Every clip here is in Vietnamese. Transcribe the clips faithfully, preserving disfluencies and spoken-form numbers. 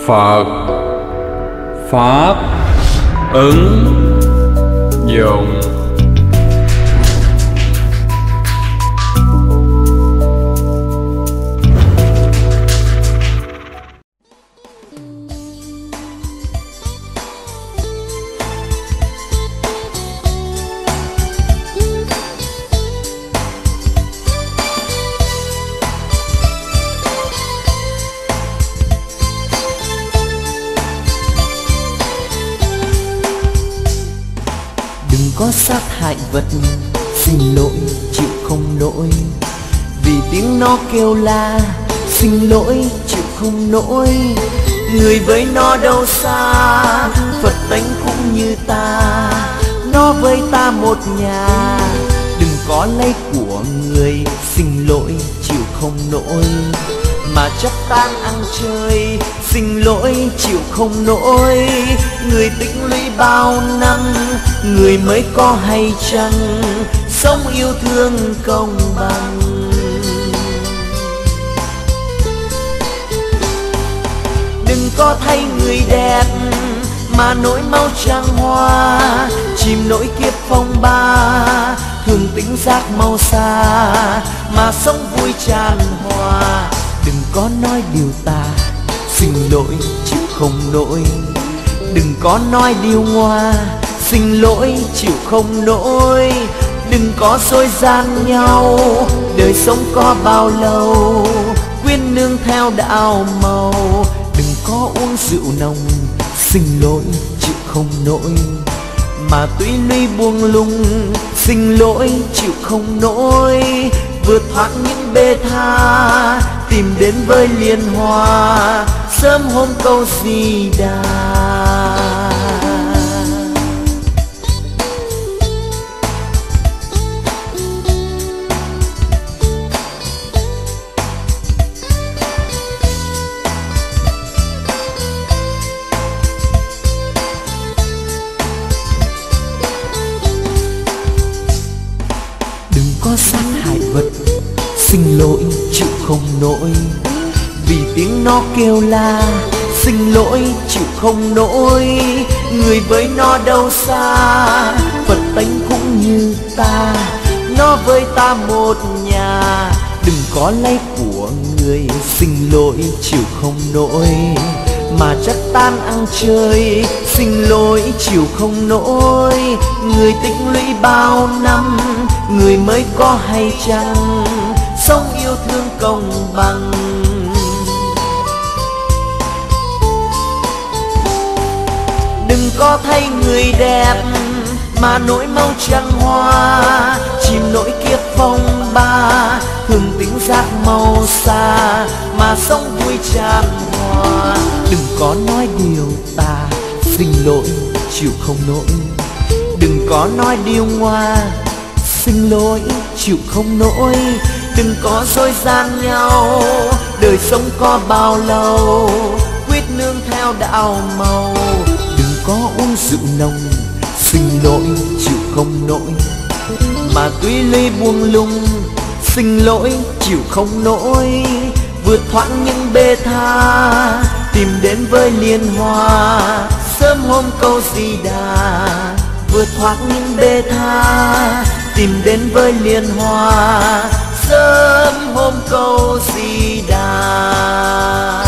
Phật Pháp ứng dụng. Có sát hại vật, xin lỗi chịu không nổi. Vì tiếng nó kêu la, xin lỗi chịu không nổi. Người với nó đâu xa, Phật tánh cũng như ta. Nó với ta một nhà, đừng có lấy của người. Xin lỗi chịu không nổi, mà chấp tang ăn chơi. Xin lỗi chịu không nổi. Người tích lũy bao năm, người mới có hay chăng sống yêu thương công bằng. Đừng có thay người đẹp mà nỗi mau trăng hoa. Chìm nỗi kiếp phong ba, thường tính giác mau xa, mà sống vui tràn hòa. Đừng có nói điều tà, xin lỗi chịu không nổi. Đừng có nói điều ngoa, xin lỗi chịu không nổi. Đừng có dối gian nhau, đời sống có bao lâu. Quyến nương theo đạo màu, đừng có uống rượu nồng. Xin lỗi chịu không nổi, mà tuy ly buông lung. Xin lỗi chịu không nổi, vượt thoát những bê tha, tìm đến với liên hoa sớm hôm câu Di Đà. Đừng có sát hại vật, xin lỗi chịu không nổi. Vì tiếng nó kêu la, xin lỗi chịu không nổi. Người với nó đâu xa, Phật tánh cũng như ta. Nó với ta một nhà, đừng có lấy của người. Xin lỗi chịu không nổi, mà chắc tan ăn chơi. Xin lỗi chịu không nổi. Người tích lũy bao năm, người mới có hay chăng sống yêu thương công bằng. Đừng có thay người đẹp mà nỗi mau trăng hoa. Chìm nỗi kiếp phong ba, thường tính giác màu xa, mà sống vui tràn hòa. Đừng có nói điều tà, xin lỗi chịu không nổi. Đừng có nói điều ngoa, xin lỗi chịu không nổi. Đừng có dối gian nhau, đời sống có bao lâu. Quyết nương theo đạo màu, đừng có uống rượu nồng. Xin lỗi chịu không nổi, mà tuy ly buông lung. Xin lỗi chịu không nổi, vượt thoát những bê tha, tìm đến với liên hoa sớm hôm câu Di Đà. Vượt thoát những bê tha, tìm đến với liên hoa sớm hôm câu Di Đà.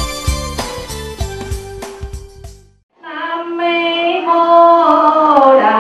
Nam mê Bồ Đà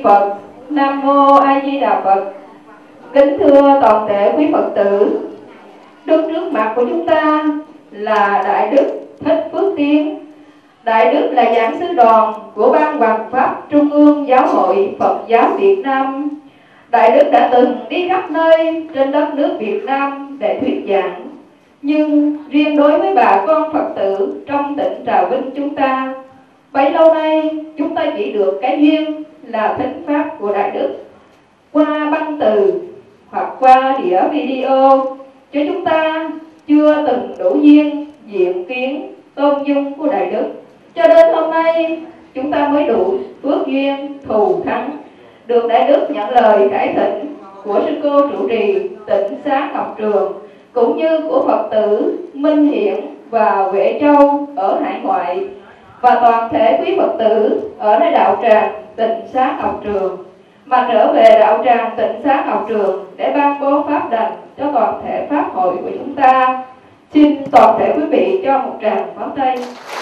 Phật. Nam mô A Di Đà Phật. Kính thưa toàn thể quý Phật tử, đứng trước mặt của chúng ta là Đại Đức Thích Phước Tiến. Đại Đức là giảng sư đoàn của Ban Hoằng Pháp Trung ương Giáo hội Phật giáo Việt Nam. Đại Đức đã từng đi khắp nơi trên đất nước Việt Nam để thuyết giảng. Nhưng riêng đối với bà con Phật tử trong tỉnh Trà Vinh chúng ta, bấy lâu nay chúng ta chỉ được cái duyên là thính pháp của Đại Đức qua băng từ hoặc qua đĩa video, cho chúng ta chưa từng đủ duyên diện kiến tôn dung của Đại Đức. Cho đến hôm nay chúng ta mới đủ phước duyên thù thắng được Đại Đức nhận lời khải thỉnh của sư cô trụ trì tỉnh Xá Ngọc Trường, cũng như của Phật tử Minh Hiển và Huệ Châu ở hải ngoại, và toàn thể quý Phật tử ở nơi đạo tràng tỉnh Xá Ngọc Trường, mà trở về đạo tràng tỉnh Xá Ngọc Trường để ban bố pháp đảnh cho toàn thể pháp hội của chúng ta. Xin toàn thể quý vị cho một tràng pháo tay.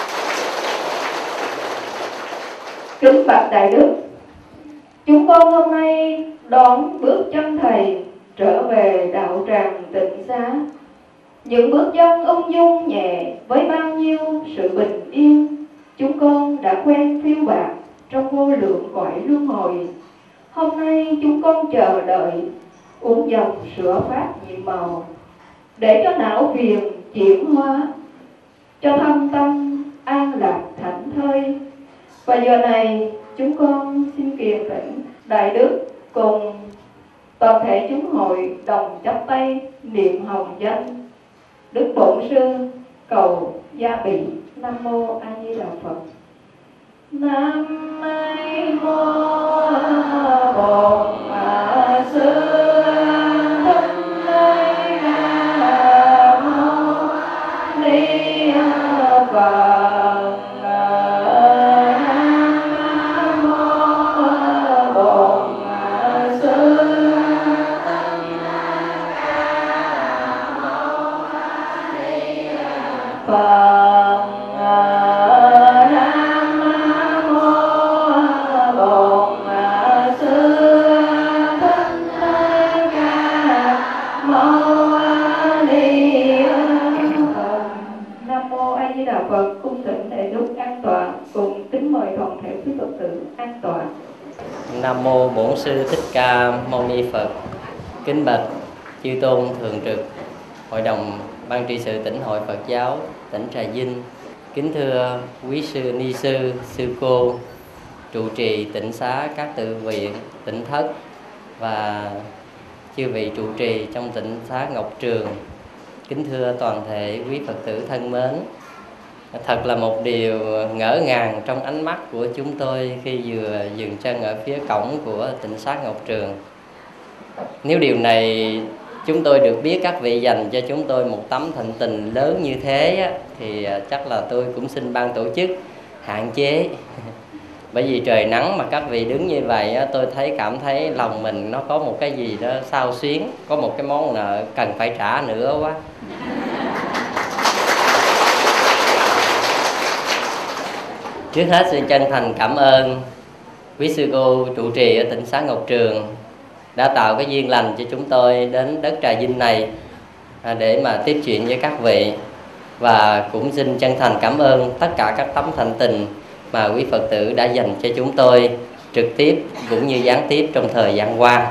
Kính bạch Đại Đức, chúng con hôm nay đón bước chân Thầy trở về đạo tràng Tịnh Xá. Những bước chân ung dung nhẹ với bao nhiêu sự bình yên, chúng con đã quen phiêu bạt trong vô lượng cõi luân hồi. Hôm nay chúng con chờ đợi uống dòng sữa pháp nhiệm màu, để cho não phiền chuyển hóa, cho thâm tâm an lạc thảnh thơi. Và giờ này chúng con xin kiền thỉnh Đại Đức cùng toàn thể chúng hội đồng chắp tay niệm hồng danh Đức Bổn Sư cầu gia bị. Nam mô A Di Đà Phật. Nam mô Bổn Sư Thích Ca Mâu Ni Phật. Nam mô Bổn Sư Thích Ca Mâu Ni Phật. Kính bạch chư tôn thường trực Hội đồng Ban trị sự tỉnh hội Phật giáo tỉnh Trà Vinh, kính thưa quý sư ni sư, sư cô, trụ trì tịnh xá các tự viện, tỉnh thất và chư vị trụ trì trong tịnh xá Ngọc Trường, kính thưa toàn thể quý Phật tử thân mến. Thật là một điều ngỡ ngàng trong ánh mắt của chúng tôi khi vừa dừng chân ở phía cổng của tịnh xá Ngọc Trường. Nếu điều này chúng tôi được biết các vị dành cho chúng tôi một tấm thịnh tình lớn như thế thì chắc là tôi cũng xin ban tổ chức hạn chế. Bởi vì trời nắng mà các vị đứng như vậy tôi thấy cảm thấy lòng mình nó có một cái gì đó xao xuyến, có một cái món nợ cần phải trả nữa quá. Trước hết xin chân thành cảm ơn quý sư cô trụ trì ở tịnh xá Ngọc Trường đã tạo cái duyên lành cho chúng tôi đến đất Trà Vinh này để mà tiếp chuyện với các vị. Và cũng xin chân thành cảm ơn tất cả các tấm thành tình mà quý Phật tử đã dành cho chúng tôi trực tiếp cũng như gián tiếp trong thời gian qua.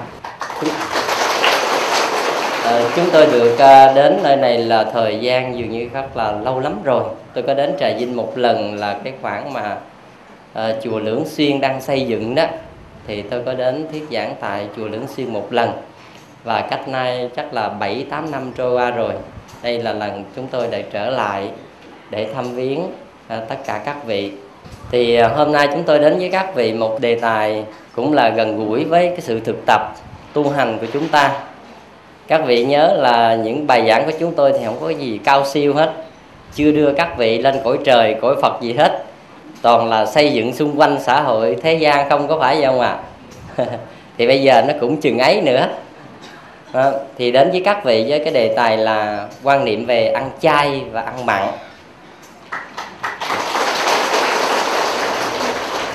Chúng tôi được đến nơi này là thời gian dường như rất là lâu lắm rồi. Tôi có đến Trà Vinh một lần là cái khoảng mà à, chùa Lưỡng Xuyên đang xây dựng đó. Thì tôi có đến thuyết giảng tại chùa Lưỡng Xuyên một lần. Và cách nay chắc là bảy tám năm trôi qua rồi. Đây là lần chúng tôi lại trở lại để thăm viếng à, tất cả các vị. Thì à, hôm nay chúng tôi đến với các vị một đề tài cũng là gần gũi với cái sự thực tập tu hành của chúng ta. Các vị nhớ là những bài giảng của chúng tôi thì không có gì cao siêu hết, chưa đưa các vị lên cõi trời, cõi Phật gì hết, toàn là xây dựng xung quanh xã hội thế gian không, có phải không ạ? À? Thì bây giờ nó cũng chừng ấy nữa. À, thì đến với các vị với cái đề tài là quan niệm về ăn chay và ăn mặn.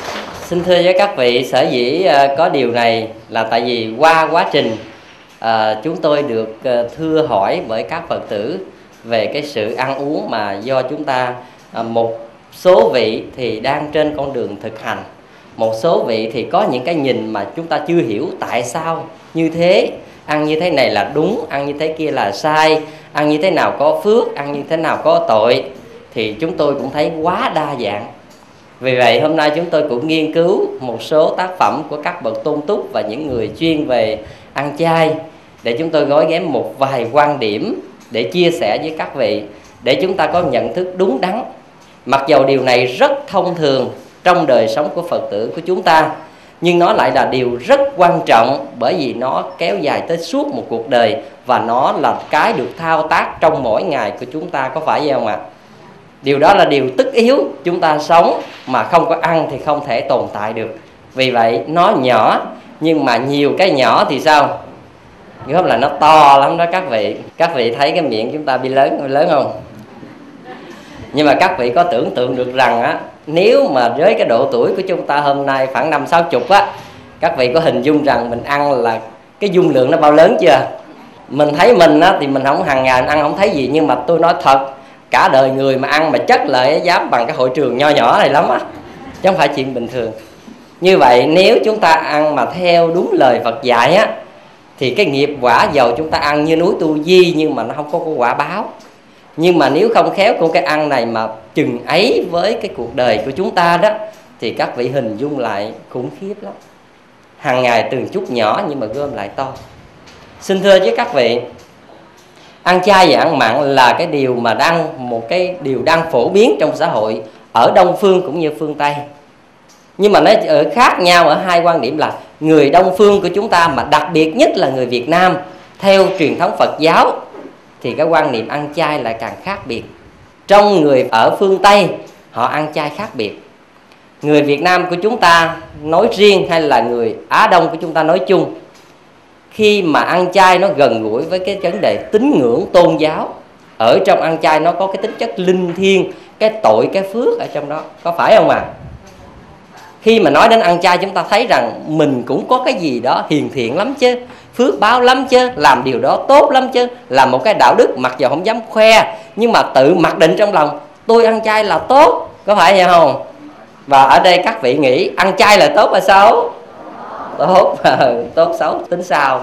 Xin thưa với các vị, sở dĩ có điều này là tại vì qua quá trình à, chúng tôi được thưa hỏi bởi các Phật tử về cái sự ăn uống mà do chúng ta à, một số vị thì đang trên con đường thực hành, một số vị thì có những cái nhìn mà chúng ta chưa hiểu tại sao như thế, ăn như thế này là đúng, ăn như thế kia là sai, ăn như thế nào có phước, ăn như thế nào có tội, thì chúng tôi cũng thấy quá đa dạng. Vì vậy hôm nay chúng tôi cũng nghiên cứu một số tác phẩm của các bậc tôn túc và những người chuyên về ăn chay, để chúng tôi gói ghém một vài quan điểm để chia sẻ với các vị, để chúng ta có nhận thức đúng đắn. Mặc dầu điều này rất thông thường trong đời sống của Phật tử của chúng ta, nhưng nó lại là điều rất quan trọng, bởi vì nó kéo dài tới suốt một cuộc đời, và nó là cái được thao tác trong mỗi ngày của chúng ta, có phải vậy không ạ? Điều đó là điều tất yếu. Chúng ta sống mà không có ăn thì không thể tồn tại được. Vì vậy nó nhỏ, nhưng mà nhiều cái nhỏ thì sao? Không là nó to lắm đó các vị. Các vị thấy cái miệng chúng ta bị lớn lớn không? Nhưng mà các vị có tưởng tượng được rằng á, nếu mà với cái độ tuổi của chúng ta hôm nay khoảng năm sáu chục á, các vị có hình dung rằng mình ăn là cái dung lượng nó bao lớn chưa? Mình thấy mình á, thì mình không hàng ngày mình ăn không thấy gì, nhưng mà tôi nói thật, cả đời người mà ăn mà chất lợi dám bằng cái hội trường nho nhỏ này lắm á, chứ không phải chuyện bình thường. Như vậy nếu chúng ta ăn mà theo đúng lời Phật dạy á, thì cái nghiệp quả dầu chúng ta ăn như núi Tu Di nhưng mà nó không có quả báo. Nhưng mà nếu không khéo của cái ăn này mà chừng ấy với cái cuộc đời của chúng ta đó, thì các vị hình dung lại khủng khiếp lắm. Hàng ngày từng chút nhỏ nhưng mà gom lại to. Xin thưa với các vị, ăn chay và ăn mặn là cái điều mà đang một cái điều đang phổ biến trong xã hội ở Đông phương cũng như phương Tây. Nhưng mà nó ở khác nhau ở hai quan điểm là người Đông phương của chúng ta, mà đặc biệt nhất là người Việt Nam theo truyền thống Phật giáo, thì cái quan niệm ăn chay lại càng khác biệt. Trong người ở phương Tây họ ăn chay khác biệt. Người Việt Nam của chúng ta nói riêng hay là người Á Đông của chúng ta nói chung, khi mà ăn chay nó gần gũi với cái vấn đề tín ngưỡng tôn giáo. Ở trong ăn chay nó có cái tính chất linh thiêng, cái tội cái phước ở trong đó, có phải không ạ? À? Khi mà nói đến ăn chay chúng ta thấy rằng mình cũng có cái gì đó hiền thiện lắm chứ, phước báo lắm chứ, làm điều đó tốt lắm chứ, làm một cái đạo đức mặc dù không dám khoe, nhưng mà tự mặc định trong lòng tôi ăn chay là tốt, có phải vậy không? Và ở đây các vị nghĩ ăn chay là tốt hay xấu? Tốt, tốt xấu tính sao?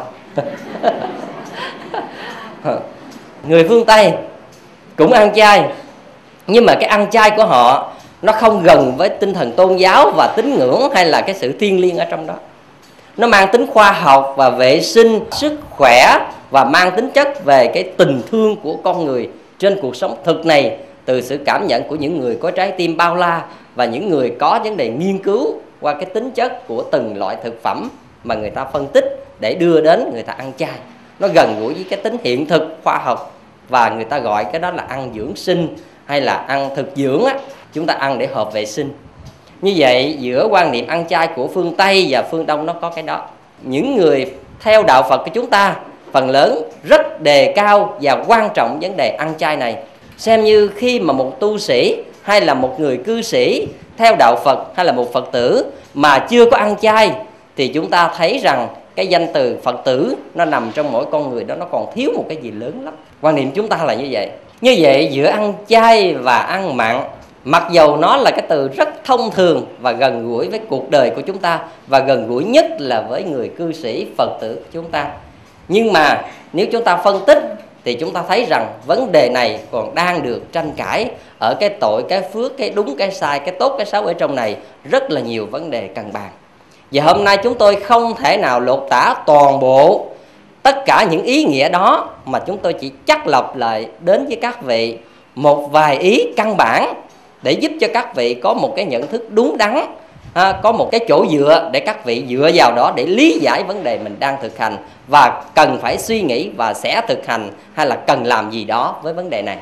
Người phương Tây cũng ăn chay, nhưng mà cái ăn chay của họ nó không gần với tinh thần tôn giáo và tín ngưỡng hay là cái sự thiêng liêng ở trong đó. Nó mang tính khoa học và vệ sinh, sức khỏe, và mang tính chất về cái tình thương của con người trên cuộc sống thực này, từ sự cảm nhận của những người có trái tim bao la và những người có vấn đề nghiên cứu qua cái tính chất của từng loại thực phẩm mà người ta phân tích để đưa đến người ta ăn chay. Nó gần gũi với cái tính hiện thực khoa học, và người ta gọi cái đó là ăn dưỡng sinh hay là ăn thực dưỡng á. Chúng ta ăn để hợp vệ sinh. Như vậy giữa quan niệm ăn chay của phương Tây và phương Đông nó có cái đó. Những người theo đạo Phật của chúng ta phần lớn rất đề cao và quan trọng vấn đề ăn chay này. Xem như khi mà một tu sĩ hay là một người cư sĩ theo đạo Phật hay là một Phật tử mà chưa có ăn chay, thì chúng ta thấy rằng cái danh từ Phật tử nó nằm trong mỗi con người đó, nó còn thiếu một cái gì lớn lắm. Quan niệm chúng ta là như vậy. Như vậy giữa ăn chay và ăn mặn, mặc dầu nó là cái từ rất thông thường và gần gũi với cuộc đời của chúng ta, và gần gũi nhất là với người cư sĩ Phật tử của chúng ta, nhưng mà nếu chúng ta phân tích thì chúng ta thấy rằng vấn đề này còn đang được tranh cãi. Ở cái tội, cái phước, cái đúng, cái sai, cái tốt, cái xấu ở trong này rất là nhiều vấn đề cần bàn. Và hôm nay chúng tôi không thể nào lột tả toàn bộ tất cả những ý nghĩa đó, mà chúng tôi chỉ chắt lọc lại đến với các vị một vài ý căn bản để giúp cho các vị có một cái nhận thức đúng đắn, à, có một cái chỗ dựa để các vị dựa vào đó để lý giải vấn đề mình đang thực hành, và cần phải suy nghĩ và sẽ thực hành hay là cần làm gì đó với vấn đề này.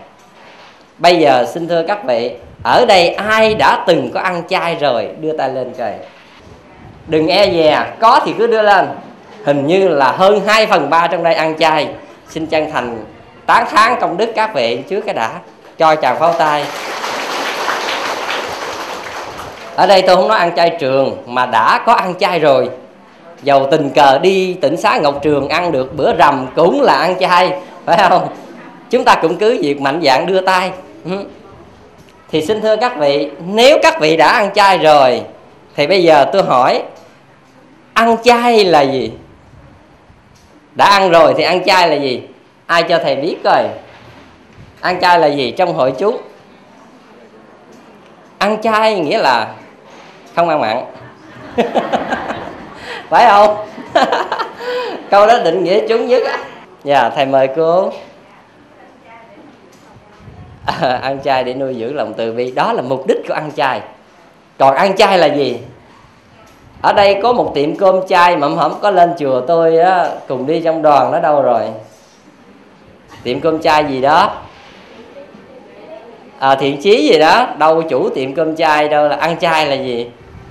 Bây giờ xin thưa các vị, ở đây ai đã từng có ăn chay rồi đưa tay lên coi. Đừng e dè, có thì cứ đưa lên. Hình như là hơn hai phần ba trong đây ăn chay. Xin chân thành tán thán công đức các vị trước cái đã, cho chàng pháo tay. Ở đây tôi không nói ăn chay trường, mà đã có ăn chay rồi, dầu tình cờ đi tỉnh xá Ngọc Trường ăn được bữa rằm cũng là ăn chay, phải không? Chúng ta cũng cứ việc mạnh dạn đưa tay. Thì xin thưa các vị, nếu các vị đã ăn chay rồi thì bây giờ tôi hỏi, ăn chay là gì? Đã ăn rồi thì ăn chay là gì? Ai cho thầy biết coi. Ăn chay là gì trong hội chúng? Ăn chay nghĩa là không ăn mặn. Phải không? Câu đó định nghĩa chúng nhất á. Dạ, thầy mời cô. À, ăn chay để nuôi dưỡng lòng từ bi, đó là mục đích của ăn chay. Còn ăn chay là gì? Ở đây có một tiệm cơm chay mà hổng có lên chùa tôi á, cùng đi trong đoàn đó đâu rồi? Tiệm cơm chay gì đó, à, Thiện Chí gì đó, đâu chủ tiệm cơm chay đâu. Là ăn chay là gì?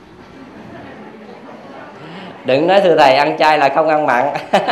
Đừng nói thưa thầy ăn chay là không ăn mặn.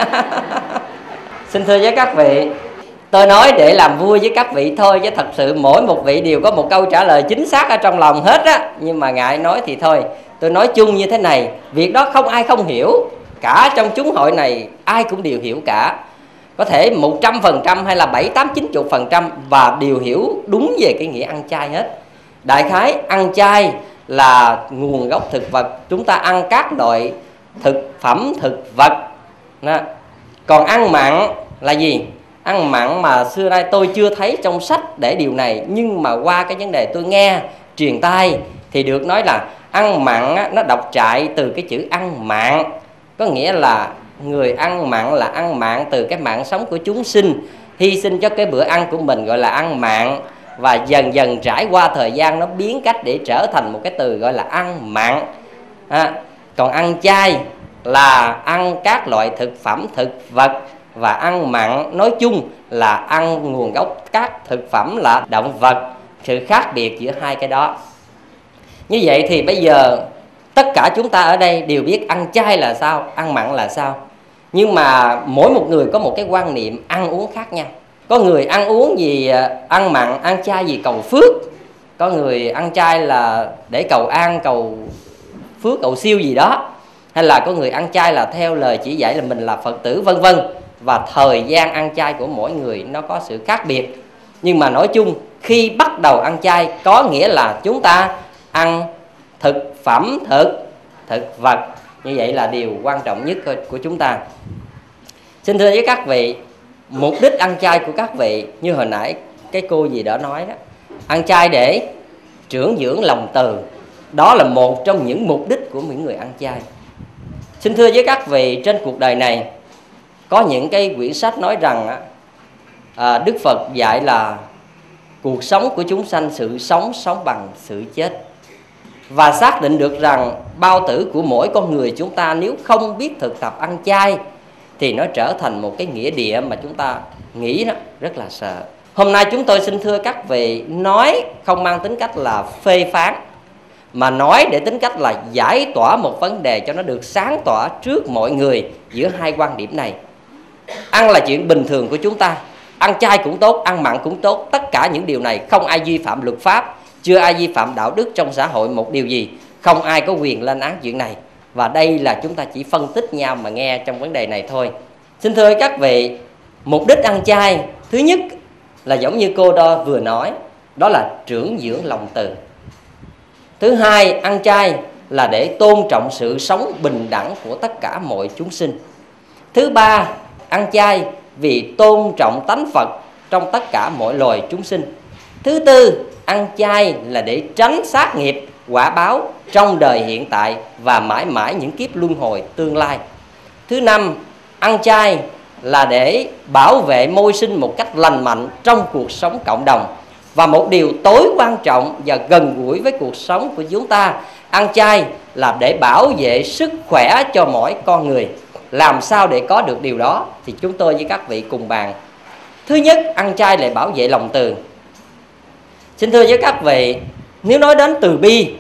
Xin thưa với các vị, tôi nói để làm vui với các vị thôi, chứ thật sự mỗi một vị đều có một câu trả lời chính xác ở trong lòng hết á. Nhưng mà ngại nói thì thôi, tôi nói chung như thế này, việc đó không ai không hiểu. Cả trong chúng hội này ai cũng đều hiểu cả. Có thể một trăm phần trăm hay là bảy, tám, chín mươi phần trăm và đều hiểu đúng về cái nghĩa ăn chay hết. Đại khái ăn chay là nguồn gốc thực vật, chúng ta ăn các loại thực phẩm thực vật đó. Còn ăn mặn là gì? Ăn mặn mà xưa nay tôi chưa thấy trong sách để điều này, nhưng mà qua cái vấn đề tôi nghe truyền tai thì được nói là ăn mặn á, nó đọc trại từ cái chữ ăn mạng. Có nghĩa là người ăn mặn là ăn mạng từ cái mạng sống của chúng sinh, hy sinh cho cái bữa ăn của mình gọi là ăn mạng. Và dần dần trải qua thời gian nó biến cách để trở thành một cái từ gọi là ăn mặn à. Còn ăn chay là ăn các loại thực phẩm thực vật, và ăn mặn nói chung là ăn nguồn gốc các thực phẩm là động vật. Sự khác biệt giữa hai cái đó. Như vậy thì bây giờ tất cả chúng ta ở đây đều biết ăn chay là sao, ăn mặn là sao. Nhưng mà mỗi một người có một cái quan niệm ăn uống khác nhau. Có người ăn uống gì ăn mặn, ăn chay gì cầu phước. Có người ăn chay là để cầu an, cầu phước, cầu siêu gì đó. Hay là có người ăn chay là theo lời chỉ dạy là mình là Phật tử vân vân. Và thời gian ăn chay của mỗi người nó có sự khác biệt. Nhưng mà nói chung khi bắt đầu ăn chay có nghĩa là chúng ta ăn thực phẩm thực thực vật. Như vậy là điều quan trọng nhất của chúng ta. Xin thưa với các vị, mục đích ăn chay của các vị như hồi nãy cái cô gì đó nói đó, ăn chay để trưởng dưỡng lòng từ. Đó là một trong những mục đích của những người ăn chay. Xin thưa với các vị, trên cuộc đời này có những cái quyển sách nói rằng à, Đức Phật dạy là cuộc sống của chúng sanh, sự sống sống bằng sự chết. Và xác định được rằng bao tử của mỗi con người chúng ta nếu không biết thực tập ăn chay thì nó trở thành một cái nghĩa địa mà chúng ta nghĩ đó rất là sợ. Hôm nay chúng tôi xin thưa các vị, nói không mang tính cách là phê phán, mà nói để tính cách là giải tỏa một vấn đề cho nó được sáng tỏa trước mọi người giữa hai quan điểm này. Ăn là chuyện bình thường của chúng ta, ăn chay cũng tốt, ăn mặn cũng tốt. Tất cả những điều này không ai vi phạm luật pháp, chưa ai vi phạm đạo đức trong xã hội một điều gì. Không ai có quyền lên án chuyện này. Và đây là chúng ta chỉ phân tích nhau mà nghe trong vấn đề này thôi. Xin thưa các vị, mục đích ăn chay thứ nhất là giống như cô Đo vừa nói, đó là trưởng dưỡng lòng từ. Thứ hai, ăn chay là để tôn trọng sự sống bình đẳng của tất cả mọi chúng sinh. Thứ ba, ăn chay vì tôn trọng tánh Phật trong tất cả mọi loài chúng sinh. Thứ tư, ăn chay là để tránh sát nghiệp, quả báo trong đời hiện tại và mãi mãi những kiếp luân hồi tương lai. Thứ năm, ăn chay là để bảo vệ môi sinh một cách lành mạnh trong cuộc sống cộng đồng. Và một điều tối quan trọng và gần gũi với cuộc sống của chúng ta, ăn chay là để bảo vệ sức khỏe cho mỗi con người. Làm sao để có được điều đó thì chúng tôi với các vị cùng bàn. Thứ nhất, ăn chay để bảo vệ lòng từ. Xin thưa với các vị, nếu nói đến từ bi,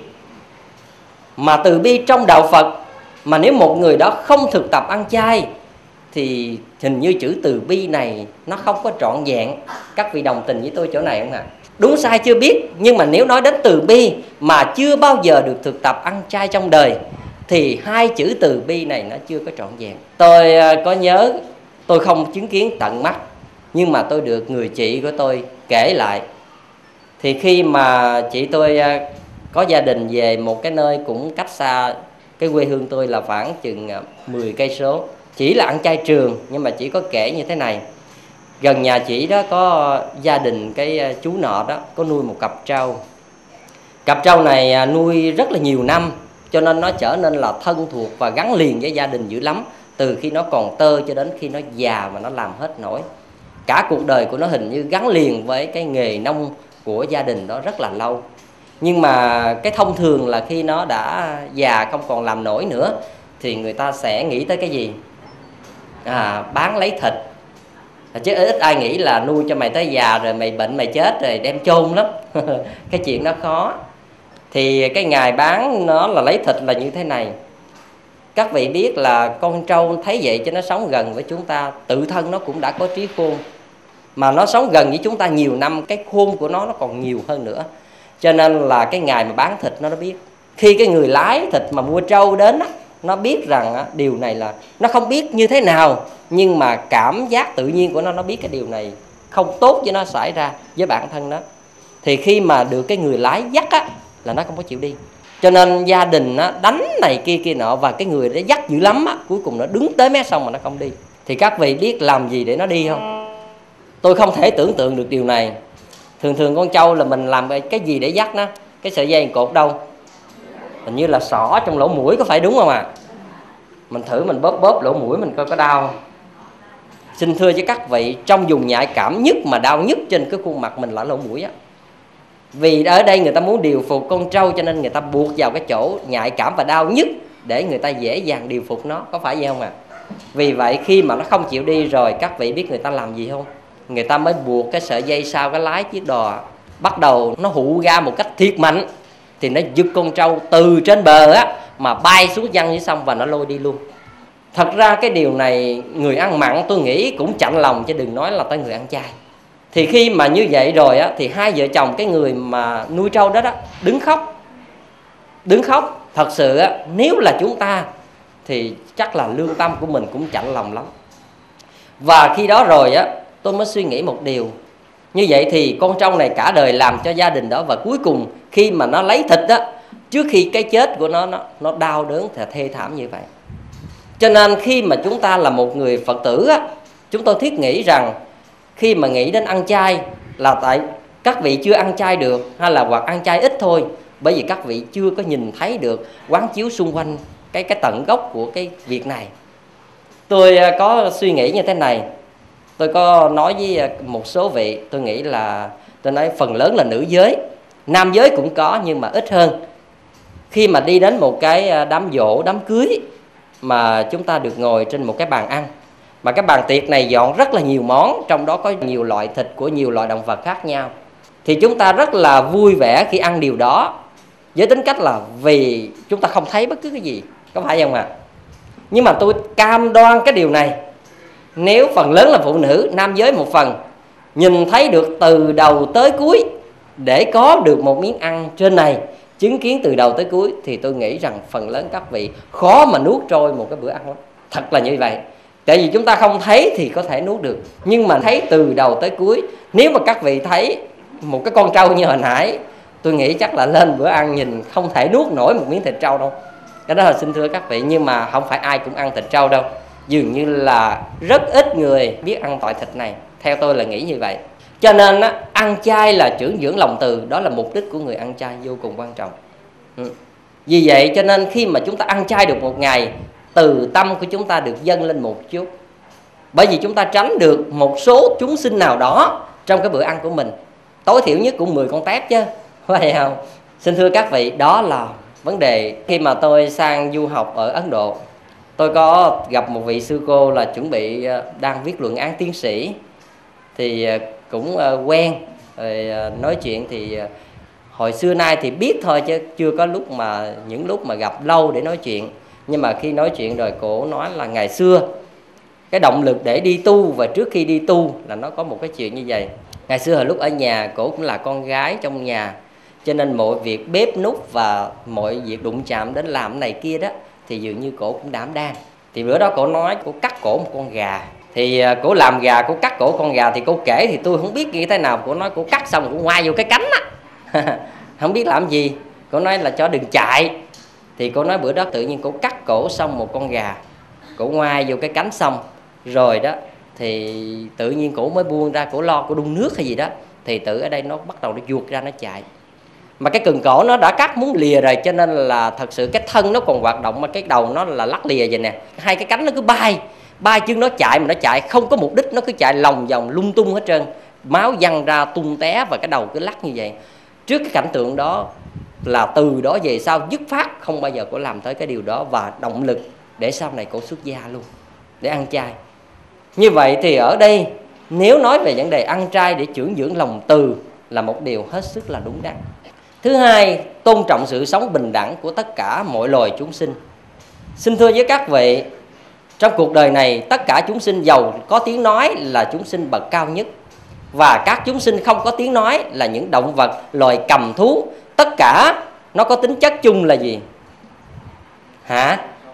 mà từ bi trong đạo Phật, mà nếu một người đó không thực tập ăn chay thì hình như chữ từ bi này nó không có trọn vẹn. Các vị đồng tình với tôi chỗ này không ạ? đúng sai chưa biết, nhưng mà nếu nói đến từ bi mà chưa bao giờ được thực tập ăn chay trong đời thì hai chữ từ bi này nó chưa có trọn vẹn. Tôi có nhớ, tôi không chứng kiến tận mắt, nhưng mà tôi được người chị của tôi kể lại. Thì khi mà chị tôi có gia đình về một cái nơi cũng cách xa cái quê hương tôi là khoảng chừng mười cây số, chỉ là ăn chay trường, nhưng mà chỉ có kể như thế này: gần nhà chị đó có gia đình cái chú nọ đó có nuôi một cặp trâu. Cặp trâu này nuôi rất là nhiều năm, cho nên nó trở nên là thân thuộc và gắn liền với gia đình dữ lắm. Từ khi nó còn tơ cho đến khi nó già và nó làm hết nổi. Cả cuộc đời của nó hình như gắn liền với cái nghề nông của gia đình đó rất là lâu. Nhưng mà cái thông thường là khi nó đã già không còn làm nổi nữa thì người ta sẽ nghĩ tới cái gì? À, bán lấy thịt. Chứ ít ai nghĩ là nuôi cho mày tới già rồi mày bệnh mày chết rồi đem chôn lắm. Cái chuyện đó khó. Thì cái ngày bán nó là lấy thịt là như thế này. Các vị biết là con trâu thấy vậy cho nó sống gần với chúng ta, tự thân nó cũng đã có trí khôn, mà nó sống gần với chúng ta nhiều năm, cái khôn của nó nó còn nhiều hơn nữa. Cho nên là cái ngày mà bán thịt nó nó biết. Khi cái người lái thịt mà mua trâu đến á, nó biết rằng á, điều này là nó không biết như thế nào, nhưng mà cảm giác tự nhiên của nó, nó biết cái điều này không tốt cho nó xảy ra với bản thân nó. Thì khi mà được cái người lái dắt á, là nó không có chịu đi. Cho nên gia đình á, đánh này kia kia nọ, và cái người đó dắt dữ lắm á, cuối cùng nó đứng tới mé sông mà nó không đi. Thì các vị biết làm gì để nó đi không? Tôi không thể tưởng tượng được điều này. Thường thường con trâu là mình làm cái gì để dắt nó? Cái sợi dây cột đâu? Hình như là xỏ trong lỗ mũi, có phải đúng không ạ? À? Mình thử mình bóp bóp lỗ mũi mình coi có đau không? Xin thưa với các vị, trong vùng nhạy cảm nhất mà đau nhất trên cái khuôn mặt mình là lỗ mũi á. Vì ở đây người ta muốn điều phục con trâu, cho nên người ta buộc vào cái chỗ nhạy cảm và đau nhất để người ta dễ dàng điều phục nó, có phải vậy không ạ? À? Vì vậy khi mà nó không chịu đi rồi, các vị biết người ta làm gì không? Người ta mới buộc cái sợi dây sau cái lái chiếc đò, bắt đầu nó hụ ra một cách thiệt mạnh, thì nó giật con trâu từ trên bờ á mà bay xuống văng dưới sông và nó lôi đi luôn. Thật ra cái điều này người ăn mặn tôi nghĩ cũng chạnh lòng, chứ đừng nói là tới người ăn chay. Thì khi mà như vậy rồi á, thì hai vợ chồng cái người mà nuôi trâu đó đó đứng khóc. Đứng khóc. Thật sự á, nếu là chúng ta thì chắc là lương tâm của mình cũng chạnh lòng lắm. Và khi đó rồi á, tôi mới suy nghĩ một điều. Như vậy thì con trâu này cả đời làm cho gia đình đó, và cuối cùng khi mà nó lấy thịt á, trước khi cái chết của nó, nó, nó đau đớn và thê thảm như vậy. Cho nên khi mà chúng ta là một người Phật tử á, chúng tôi thiết nghĩ rằng khi mà nghĩ đến ăn chay là tại các vị chưa ăn chay được, hay là hoặc ăn chay ít thôi, bởi vì các vị chưa có nhìn thấy được quán chiếu xung quanh cái, cái tận gốc của cái việc này. Tôi có suy nghĩ như thế này. Tôi có nói với một số vị, tôi nghĩ là tôi nói phần lớn là nữ giới, nam giới cũng có nhưng mà ít hơn. Khi mà đi đến một cái đám giỗ, đám cưới mà chúng ta được ngồi trên một cái bàn ăn, mà cái bàn tiệc này dọn rất là nhiều món, trong đó có nhiều loại thịt của nhiều loại động vật khác nhau, thì chúng ta rất là vui vẻ khi ăn điều đó, với tính cách là vì chúng ta không thấy bất cứ cái gì, có phải không ạ? À? Nhưng mà tôi cam đoan cái điều này, nếu phần lớn là phụ nữ, nam giới một phần, nhìn thấy được từ đầu tới cuối để có được một miếng ăn trên này, chứng kiến từ đầu tới cuối, thì tôi nghĩ rằng phần lớn các vị khó mà nuốt trôi một cái bữa ăn lắm. Thật là như vậy. Tại vì chúng ta không thấy thì có thể nuốt được, nhưng mà thấy từ đầu tới cuối. Nếu mà các vị thấy một cái con trâu như hồi nãy, tôi nghĩ chắc là lên bữa ăn nhìn không thể nuốt nổi một miếng thịt trâu đâu. Cái đó là xin thưa các vị, nhưng mà không phải ai cũng ăn thịt trâu đâu. Dường như là rất ít người biết ăn loại thịt này. Theo tôi là nghĩ như vậy. Cho nên á, ăn chay là trưởng dưỡng lòng từ. Đó là mục đích của người ăn chay vô cùng quan trọng. ừ. Vì vậy cho nên khi mà chúng ta ăn chay được một ngày, từ tâm của chúng ta được dâng lên một chút. Bởi vì chúng ta tránh được một số chúng sinh nào đó trong cái bữa ăn của mình. Tối thiểu nhất cũng mười con tép chứ, phải không? Xin thưa các vị, đó là vấn đề. Khi mà tôi sang du học ở Ấn Độ, tôi có gặp một vị sư cô là chuẩn bị đang viết luận án tiến sĩ. Thì cũng quen, rồi nói chuyện thì hồi xưa nay thì biết thôi, chứ chưa có lúc mà những lúc mà gặp lâu để nói chuyện. Nhưng mà khi nói chuyện rồi cổ nói là ngày xưa cái động lực để đi tu và trước khi đi tu là nó có một cái chuyện như vậy. Ngày xưa hồi lúc ở nhà, cổ cũng là con gái trong nhà, cho nên mọi việc bếp núc và mọi việc đụng chạm đến làm này kia đó thì dường như cổ cũng đảm đang. Thì bữa đó cổ nói cổ cắt cổ một con gà. Thì cổ làm gà, cổ cắt cổ con gà. Thì cô kể thì tôi không biết như thế nào. Cổ nói cổ cắt xong cổ ngoai vô cái cánh á. Không biết làm gì. Cổ nói là cho đừng chạy. Thì cổ nói bữa đó tự nhiên cổ cắt cổ xong một con gà, cổ ngoai vô cái cánh xong rồi đó thì tự nhiên cổ mới buông ra, cổ lo cổ đun nước hay gì đó, thì tự ở đây nó bắt đầu nó vuột ra nó chạy. Mà cái cần cổ nó đã cắt muốn lìa rồi, cho nên là thật sự cái thân nó còn hoạt động mà cái đầu nó là lắc lìa vậy nè. Hai cái cánh nó cứ bay, bay chứ nó chạy mà nó chạy không có mục đích, nó cứ chạy lòng vòng lung tung hết trơn. Máu văng ra tung té và cái đầu cứ lắc như vậy. Trước cái cảnh tượng đó là từ đó về sau dứt phát không bao giờ cổ làm tới cái điều đó, và động lực để sau này cổ xuất gia luôn, để ăn chay. Như vậy thì ở đây nếu nói về vấn đề ăn chay để dưỡng dưỡng lòng từ là một điều hết sức là đúng đắn. Thứ hai, tôn trọng sự sống bình đẳng của tất cả mọi loài chúng sinh. Xin thưa với các vị, trong cuộc đời này tất cả chúng sinh giàu có tiếng nói là chúng sinh bậc cao nhất, và các chúng sinh không có tiếng nói là những động vật, loài cầm thú. Tất cả nó có tính chất chung là gì? Hả?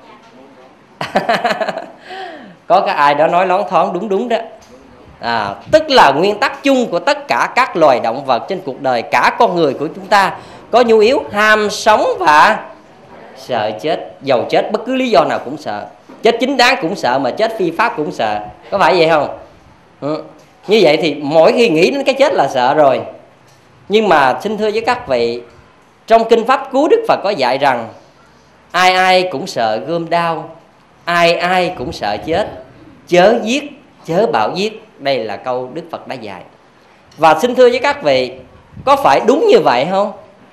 Có cái ai đó nói loáng thoáng đúng đúng đó. À, tức là nguyên tắc chung của tất cả các loài động vật trên cuộc đời, cả con người của chúng ta có nhu yếu ham sống và sợ chết. Dầu chết bất cứ lý do nào cũng sợ, chết chính đáng cũng sợ, mà chết phi pháp cũng sợ. Có phải vậy không? Ừ. Như vậy thì mỗi khi nghĩ đến cái chết là sợ rồi. Nhưng mà xin thưa với các vị, trong Kinh Pháp Cú Đức Phật có dạy rằng ai ai cũng sợ gươm đao, ai ai cũng sợ chết, chớ giết, chớ bảo giết. Đây là câu Đức Phật đã dạy. Và xin thưa với các vị, có phải đúng như vậy không?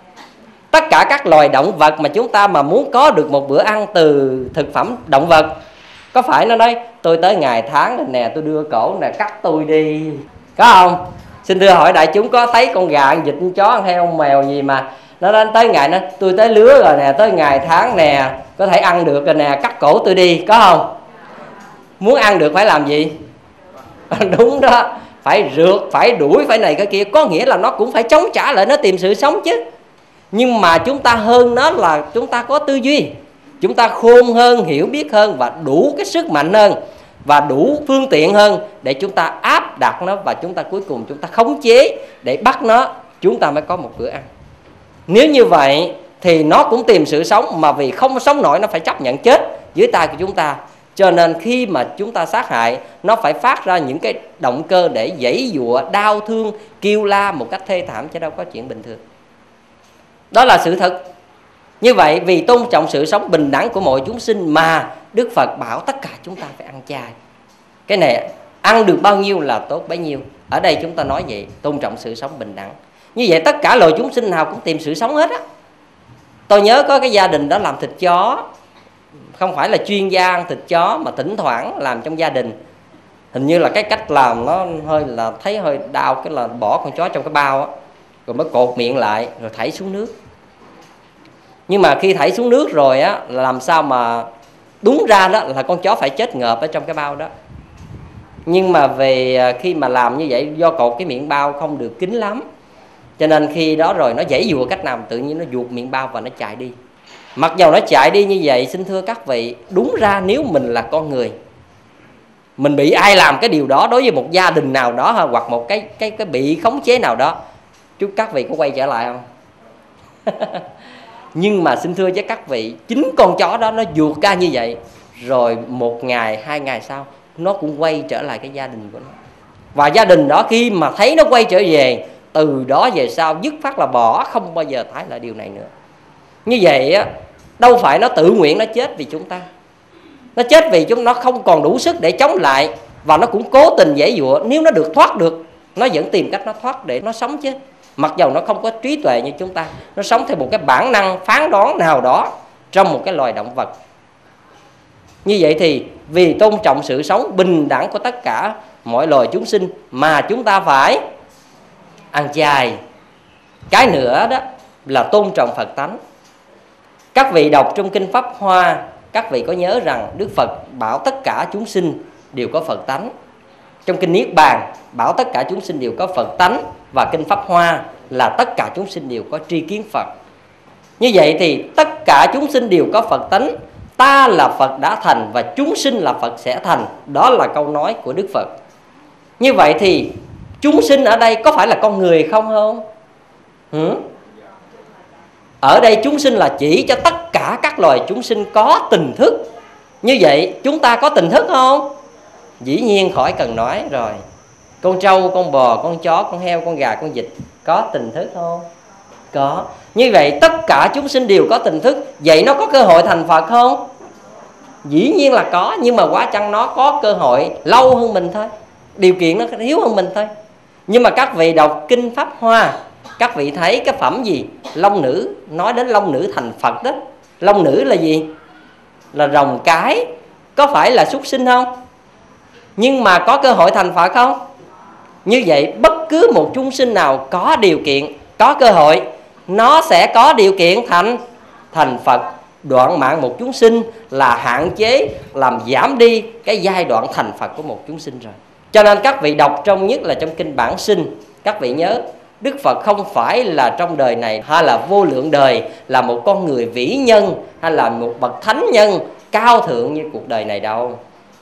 Tất cả các loài động vật mà chúng ta mà muốn có được một bữa ăn từ thực phẩm động vật, có phải nó nói tôi tới ngày tháng này nè, tôi đưa cổ nè, cắt tôi đi, có không? Xin thưa hỏi đại chúng, có thấy con gà, con vịt, con chó, con heo, con mèo gì mà nó đến tới ngày nó tôi tới lứa rồi nè, tới ngày tháng nè, có thể ăn được rồi nè, cắt cổ tôi đi, có không? Muốn ăn được phải làm gì? Đúng đó, phải rượt, phải đuổi, phải này cái kia. Có nghĩa là nó cũng phải chống trả lại, nó tìm sự sống chứ. Nhưng mà chúng ta hơn nó là chúng ta có tư duy, chúng ta khôn hơn, hiểu biết hơn, và đủ cái sức mạnh hơn, và đủ phương tiện hơn để chúng ta áp đặt nó, và chúng ta cuối cùng chúng ta khống chế để bắt nó, chúng ta mới có một bữa ăn. Nếu như vậy thì nó cũng tìm sự sống, mà vì không sống nổi nó phải chấp nhận chết dưới tay của chúng ta. Cho nên khi mà chúng ta sát hại, nó phải phát ra những cái động cơ để giãy giụa, đau thương, kêu la một cách thê thảm, chứ đâu có chuyện bình thường. Đó là sự thật. Như vậy vì tôn trọng sự sống bình đẳng của mọi chúng sinh mà Đức Phật bảo tất cả chúng ta phải ăn chay. Cái này ăn được bao nhiêu là tốt bấy nhiêu. Ở đây chúng ta nói vậy, tôn trọng sự sống bình đẳng. Như vậy tất cả loài chúng sinh nào cũng tìm sự sống hết á. Tôi nhớ có cái gia đình đó làm thịt chó, không phải là chuyên gia ăn thịt chó, mà thỉnh thoảng làm trong gia đình. Hình như là cái cách làm nó hơi là thấy hơi đau, cái là bỏ con chó trong cái bao á, rồi mới cột miệng lại rồi thảy xuống nước. Nhưng mà khi thảy xuống nước rồi á, là làm sao mà đúng ra đó là con chó phải chết ngợp ở trong cái bao đó. Nhưng mà về khi mà làm như vậy, do cột cái miệng bao không được kín lắm, cho nên khi đó rồi nó giãy giụa cách nào tự nhiên nó vuột miệng bao và nó chạy đi. Mặc dầu nó chạy đi như vậy, xin thưa các vị, đúng ra nếu mình là con người, mình bị ai làm cái điều đó đối với một gia đình nào đó, hoặc một cái cái cái bị khống chế nào đó, chúc các vị có quay trở lại không? Nhưng mà xin thưa với các vị, chính con chó đó nó vuột ra như vậy, rồi một ngày, hai ngày sau nó cũng quay trở lại cái gia đình của nó. Và gia đình đó khi mà thấy nó quay trở về, từ đó về sau dứt phát là bỏ, không bao giờ tái lại điều này nữa. Như vậy á, đâu phải nó tự nguyện nó chết vì chúng ta. Nó chết vì chúng nó không còn đủ sức để chống lại, và nó cũng cố tình giãy giụa. Nếu nó được thoát được, nó vẫn tìm cách nó thoát để nó sống chứ. Mặc dầu nó không có trí tuệ như chúng ta, nó sống theo một cái bản năng phán đoán nào đó trong một cái loài động vật. Như vậy thì vì tôn trọng sự sống bình đẳng của tất cả mọi loài chúng sinh mà chúng ta phải ăn chay. Cái nữa đó là tôn trọng Phật tánh. Các vị đọc trong Kinh Pháp Hoa, các vị có nhớ rằng Đức Phật bảo tất cả chúng sinh đều có Phật tánh. Trong kinh Niết Bàn bảo tất cả chúng sinh đều có Phật tánh, và kinh Pháp Hoa là tất cả chúng sinh đều có tri kiến Phật. Như vậy thì tất cả chúng sinh đều có Phật tánh, ta là Phật đã thành và chúng sinh là Phật sẽ thành. Đó là câu nói của Đức Phật. Như vậy thì chúng sinh ở đây có phải là con người không không? Ừ? Ở đây chúng sinh là chỉ cho tất cả các loài chúng sinh có tình thức. Như vậy chúng ta có tình thức không? Dĩ nhiên khỏi cần nói rồi. Con trâu, con bò, con chó, con heo, con gà, con vịt có tình thức không? Có. Như vậy tất cả chúng sinh đều có tình thức. Vậy nó có cơ hội thành Phật không? Dĩ nhiên là có. Nhưng mà quá chăng nó có cơ hội lâu hơn mình thôi, điều kiện nó thiếu hơn mình thôi. Nhưng mà các vị đọc kinh Pháp Hoa, các vị thấy cái phẩm gì? Long nữ. Nói đến long nữ thành Phật đó. Long nữ là gì? Là rồng cái. Có phải là súc sinh không? Nhưng mà có cơ hội thành Phật không? Như vậy bất cứ một chúng sinh nào có điều kiện, có cơ hội, nó sẽ có điều kiện thành thành Phật. Đoạn mạng một chúng sinh là hạn chế, làm giảm đi cái giai đoạn thành Phật của một chúng sinh rồi. Cho nên các vị đọc trong, nhất là trong kinh Bản Sinh, các vị nhớ Đức Phật không phải là trong đời này hay là vô lượng đời là một con người vĩ nhân hay là một bậc thánh nhân cao thượng như cuộc đời này đâu.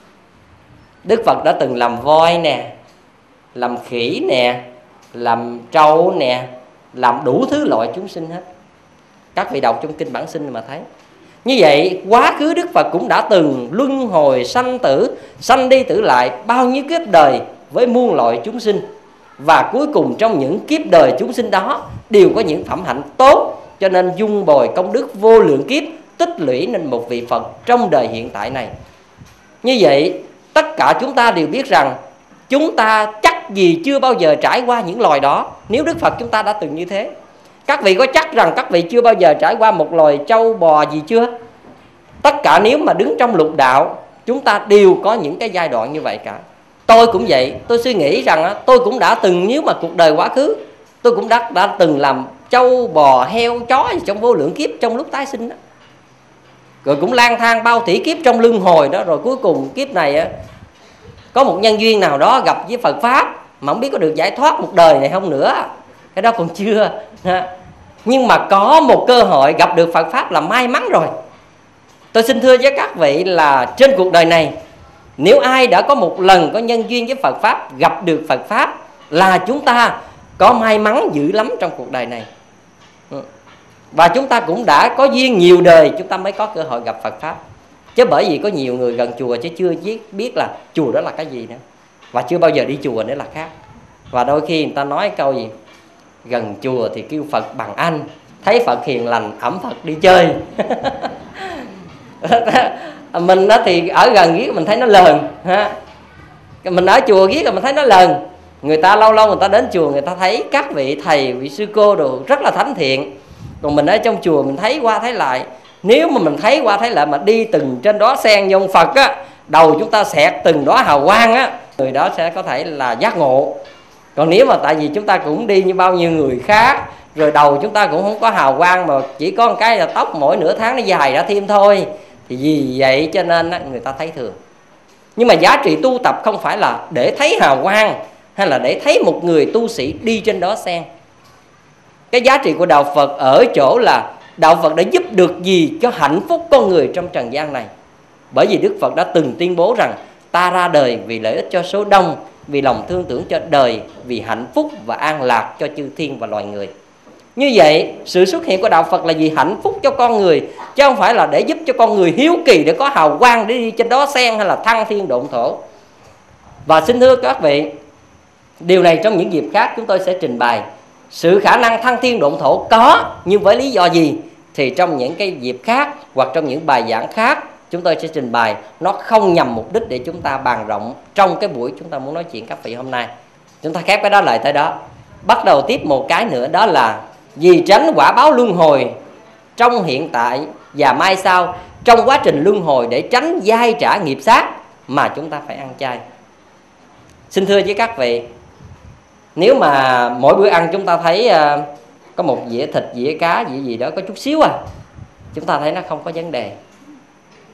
Đức Phật đã từng làm voi nè, làm khỉ nè, làm trâu nè, làm đủ thứ loại chúng sinh hết. Các vị đọc trong kinh Bản Sinh mà thấy. Như vậy quá khứ Đức Phật cũng đã từng luân hồi sanh tử, sanh đi tử lại bao nhiêu kiếp đời với muôn loại chúng sinh. Và cuối cùng trong những kiếp đời chúng sinh đó đều có những phẩm hạnh tốt, cho nên dung bồi công đức vô lượng kiếp, tích lũy nên một vị Phật trong đời hiện tại này. Như vậy tất cả chúng ta đều biết rằng chúng ta chắc gì chưa bao giờ trải qua những loài đó. Nếu Đức Phật chúng ta đã từng như thế, các vị có chắc rằng các vị chưa bao giờ trải qua một loài trâu bò gì chưa? Tất cả nếu mà đứng trong lục đạo, chúng ta đều có những cái giai đoạn như vậy cả. Tôi cũng vậy. Tôi suy nghĩ rằng tôi cũng đã từng, nếu mà cuộc đời quá khứ, tôi cũng đã, đã từng làm trâu bò heo chó gì trong vô lượng kiếp trong lúc tái sinh đó. Rồi cũng lang thang bao tỷ kiếp trong luân hồi đó. Rồi cuối cùng kiếp này có một nhân duyên nào đó gặp với Phật Pháp, mà không biết có được giải thoát một đời này không nữa. Cái đó còn chưa. Nhưng mà có một cơ hội gặp được Phật Pháp là may mắn rồi. Tôi xin thưa với các vị là trên cuộc đời này, nếu ai đã có một lần có nhân duyên với Phật Pháp, gặp được Phật Pháp, là chúng ta có may mắn dữ lắm trong cuộc đời này. Và chúng ta cũng đã có duyên nhiều đời chúng ta mới có cơ hội gặp Phật Pháp. Chứ bởi vì có nhiều người gần chùa chứ chưa biết là chùa đó là cái gì nữa, và chưa bao giờ đi chùa nữa là khác. Và đôi khi người ta nói câu gì? Gần chùa thì kêu Phật bằng anh, thấy Phật hiền lành ẵm Phật đi chơi. Mình đó thì ở gần ghét mình thấy nó lờn ha. Mình ở chùa ghét rồi mình thấy nó lờn. Người ta lâu lâu người ta đến chùa, người ta thấy các vị thầy, vị sư cô đồ rất là thánh thiện. Còn mình ở trong chùa mình thấy qua thấy lại. Nếu mà mình thấy qua thấy lại mà đi từng trên đó sen như ông Phật á, đầu chúng ta xẹt từng đó hào quang á, người đó sẽ có thể là giác ngộ. Còn nếu mà tại vì chúng ta cũng đi như bao nhiêu người khác, rồi đầu chúng ta cũng không có hào quang, mà chỉ có một cái là tóc mỗi nửa tháng nó dài ra thêm thôi, thì vì vậy cho nên á, người ta thấy thường. Nhưng mà giá trị tu tập không phải là để thấy hào quang, hay là để thấy một người tu sĩ đi trên đó sen. Cái giá trị của Đạo Phật ở chỗ là Đạo Phật đã giúp được gì cho hạnh phúc con người trong trần gian này. Bởi vì Đức Phật đã từng tuyên bố rằng ta ra đời vì lợi ích cho số đông, vì lòng thương tưởng cho đời, vì hạnh phúc và an lạc cho chư thiên và loài người. Như vậy sự xuất hiện của Đạo Phật là vì hạnh phúc cho con người, chứ không phải là để giúp cho con người hiếu kỳ để có hào quang để đi trên đó sen, hay là thăng thiên độn thổ. Và xin thưa các vị, điều này trong những dịp khác chúng tôi sẽ trình bày. Sự khả năng thăng thiên độn thổ có, nhưng với lý do gì thì trong những cái dịp khác hoặc trong những bài giảng khác chúng tôi sẽ trình bày. Nó không nhằm mục đích để chúng ta bàn rộng trong cái buổi chúng ta muốn nói chuyện các vị hôm nay. Chúng ta khép cái đó lại tới đó. Bắt đầu tiếp một cái nữa, đó là vì tránh quả báo luân hồi trong hiện tại và mai sau, trong quá trình luân hồi để tránh dai trả nghiệp sát mà chúng ta phải ăn chay. Xin thưa với các vị, nếu mà mỗi bữa ăn chúng ta thấy uh, có một dĩa thịt, dĩa cá, dĩa gì đó có chút xíu à, chúng ta thấy nó không có vấn đề.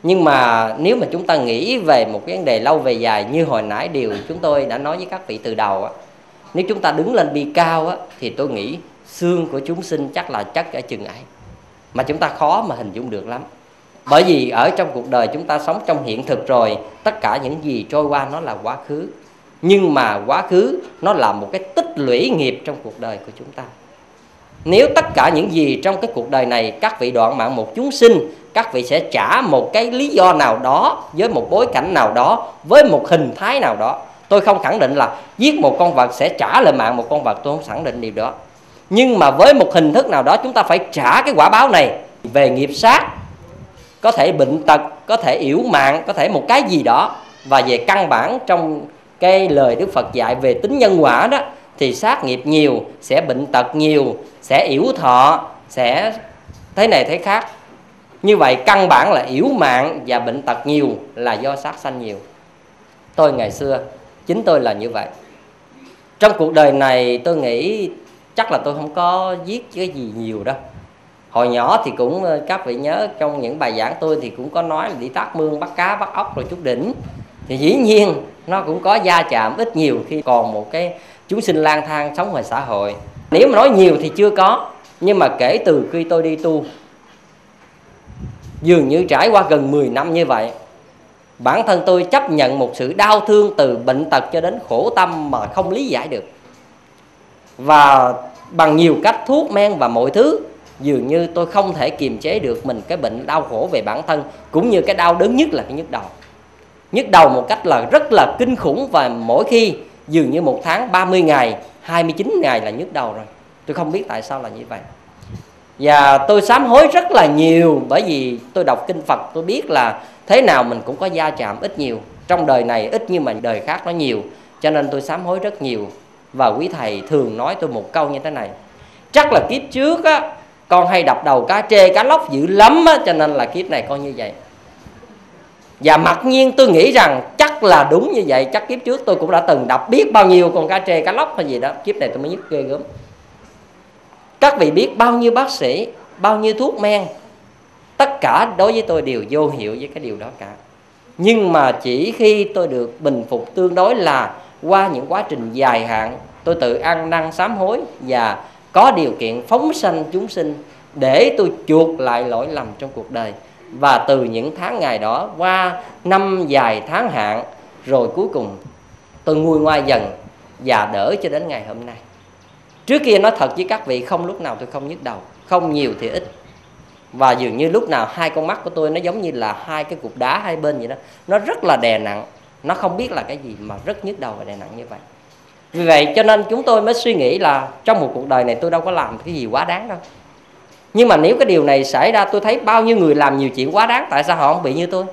Nhưng mà nếu mà chúng ta nghĩ về một cái vấn đề lâu về dài, như hồi nãy điều chúng tôi đã nói với các vị từ đầu á, nếu chúng ta đứng lên bi cao á, thì tôi nghĩ xương của chúng sinh chắc là chất ở chừng ấy, mà chúng ta khó mà hình dung được lắm. Bởi vì ở trong cuộc đời chúng ta sống trong hiện thực rồi, tất cả những gì trôi qua nó là quá khứ. Nhưng mà quá khứ nó là một cái tích lũy nghiệp trong cuộc đời của chúng ta. Nếu tất cả những gì trong cái cuộc đời này các vị đoạn mạng một chúng sinh, các vị sẽ trả một cái lý do nào đó, với một bối cảnh nào đó, với một hình thái nào đó. Tôi không khẳng định là giết một con vật sẽ trả lại mạng một con vật, tôi không khẳng định điều đó. Nhưng mà với một hình thức nào đó chúng ta phải trả cái quả báo này về nghiệp sát. Có thể bệnh tật, có thể yểu mạng, có thể một cái gì đó. Và về căn bản trong cái lời Đức Phật dạy về tính nhân quả đó, thì sát nghiệp nhiều, sẽ bệnh tật nhiều, sẽ yểu thọ, sẽ thế này thế khác. Như vậy căn bản là yểu mạng và bệnh tật nhiều là do sát sanh nhiều. Tôi ngày xưa, chính tôi là như vậy. Trong cuộc đời này tôi nghĩ chắc là tôi không có giết cái gì nhiều đâu. Hồi nhỏ thì cũng, các vị nhớ trong những bài giảng tôi thì cũng có nói là đi tác mương, bắt cá, bắt ốc rồi chút đỉnh. Thì dĩ nhiên nó cũng có va chạm ít nhiều khi còn một cái chúng sinh lang thang sống ngoài xã hội. Nếu mà nói nhiều thì chưa có. Nhưng mà kể từ khi tôi đi tu, dường như trải qua gần mười năm như vậy, bản thân tôi chấp nhận một sự đau thương từ bệnh tật cho đến khổ tâm mà không lý giải được. Và bằng nhiều cách thuốc men và mọi thứ, dường như tôi không thể kiềm chế được mình cái bệnh đau khổ về bản thân. Cũng như cái đau đớn nhất là cái nhức đầu. Nhức đầu một cách là rất là kinh khủng. Và mỗi khi dường như một tháng ba mươi ngày, hai mươi chín ngày là nhức đầu rồi. Tôi không biết tại sao là như vậy. Và tôi sám hối rất là nhiều. Bởi vì tôi đọc kinh Phật, tôi biết là thế nào mình cũng có va chạm ít nhiều. Trong đời này ít nhưng mà đời khác nó nhiều. Cho nên tôi sám hối rất nhiều. Và quý thầy thường nói tôi một câu như thế này: chắc là kiếp trước á, con hay đập đầu cá trê, cá lóc dữ lắm á, cho nên là kiếp này con như vậy. Và mặc nhiên tôi nghĩ rằng chắc là đúng như vậy. Chắc kiếp trước tôi cũng đã từng đập biết bao nhiêu con cá trê, cá lóc hay gì đó. Kiếp này tôi mới nhức ghê gớm. Các vị biết bao nhiêu bác sĩ, bao nhiêu thuốc men, tất cả đối với tôi đều vô hiệu với cái điều đó cả. Nhưng mà chỉ khi tôi được bình phục tương đối là qua những quá trình dài hạn, tôi tự ăn năn sám hối và có điều kiện phóng sanh chúng sinh để tôi chuộc lại lỗi lầm trong cuộc đời. Và từ những tháng ngày đó qua năm dài tháng hạn, rồi cuối cùng tôi nguôi ngoai dần và đỡ cho đến ngày hôm nay. Trước kia nói thật với các vị, không lúc nào tôi không nhức đầu, không nhiều thì ít. Và dường như lúc nào hai con mắt của tôi nó giống như là hai cái cục đá hai bên vậy đó. Nó rất là đè nặng, nó không biết là cái gì mà rất nhức đầu và đè nặng như vậy. Vì vậy cho nên chúng tôi mới suy nghĩ là trong một cuộc đời này tôi đâu có làm cái gì quá đáng đâu. Nhưng mà nếu cái điều này xảy ra, tôi thấy bao nhiêu người làm nhiều chuyện quá đáng, tại sao họ không bị như tôi?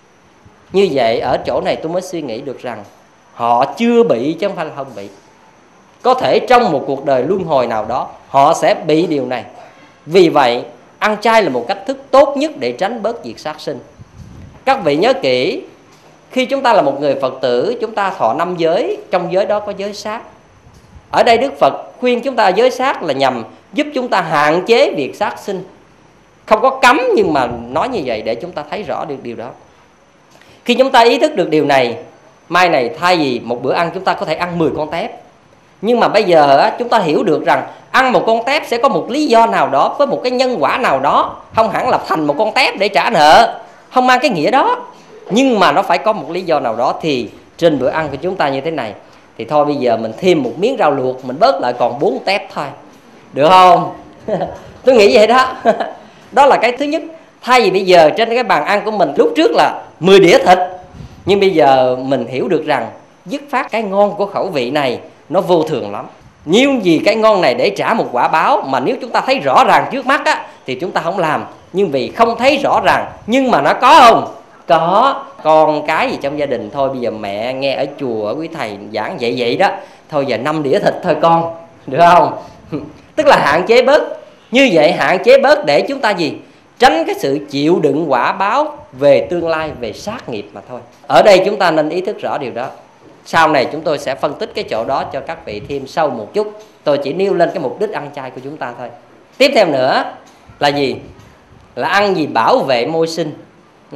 Như vậy ở chỗ này tôi mới suy nghĩ được rằng họ chưa bị chứ không phải là không bị. Có thể trong một cuộc đời luân hồi nào đó họ sẽ bị điều này. Vì vậy ăn chay là một cách thức tốt nhất để tránh bớt việc sát sinh. Các vị nhớ kỹ, khi chúng ta là một người Phật tử, chúng ta thọ năm giới, trong giới đó có giới sát. Ở đây Đức Phật khuyên chúng ta giới sát là nhằm giúp chúng ta hạn chế việc sát sinh. Không có cấm nhưng mà nói như vậy để chúng ta thấy rõ được điều đó. Khi chúng ta ý thức được điều này, mai này thay vì một bữa ăn chúng ta có thể ăn mười con tép. Nhưng mà bây giờ chúng ta hiểu được rằng ăn một con tép sẽ có một lý do nào đó, với một cái nhân quả nào đó. Không hẳn là thành một con tép để trả nợ, không mang cái nghĩa đó. Nhưng mà nó phải có một lý do nào đó. Thì trên bữa ăn của chúng ta như thế này, thì thôi bây giờ mình thêm một miếng rau luộc, mình bớt lại còn bốn tép thôi, được không? Tôi nghĩ vậy đó. Đó là cái thứ nhất. Thay vì bây giờ trên cái bàn ăn của mình lúc trước là mười đĩa thịt, nhưng bây giờ mình hiểu được rằng dứt phát cái ngon của khẩu vị này nó vô thường lắm. Nhiêu gì cái ngon này để trả một quả báo, mà nếu chúng ta thấy rõ ràng trước mắt á, thì chúng ta không làm. Nhưng vì không thấy rõ ràng, nhưng mà nó có không? Có. Con cái gì trong gia đình, thôi bây giờ mẹ nghe ở chùa quý thầy giảng vậy vậy đó, thôi giờ năm đĩa thịt thôi con, được không? Tức là hạn chế bớt. Như vậy hạn chế bớt để chúng ta gì? Tránh cái sự chịu đựng quả báo về tương lai, về sát nghiệp mà thôi. Ở đây chúng ta nên ý thức rõ điều đó. Sau này chúng tôi sẽ phân tích cái chỗ đó cho các vị thêm sâu một chút. Tôi chỉ nêu lên cái mục đích ăn chay của chúng ta thôi. Tiếp theo nữa là gì? Là ăn gì bảo vệ môi sinh đó.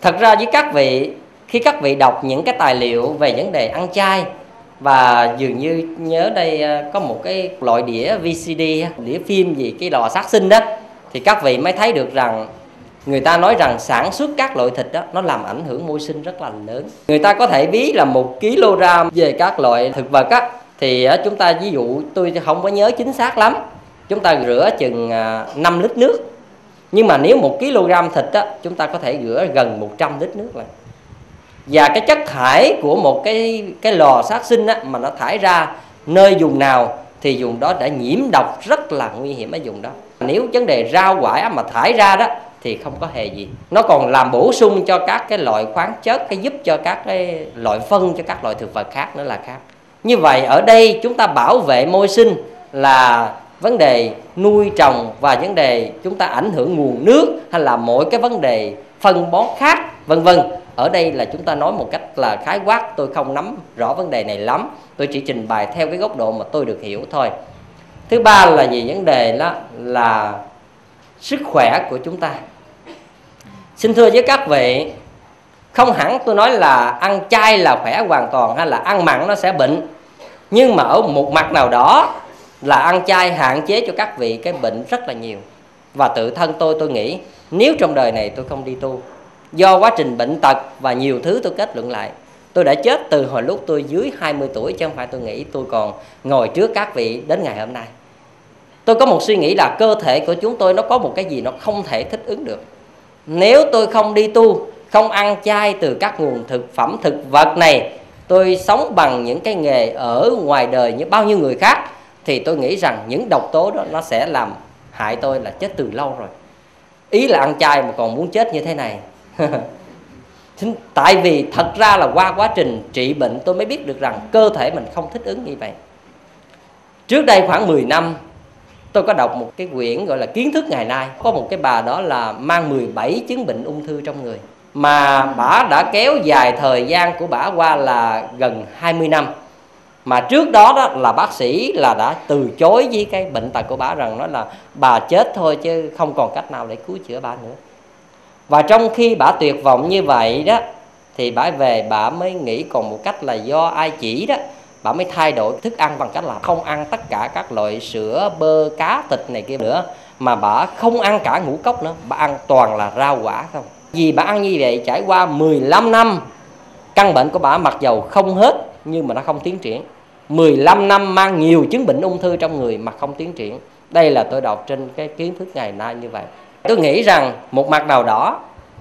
Thật ra với các vị, khi các vị đọc những cái tài liệu về vấn đề ăn chay, và dường như nhớ đây có một cái loại đĩa vê xê đê, đĩa phim gì cái lò sát sinh đó, thì các vị mới thấy được rằng người ta nói rằng sản xuất các loại thịt đó nó làm ảnh hưởng môi sinh rất là lớn. Người ta có thể ví là một ki lô gam về các loại thực vật á, thì chúng ta ví dụ tôi không có nhớ chính xác lắm, chúng ta rửa chừng năm lít nước. Nhưng mà nếu một ki lô gam thịt á, chúng ta có thể rửa gần một trăm lít nước lại. Và cái chất thải của một cái cái lò sát sinh á, mà nó thải ra nơi vùng nào thì vùng đó đã nhiễm độc rất là nguy hiểm ở vùng đó. Nếu vấn đề rau quả mà thải ra đó thì không có hề gì. Nó còn làm bổ sung cho các cái loại khoáng chất, cái giúp cho các cái loại phân cho các loại thực vật khác nữa là khác. Như vậy ở đây chúng ta bảo vệ môi sinh là vấn đề nuôi trồng, và vấn đề chúng ta ảnh hưởng nguồn nước hay là mỗi cái vấn đề phân bón khác vân vân. Ở đây là chúng ta nói một cách là khái quát, tôi không nắm rõ vấn đề này lắm, tôi chỉ trình bày theo cái góc độ mà tôi được hiểu thôi. Thứ ba là gì? Vấn đề đó là sức khỏe của chúng ta. Xin thưa với các vị, không hẳn tôi nói là ăn chay là khỏe hoàn toàn hay là ăn mặn nó sẽ bệnh. Nhưng mà ở một mặt nào đó là ăn chay hạn chế cho các vị cái bệnh rất là nhiều. Và tự thân tôi tôi nghĩ nếu trong đời này tôi không đi tu, do quá trình bệnh tật và nhiều thứ tôi kết luận lại, tôi đã chết từ hồi lúc tôi dưới hai mươi tuổi, chứ không phải tôi nghĩ tôi còn ngồi trước các vị đến ngày hôm nay. Tôi có một suy nghĩ là cơ thể của chúng tôi nó có một cái gì nó không thể thích ứng được. Nếu tôi không đi tu, không ăn chay từ các nguồn thực phẩm thực vật này, tôi sống bằng những cái nghề ở ngoài đời như bao nhiêu người khác, thì tôi nghĩ rằng những độc tố đó nó sẽ làm hại tôi là chết từ lâu rồi. Ý là ăn chay mà còn muốn chết như thế này. Tại vì thật ra là qua quá trình trị bệnh tôi mới biết được rằng cơ thể mình không thích ứng như vậy. Trước đây khoảng mười năm tôi có đọc một cái quyển gọi là Kiến thức ngày nay. Có một cái bà đó là mang mười bảy chứng bệnh ung thư trong người, mà bả đã kéo dài thời gian của bả qua là gần hai mươi năm. Mà trước đó, đó là bác sĩ là đã từ chối với cái bệnh tật của bả, rằng nói là bà chết thôi chứ không còn cách nào để cứu chữa bả nữa. Và trong khi bả tuyệt vọng như vậy đó, thì bả về bả mới nghĩ còn một cách là do ai chỉ đó. Bả mới thay đổi thức ăn bằng cách là không ăn tất cả các loại sữa, bơ, cá, thịt này kia nữa, mà bả không ăn cả ngũ cốc nữa, bả ăn toàn là rau quả không. Vì bả ăn như vậy trải qua mười lăm năm, căn bệnh của bả mặc dầu không hết nhưng mà nó không tiến triển. Mười lăm năm mang nhiều chứng bệnh ung thư trong người mà không tiến triển. Đây là tôi đọc trên cái kiến thức ngày nay như vậy. Tôi nghĩ rằng một mặt nào đó,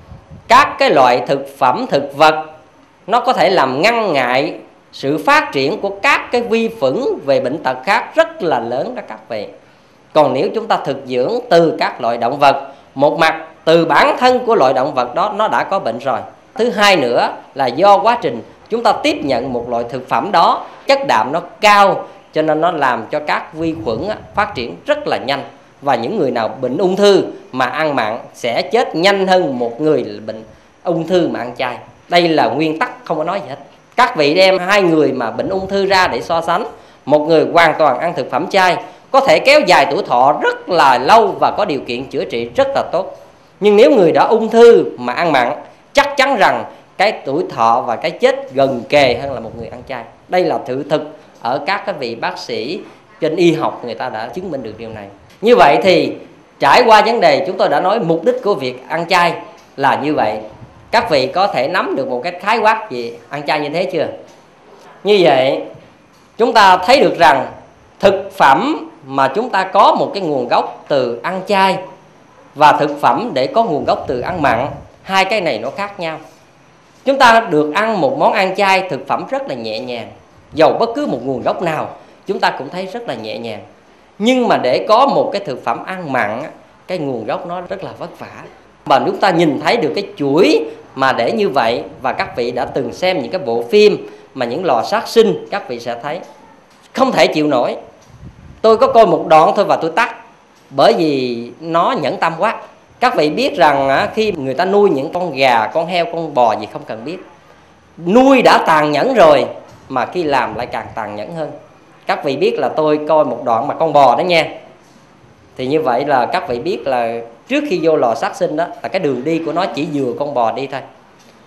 các cái loại thực phẩm thực vật nó có thể làm ngăn ngại sự phát triển của các cái vi khuẩn về bệnh tật khác rất là lớn đó các vị. Còn nếu chúng ta thực dưỡng từ các loại động vật, một mặt từ bản thân của loại động vật đó nó đã có bệnh rồi. Thứ hai nữa là do quá trình chúng ta tiếp nhận một loại thực phẩm đó, chất đạm nó cao, cho nên nó làm cho các vi khuẩn phát triển rất là nhanh. Và những người nào bệnh ung thư mà ăn mặn sẽ chết nhanh hơn một người bệnh ung thư mà ăn chay. Đây là nguyên tắc, không có nói gì hết. Các vị đem hai người mà bệnh ung thư ra để so sánh. Một người hoàn toàn ăn thực phẩm chay có thể kéo dài tuổi thọ rất là lâu và có điều kiện chữa trị rất là tốt. Nhưng nếu người đó ung thư mà ăn mặn, chắc chắn rằng cái tuổi thọ và cái chết gần kề hơn là một người ăn chay. Đây là sự thực ở các cái vị bác sĩ trên y học, người ta đã chứng minh được điều này. Như vậy thì trải qua vấn đề chúng tôi đã nói mục đích của việc ăn chay là như vậy. Các vị có thể nắm được một cái khái quát gì ăn chay như thế chưa? Như vậy chúng ta thấy được rằng thực phẩm mà chúng ta có một cái nguồn gốc từ ăn chay và thực phẩm để có nguồn gốc từ ăn mặn, hai cái này nó khác nhau. Chúng ta được ăn một món ăn chay, thực phẩm rất là nhẹ nhàng, dầu bất cứ một nguồn gốc nào chúng ta cũng thấy rất là nhẹ nhàng. Nhưng mà để có một cái thực phẩm ăn mặn, cái nguồn gốc nó rất là vất vả. Và chúng ta nhìn thấy được cái chuỗi mà để như vậy, và các vị đã từng xem những cái bộ phim mà những lò sát sinh, các vị sẽ thấy không thể chịu nổi. Tôi có coi một đoạn thôi và tôi tắt, bởi vì nó nhẫn tâm quá. Các vị biết rằng khi người ta nuôi những con gà, con heo, con bò gì không cần biết, nuôi đã tàn nhẫn rồi mà khi làm lại càng tàn nhẫn hơn. Các vị biết là tôi coi một đoạn mà con bò đó nha, thì như vậy là các vị biết là trước khi vô lò sát sinh đó là cái đường đi của nó chỉ vừa con bò đi thôi.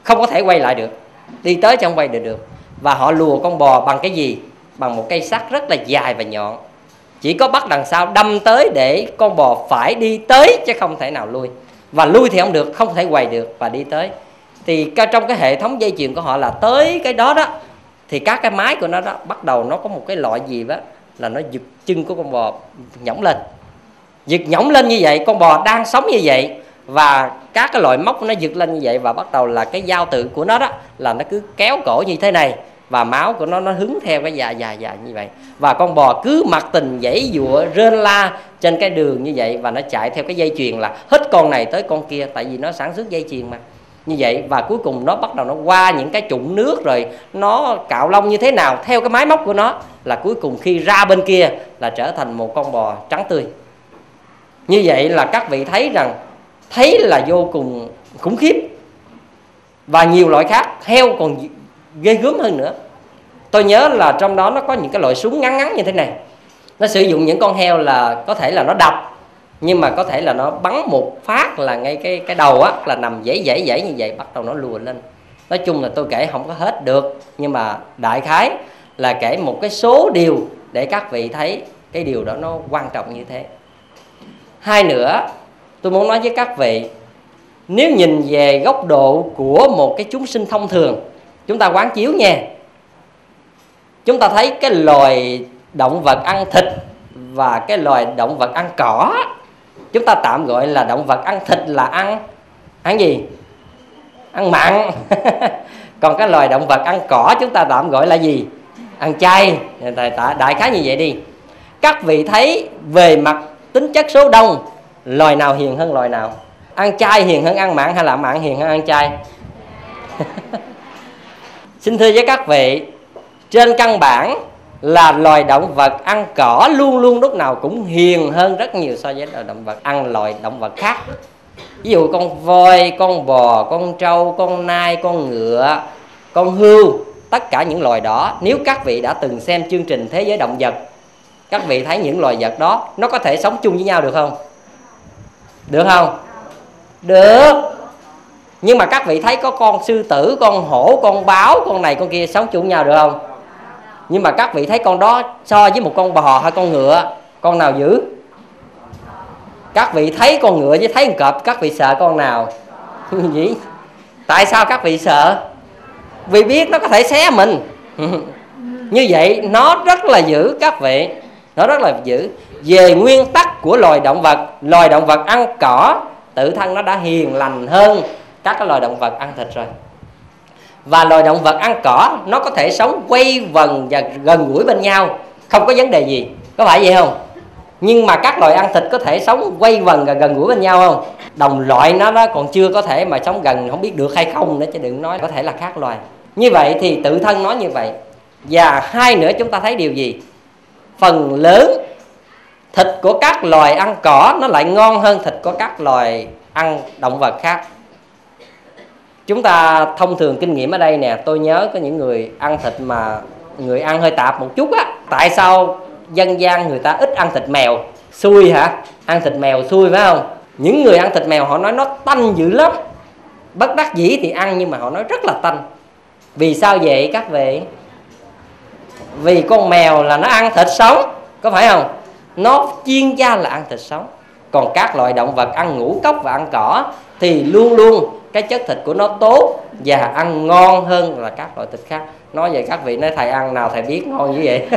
không có thể quay lại được, đi tới chứ không quay được được. Và họ lùa con bò bằng cái gì? Bằng một cây sắt rất là dài và nhọn, chỉ có bắt đằng sau đâm tới để con bò phải đi tới chứ không thể nào lui. Và lui thì không được, không thể quay được và đi tới. Thì trong cái hệ thống dây chuyền của họ là tới cái đó đó, thì các cái mái của nó đó bắt đầu nó có một cái loại gì đó là nó giật chân của con bò nhõng lên. Giật nhõng lên như vậy, con bò đang sống như vậy, và các cái loại móc nó giật lên như vậy, và bắt đầu là cái giao tự của nó đó là nó cứ kéo cổ như thế này, và máu của nó nó hứng theo cái dài dài dài như vậy. Và con bò cứ mặc tình giãy giụa rên la trên cái đường như vậy, và nó chạy theo cái dây chuyền là hết con này tới con kia, tại vì nó sản xuất dây chuyền mà như vậy. Và cuối cùng nó bắt đầu nó qua những cái trụng nước, rồi nó cạo lông như thế nào theo cái máy móc của nó, là cuối cùng khi ra bên kia là trở thành một con bò trắng tươi. Như vậy là các vị thấy rằng, thấy là vô cùng khủng khiếp. Và nhiều loại khác, heo còn ghê gớm hơn nữa. Tôi nhớ là trong đó nó có những cái loại súng ngắn ngắn như thế này. Nó sử dụng những con heo là có thể là nó độc, nhưng mà có thể là nó bắn một phát là ngay cái cái đầu á, là nằm dãy dãy dãy như vậy, bắt đầu nó lùa lên. Nói chung là tôi kể không có hết được, nhưng mà đại khái là kể một cái số điều để các vị thấy cái điều đó nó quan trọng như thế. Hai nữa, tôi muốn nói với các vị, nếu nhìn về góc độ của một cái chúng sinh thông thường, chúng ta quán chiếu nha, chúng ta thấy cái loài động vật ăn thịt và cái loài động vật ăn cỏ, chúng ta tạm gọi là động vật ăn thịt là ăn ăn gì? Ăn mặn. Còn cái loài động vật ăn cỏ chúng ta tạm gọi là gì? Ăn chay. Đại khái như vậy đi. Các vị thấy về mặt tính chất số đông, loài nào hiền hơn loài nào? Ăn chay hiền hơn ăn mặn hay là mặn hiền hơn ăn chay? Xin thưa với các vị, trên căn bản là loài động vật ăn cỏ luôn luôn lúc nào cũng hiền hơn rất nhiều so với loài động vật ăn loài động vật khác. Ví dụ con voi, con bò, con trâu, con nai, con ngựa, con hươu, tất cả những loài đó, nếu các vị đã từng xem chương trình Thế giới động vật, các vị thấy những loài vật đó nó có thể sống chung với nhau được không? Được không? Được. Nhưng mà các vị thấy có con sư tử, con hổ, con báo, con này con kia sống chung với nhau được không? Nhưng mà các vị thấy con đó so với một con bò hay con ngựa, con nào dữ? Các vị thấy con ngựa với thấy con cọp, các vị sợ con nào? Gì? Tại sao các vị sợ? Vì biết nó có thể xé mình. Như vậy nó rất là dữ các vị. Nó rất là dữ. Về nguyên tắc của loài động vật, loài động vật ăn cỏ tự thân nó đã hiền lành hơn các cái loài động vật ăn thịt rồi. Và loài động vật ăn cỏ nó có thể sống quay vần và gần gũi bên nhau, không có vấn đề gì. Có phải vậy không? Nhưng mà các loài ăn thịt có thể sống quay vần và gần gũi bên nhau không? Đồng loại nó đó còn chưa có thể mà sống gần, không biết được hay không nữa, chứ đừng nói có thể là khác loài. Như vậy thì tự thân nó như vậy. Và hai nữa chúng ta thấy điều gì? Phần lớn thịt của các loài ăn cỏ nó lại ngon hơn thịt của các loài ăn động vật khác. Chúng ta thông thường kinh nghiệm ở đây nè, tôi nhớ có những người ăn thịt mà người ăn hơi tạp một chút á. Tại sao dân gian người ta ít ăn thịt mèo? Xui hả? Ăn thịt mèo xui phải không? Những người ăn thịt mèo họ nói nó tanh dữ lắm. Bất đắc dĩ thì ăn, nhưng mà họ nói rất là tanh. Vì sao vậy các vị? Vì con mèo là nó ăn thịt sống, có phải không? Nó chuyên gia là ăn thịt sống. Còn các loại động vật ăn ngũ cốc và ăn cỏ thì luôn luôn cái chất thịt của nó tốt và ăn ngon hơn là các loại thịt khác. Nói vậy các vị nói thầy ăn nào thầy biết ngon như vậy.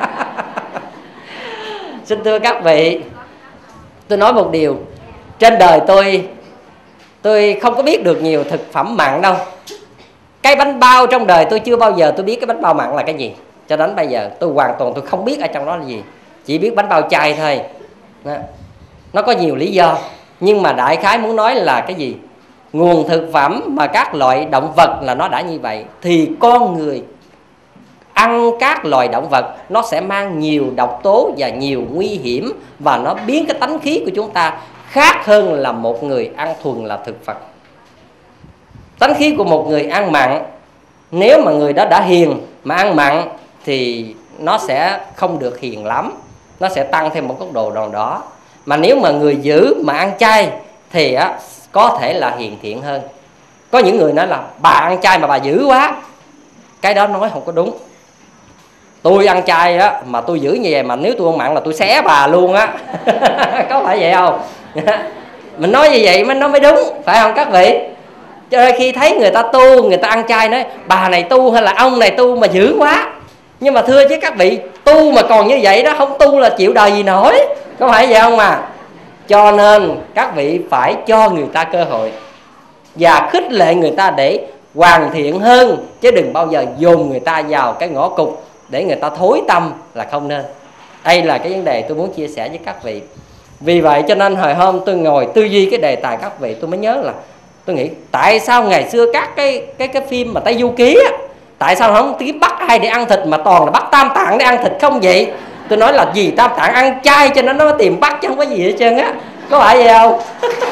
Xin thưa các vị, tôi nói một điều, trên đời tôi tôi không có biết được nhiều thực phẩm mặn đâu. Cái bánh bao trong đời tôi chưa bao giờ tôi biết cái bánh bao mặn là cái gì. Cho đến bây giờ tôi hoàn toàn tôi không biết ở trong đó là gì. Chỉ biết bánh bao chay thôi đó. Nó có nhiều lý do, nhưng mà đại khái muốn nói là cái gì? Nguồn thực phẩm mà các loại động vật là nó đã như vậy, thì con người ăn các loài động vật nó sẽ mang nhiều độc tố và nhiều nguy hiểm, và nó biến cái tánh khí của chúng ta khác hơn là một người ăn thuần là thực vật. Tánh khí của một người ăn mặn, nếu mà người đó đã hiền mà ăn mặn thì nó sẽ không được hiền lắm, nó sẽ tăng thêm một góc độ nào đó. Mà nếu mà người dữ mà ăn chay thì á, có thể là hiền thiện hơn. Có những người nói là bà ăn chay mà bà dữ quá. Cái đó nói không có đúng. Tôi ăn chay á mà tôi giữ như vậy, mà nếu tôi ăn mặn là tôi xé bà luôn á. Có phải vậy không? Mình nói như vậy mới nó mới đúng, phải không các vị? Cho nên khi thấy người ta tu, người ta ăn chay nói bà này tu hay là ông này tu mà dữ quá. Nhưng mà thưa với các vị, tu mà còn như vậy đó, không tu là chịu đời gì nổi. Có phải vậy không mà? Cho nên các vị phải cho người ta cơ hội và khích lệ người ta để hoàn thiện hơn, chứ đừng bao giờ dồn người ta vào cái ngõ cụt để người ta thối tâm, là không nên. Đây là cái vấn đề tôi muốn chia sẻ với các vị. Vì vậy cho nên hồi hôm tôi ngồi tư duy cái đề tài các vị, tôi mới nhớ là tôi nghĩ tại sao ngày xưa các cái cái cái phim mà Tây Du Ký á, tại sao không kiếm bắt ai để ăn thịt mà toàn là bắt Tam Tạng để ăn thịt không vậy? Tôi nói là vì Tam Tạng ăn chay cho nên nó tìm bắt chứ không có gì hết trơn á. Có phải vậy không?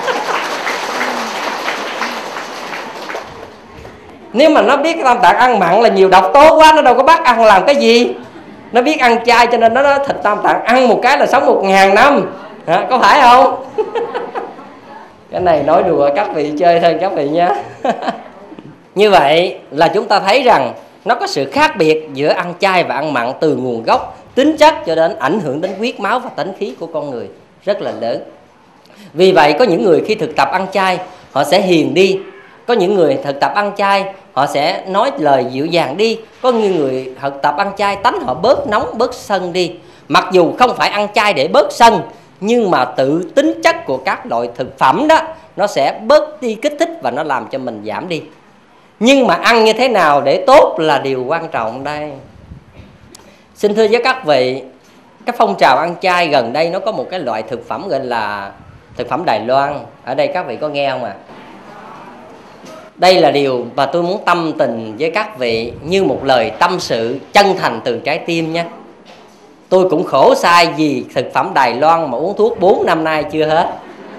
Nếu mà nó biết Tam Tạng ăn mặn là nhiều độc tố quá, nó đâu có bắt ăn làm cái gì. Nó biết ăn chay cho nên nó nói thịt Tam Tạng ăn một cái là sống một ngàn năm. Hả? Có phải không? Cái này nói đùa các vị chơi thôi các vị nha. Như vậy là chúng ta thấy rằng nó có sự khác biệt giữa ăn chay và ăn mặn, từ nguồn gốc, tính chất cho đến ảnh hưởng đến huyết máu và tánh khí của con người rất là lớn. Vì vậy có những người khi thực tập ăn chay họ sẽ hiền đi, có những người thực tập ăn chay họ sẽ nói lời dịu dàng đi, có những người thực tập ăn chay tánh họ bớt nóng bớt sân đi. Mặc dù không phải ăn chay để bớt sân, nhưng mà tự tính chất của các loại thực phẩm đó nó sẽ bớt đi kích thích và nó làm cho mình giảm đi. Nhưng mà ăn như thế nào để tốt là điều quan trọng đây. Xin thưa với các vị, cái phong trào ăn chay gần đây nó có một cái loại thực phẩm gọi là thực phẩm Đài Loan. Ở đây các vị có nghe không ạ? À? Đây là điều mà tôi muốn tâm tình với các vị như một lời tâm sự chân thành từ trái tim nha. Tôi cũng khổ sai vì thực phẩm Đài Loan mà uống thuốc bốn năm nay chưa hết.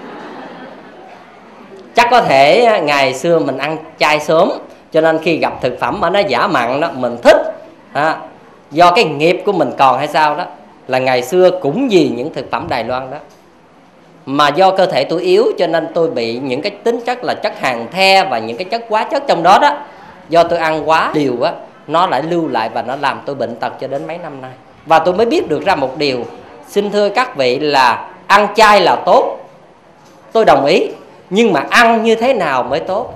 Chắc có thể ngày xưa mình ăn chay sớm, cho nên khi gặp thực phẩm mà nó giả mặn đó mình thích à, do cái nghiệp của mình còn hay sao đó, là ngày xưa cũng vì những thực phẩm Đài Loan đó. Mà do cơ thể tôi yếu cho nên tôi bị những cái tính chất là chất hàn the và những cái chất hóa chất trong đó đó, do tôi ăn quá liều á, nó lại lưu lại và nó làm tôi bệnh tật cho đến mấy năm nay. Và tôi mới biết được ra một điều, xin thưa các vị, là ăn chay là tốt, tôi đồng ý, nhưng mà ăn như thế nào mới tốt.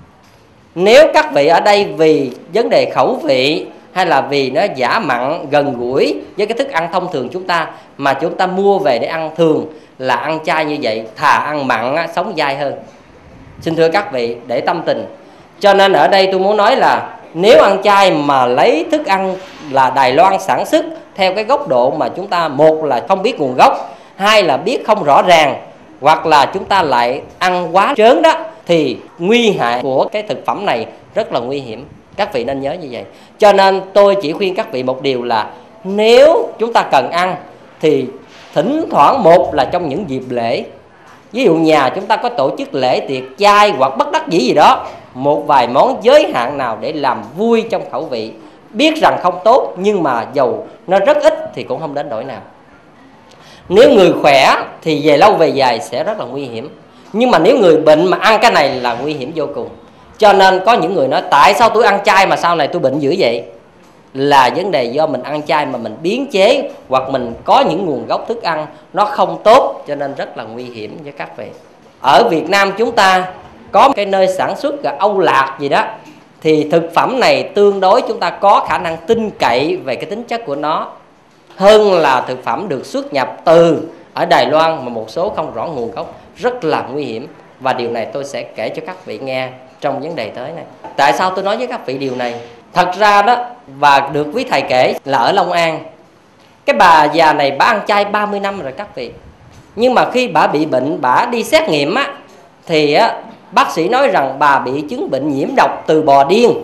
Nếu các vị ở đây vì vấn đề khẩu vị hay là vì nó giả mặn gần gũi với cái thức ăn thông thường chúng ta mà chúng ta mua về để ăn, thường là ăn chay như vậy, thà ăn mặn á, sống dai hơn. Xin thưa các vị, để tâm tình. Cho nên ở đây tôi muốn nói là nếu ăn chay mà lấy thức ăn là Đài Loan sản xuất theo cái góc độ mà chúng ta, một là không biết nguồn gốc, hai là biết không rõ ràng, hoặc là chúng ta lại ăn quá trớn đó, thì nguy hại của cái thực phẩm này rất là nguy hiểm. Các vị nên nhớ như vậy. Cho nên tôi chỉ khuyên các vị một điều là nếu chúng ta cần ăn thì thỉnh thoảng, một là trong những dịp lễ, ví dụ nhà chúng ta có tổ chức lễ tiệc chay hoặc bất đắc dĩ gì đó, một vài món giới hạn nào để làm vui trong khẩu vị, biết rằng không tốt nhưng mà dầu nó rất ít thì cũng không đến nỗi nào. Nếu người khỏe thì về lâu về dài sẽ rất là nguy hiểm, nhưng mà nếu người bệnh mà ăn cái này là nguy hiểm vô cùng. Cho nên có những người nói tại sao tôi ăn chay mà sau này tôi bệnh dữ vậy? Là vấn đề do mình ăn chay mà mình biến chế, hoặc mình có những nguồn gốc thức ăn nó không tốt, cho nên rất là nguy hiểm với các vị. Ở Việt Nam chúng ta có một cái nơi sản xuất là Âu Lạc gì đó, thì thực phẩm này tương đối chúng ta có khả năng tin cậy về cái tính chất của nó hơn là thực phẩm được xuất nhập từ ở Đài Loan mà một số không rõ nguồn gốc, rất là nguy hiểm. Và điều này tôi sẽ kể cho các vị nghe trong vấn đề tới này. Tại sao tôi nói với các vị điều này? Thật ra đó, và được quý thầy kể là ở Long An, cái bà già này bà ăn chay ba mươi năm rồi các vị. Nhưng mà khi bà bị bệnh, bà đi xét nghiệm á, thì á, bác sĩ nói rằng bà bị chứng bệnh nhiễm độc từ bò điên.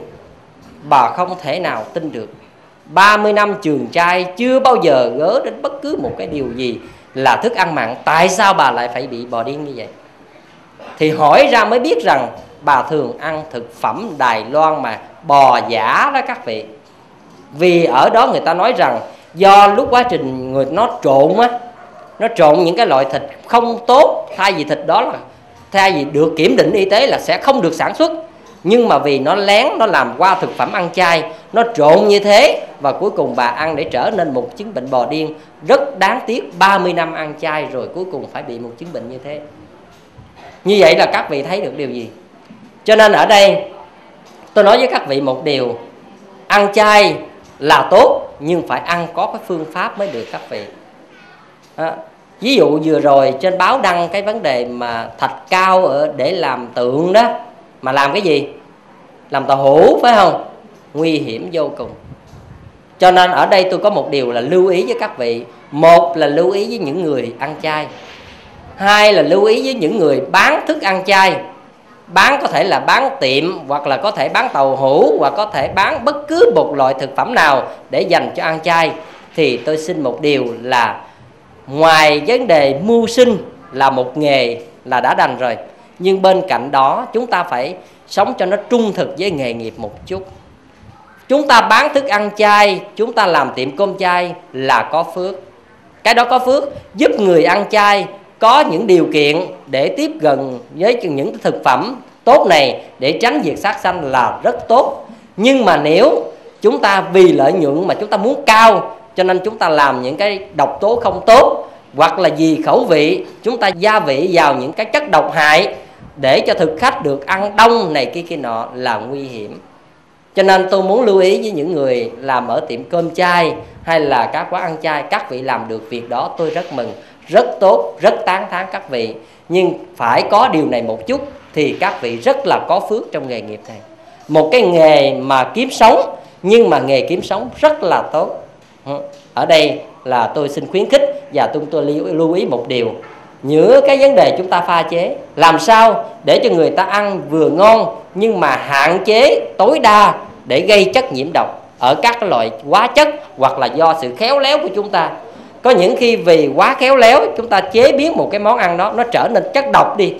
Bà không thể nào tin được. ba mươi năm trường chay chưa bao giờ gớ đến bất cứ một cái điều gì là thức ăn mặn. Tại sao bà lại phải bị bò điên như vậy? Thì hỏi ra mới biết rằng bà thường ăn thực phẩm Đài Loan mà bò giả đó các vị. Vì ở đó người ta nói rằng do lúc quá trình người nó trộn á, nó trộn những cái loại thịt không tốt, thay vì thịt đó là thay vì được kiểm định y tế là sẽ không được sản xuất, nhưng mà vì nó lén, nó làm qua thực phẩm ăn chay, nó trộn như thế, và cuối cùng bà ăn để trở nên một chứng bệnh bò điên. Rất đáng tiếc, ba mươi năm ăn chay rồi cuối cùng phải bị một chứng bệnh như thế. Như vậy là các vị thấy được điều gì? Cho nên ở đây tôi nói với các vị một điều: ăn chay là tốt, nhưng phải ăn có cái phương pháp mới được các vị. À, ví dụ vừa rồi trên báo đăng cái vấn đề mà thạch cao ở để làm tượng đó, mà làm cái gì? Làm tàu hũ, phải không? Nguy hiểm vô cùng. Cho nên ở đây tôi có một điều là lưu ý với các vị. Một là lưu ý với những người ăn chay, hai là lưu ý với những người bán thức ăn chay. Bán có thể là bán tiệm, hoặc là có thể bán tàu hũ, hoặc có thể bán bất cứ một loại thực phẩm nào để dành cho ăn chay. Thì tôi xin một điều là ngoài vấn đề mưu sinh là một nghề là đã đành rồi, nhưng bên cạnh đó chúng ta phải sống cho nó trung thực với nghề nghiệp một chút. Chúng ta bán thức ăn chay, chúng ta làm tiệm cơm chay là có phước. Cái đó có phước, giúp người ăn chay có những điều kiện để tiếp gần với những thực phẩm tốt này để tránh việc sát sanh là rất tốt. Nhưng mà nếu chúng ta vì lợi nhuận mà chúng ta muốn cao, cho nên chúng ta làm những cái độc tố không tốt, hoặc là vì khẩu vị chúng ta gia vị vào những cái chất độc hại để cho thực khách được ăn đông này kia kia nọ, là nguy hiểm. Cho nên tôi muốn lưu ý với những người làm ở tiệm cơm chay hay là các quán ăn chay, các vị làm được việc đó tôi rất mừng, rất tốt, rất tán thán các vị. Nhưng phải có điều này một chút thì các vị rất là có phước trong nghề nghiệp này. Một cái nghề mà kiếm sống, nhưng mà nghề kiếm sống rất là tốt. Ở đây là tôi xin khuyến khích và tôi, tôi lưu ý một điều: giữa cái vấn đề chúng ta pha chế làm sao để cho người ta ăn vừa ngon, nhưng mà hạn chế tối đa để gây chất nhiễm độc ở các cái loại hóa chất, hoặc là do sự khéo léo của chúng ta. Có những khi vì quá khéo léo chúng ta chế biến một cái món ăn đó nó trở nên chất độc đi.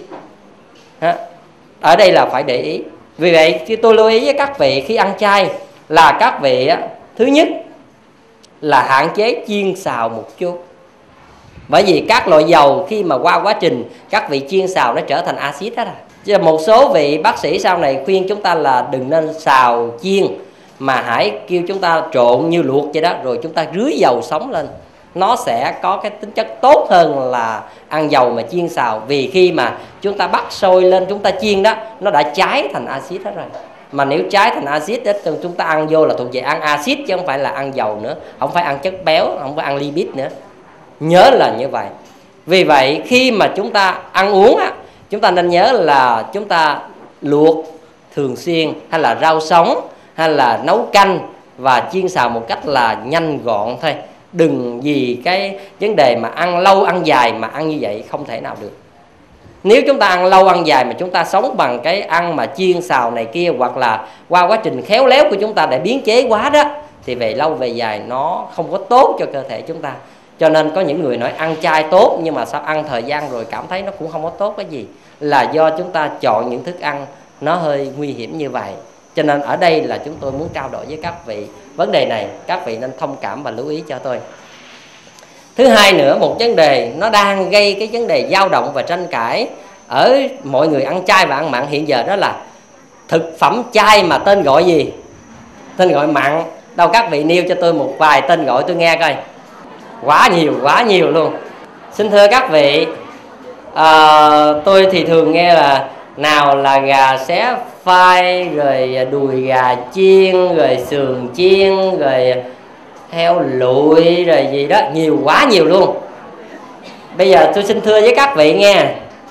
Ở đây là phải để ý. Vì vậy khi tôi lưu ý với các vị khi ăn chay là các vị thứ nhất là hạn chế chiên xào một chút. Bởi vì các loại dầu khi mà qua quá trình các vị chiên xào nó trở thành axit hết à. Chứ một số vị bác sĩ sau này khuyên chúng ta là đừng nên xào chiên, mà hãy kêu chúng ta trộn như luộc vậy đó, rồi chúng ta rưới dầu sống lên. Nó sẽ có cái tính chất tốt hơn là ăn dầu mà chiên xào. Vì khi mà chúng ta bắt sôi lên chúng ta chiên đó, nó đã cháy thành axit hết rồi. Mà nếu cháy thành axit đó, chúng ta ăn vô là thuộc về ăn axit chứ không phải là ăn dầu nữa, không phải ăn chất béo, không phải ăn lipid nữa. Nhớ là như vậy. Vì vậy khi mà chúng ta ăn uống á, chúng ta nên nhớ là chúng ta luộc thường xuyên, hay là rau sống, hay là nấu canh và chiên xào một cách là nhanh gọn thôi. Đừng vì cái vấn đề mà ăn lâu ăn dài mà ăn như vậy không thể nào được. Nếu chúng ta ăn lâu ăn dài mà chúng ta sống bằng cái ăn mà chiên xào này kia, hoặc là qua quá trình khéo léo của chúng ta để biến chế quá đó, thì về lâu về dài nó không có tốt cho cơ thể chúng ta. Cho nên có những người nói ăn chay tốt, nhưng mà sao ăn thời gian rồi cảm thấy nó cũng không có tốt cái gì, là do chúng ta chọn những thức ăn nó hơi nguy hiểm như vậy. Cho nên ở đây là chúng tôi muốn trao đổi với các vị vấn đề này, các vị nên thông cảm và lưu ý cho tôi. Thứ hai nữa, một vấn đề nó đang gây cái vấn đề dao động và tranh cãi ở mọi người ăn chay và ăn mặn hiện giờ, đó là thực phẩm chay mà tên gọi gì? Tên gọi mặn. Đâu các vị nêu cho tôi một vài tên gọi tôi nghe coi. Quá nhiều, quá nhiều luôn. Xin thưa các vị, à, tôi thì thường nghe là nào là gà xé phai, rồi đùi gà chiên, rồi sườn chiên, rồi heo lụi, rồi gì đó, nhiều, quá nhiều luôn. Bây giờ tôi xin thưa với các vị nghe,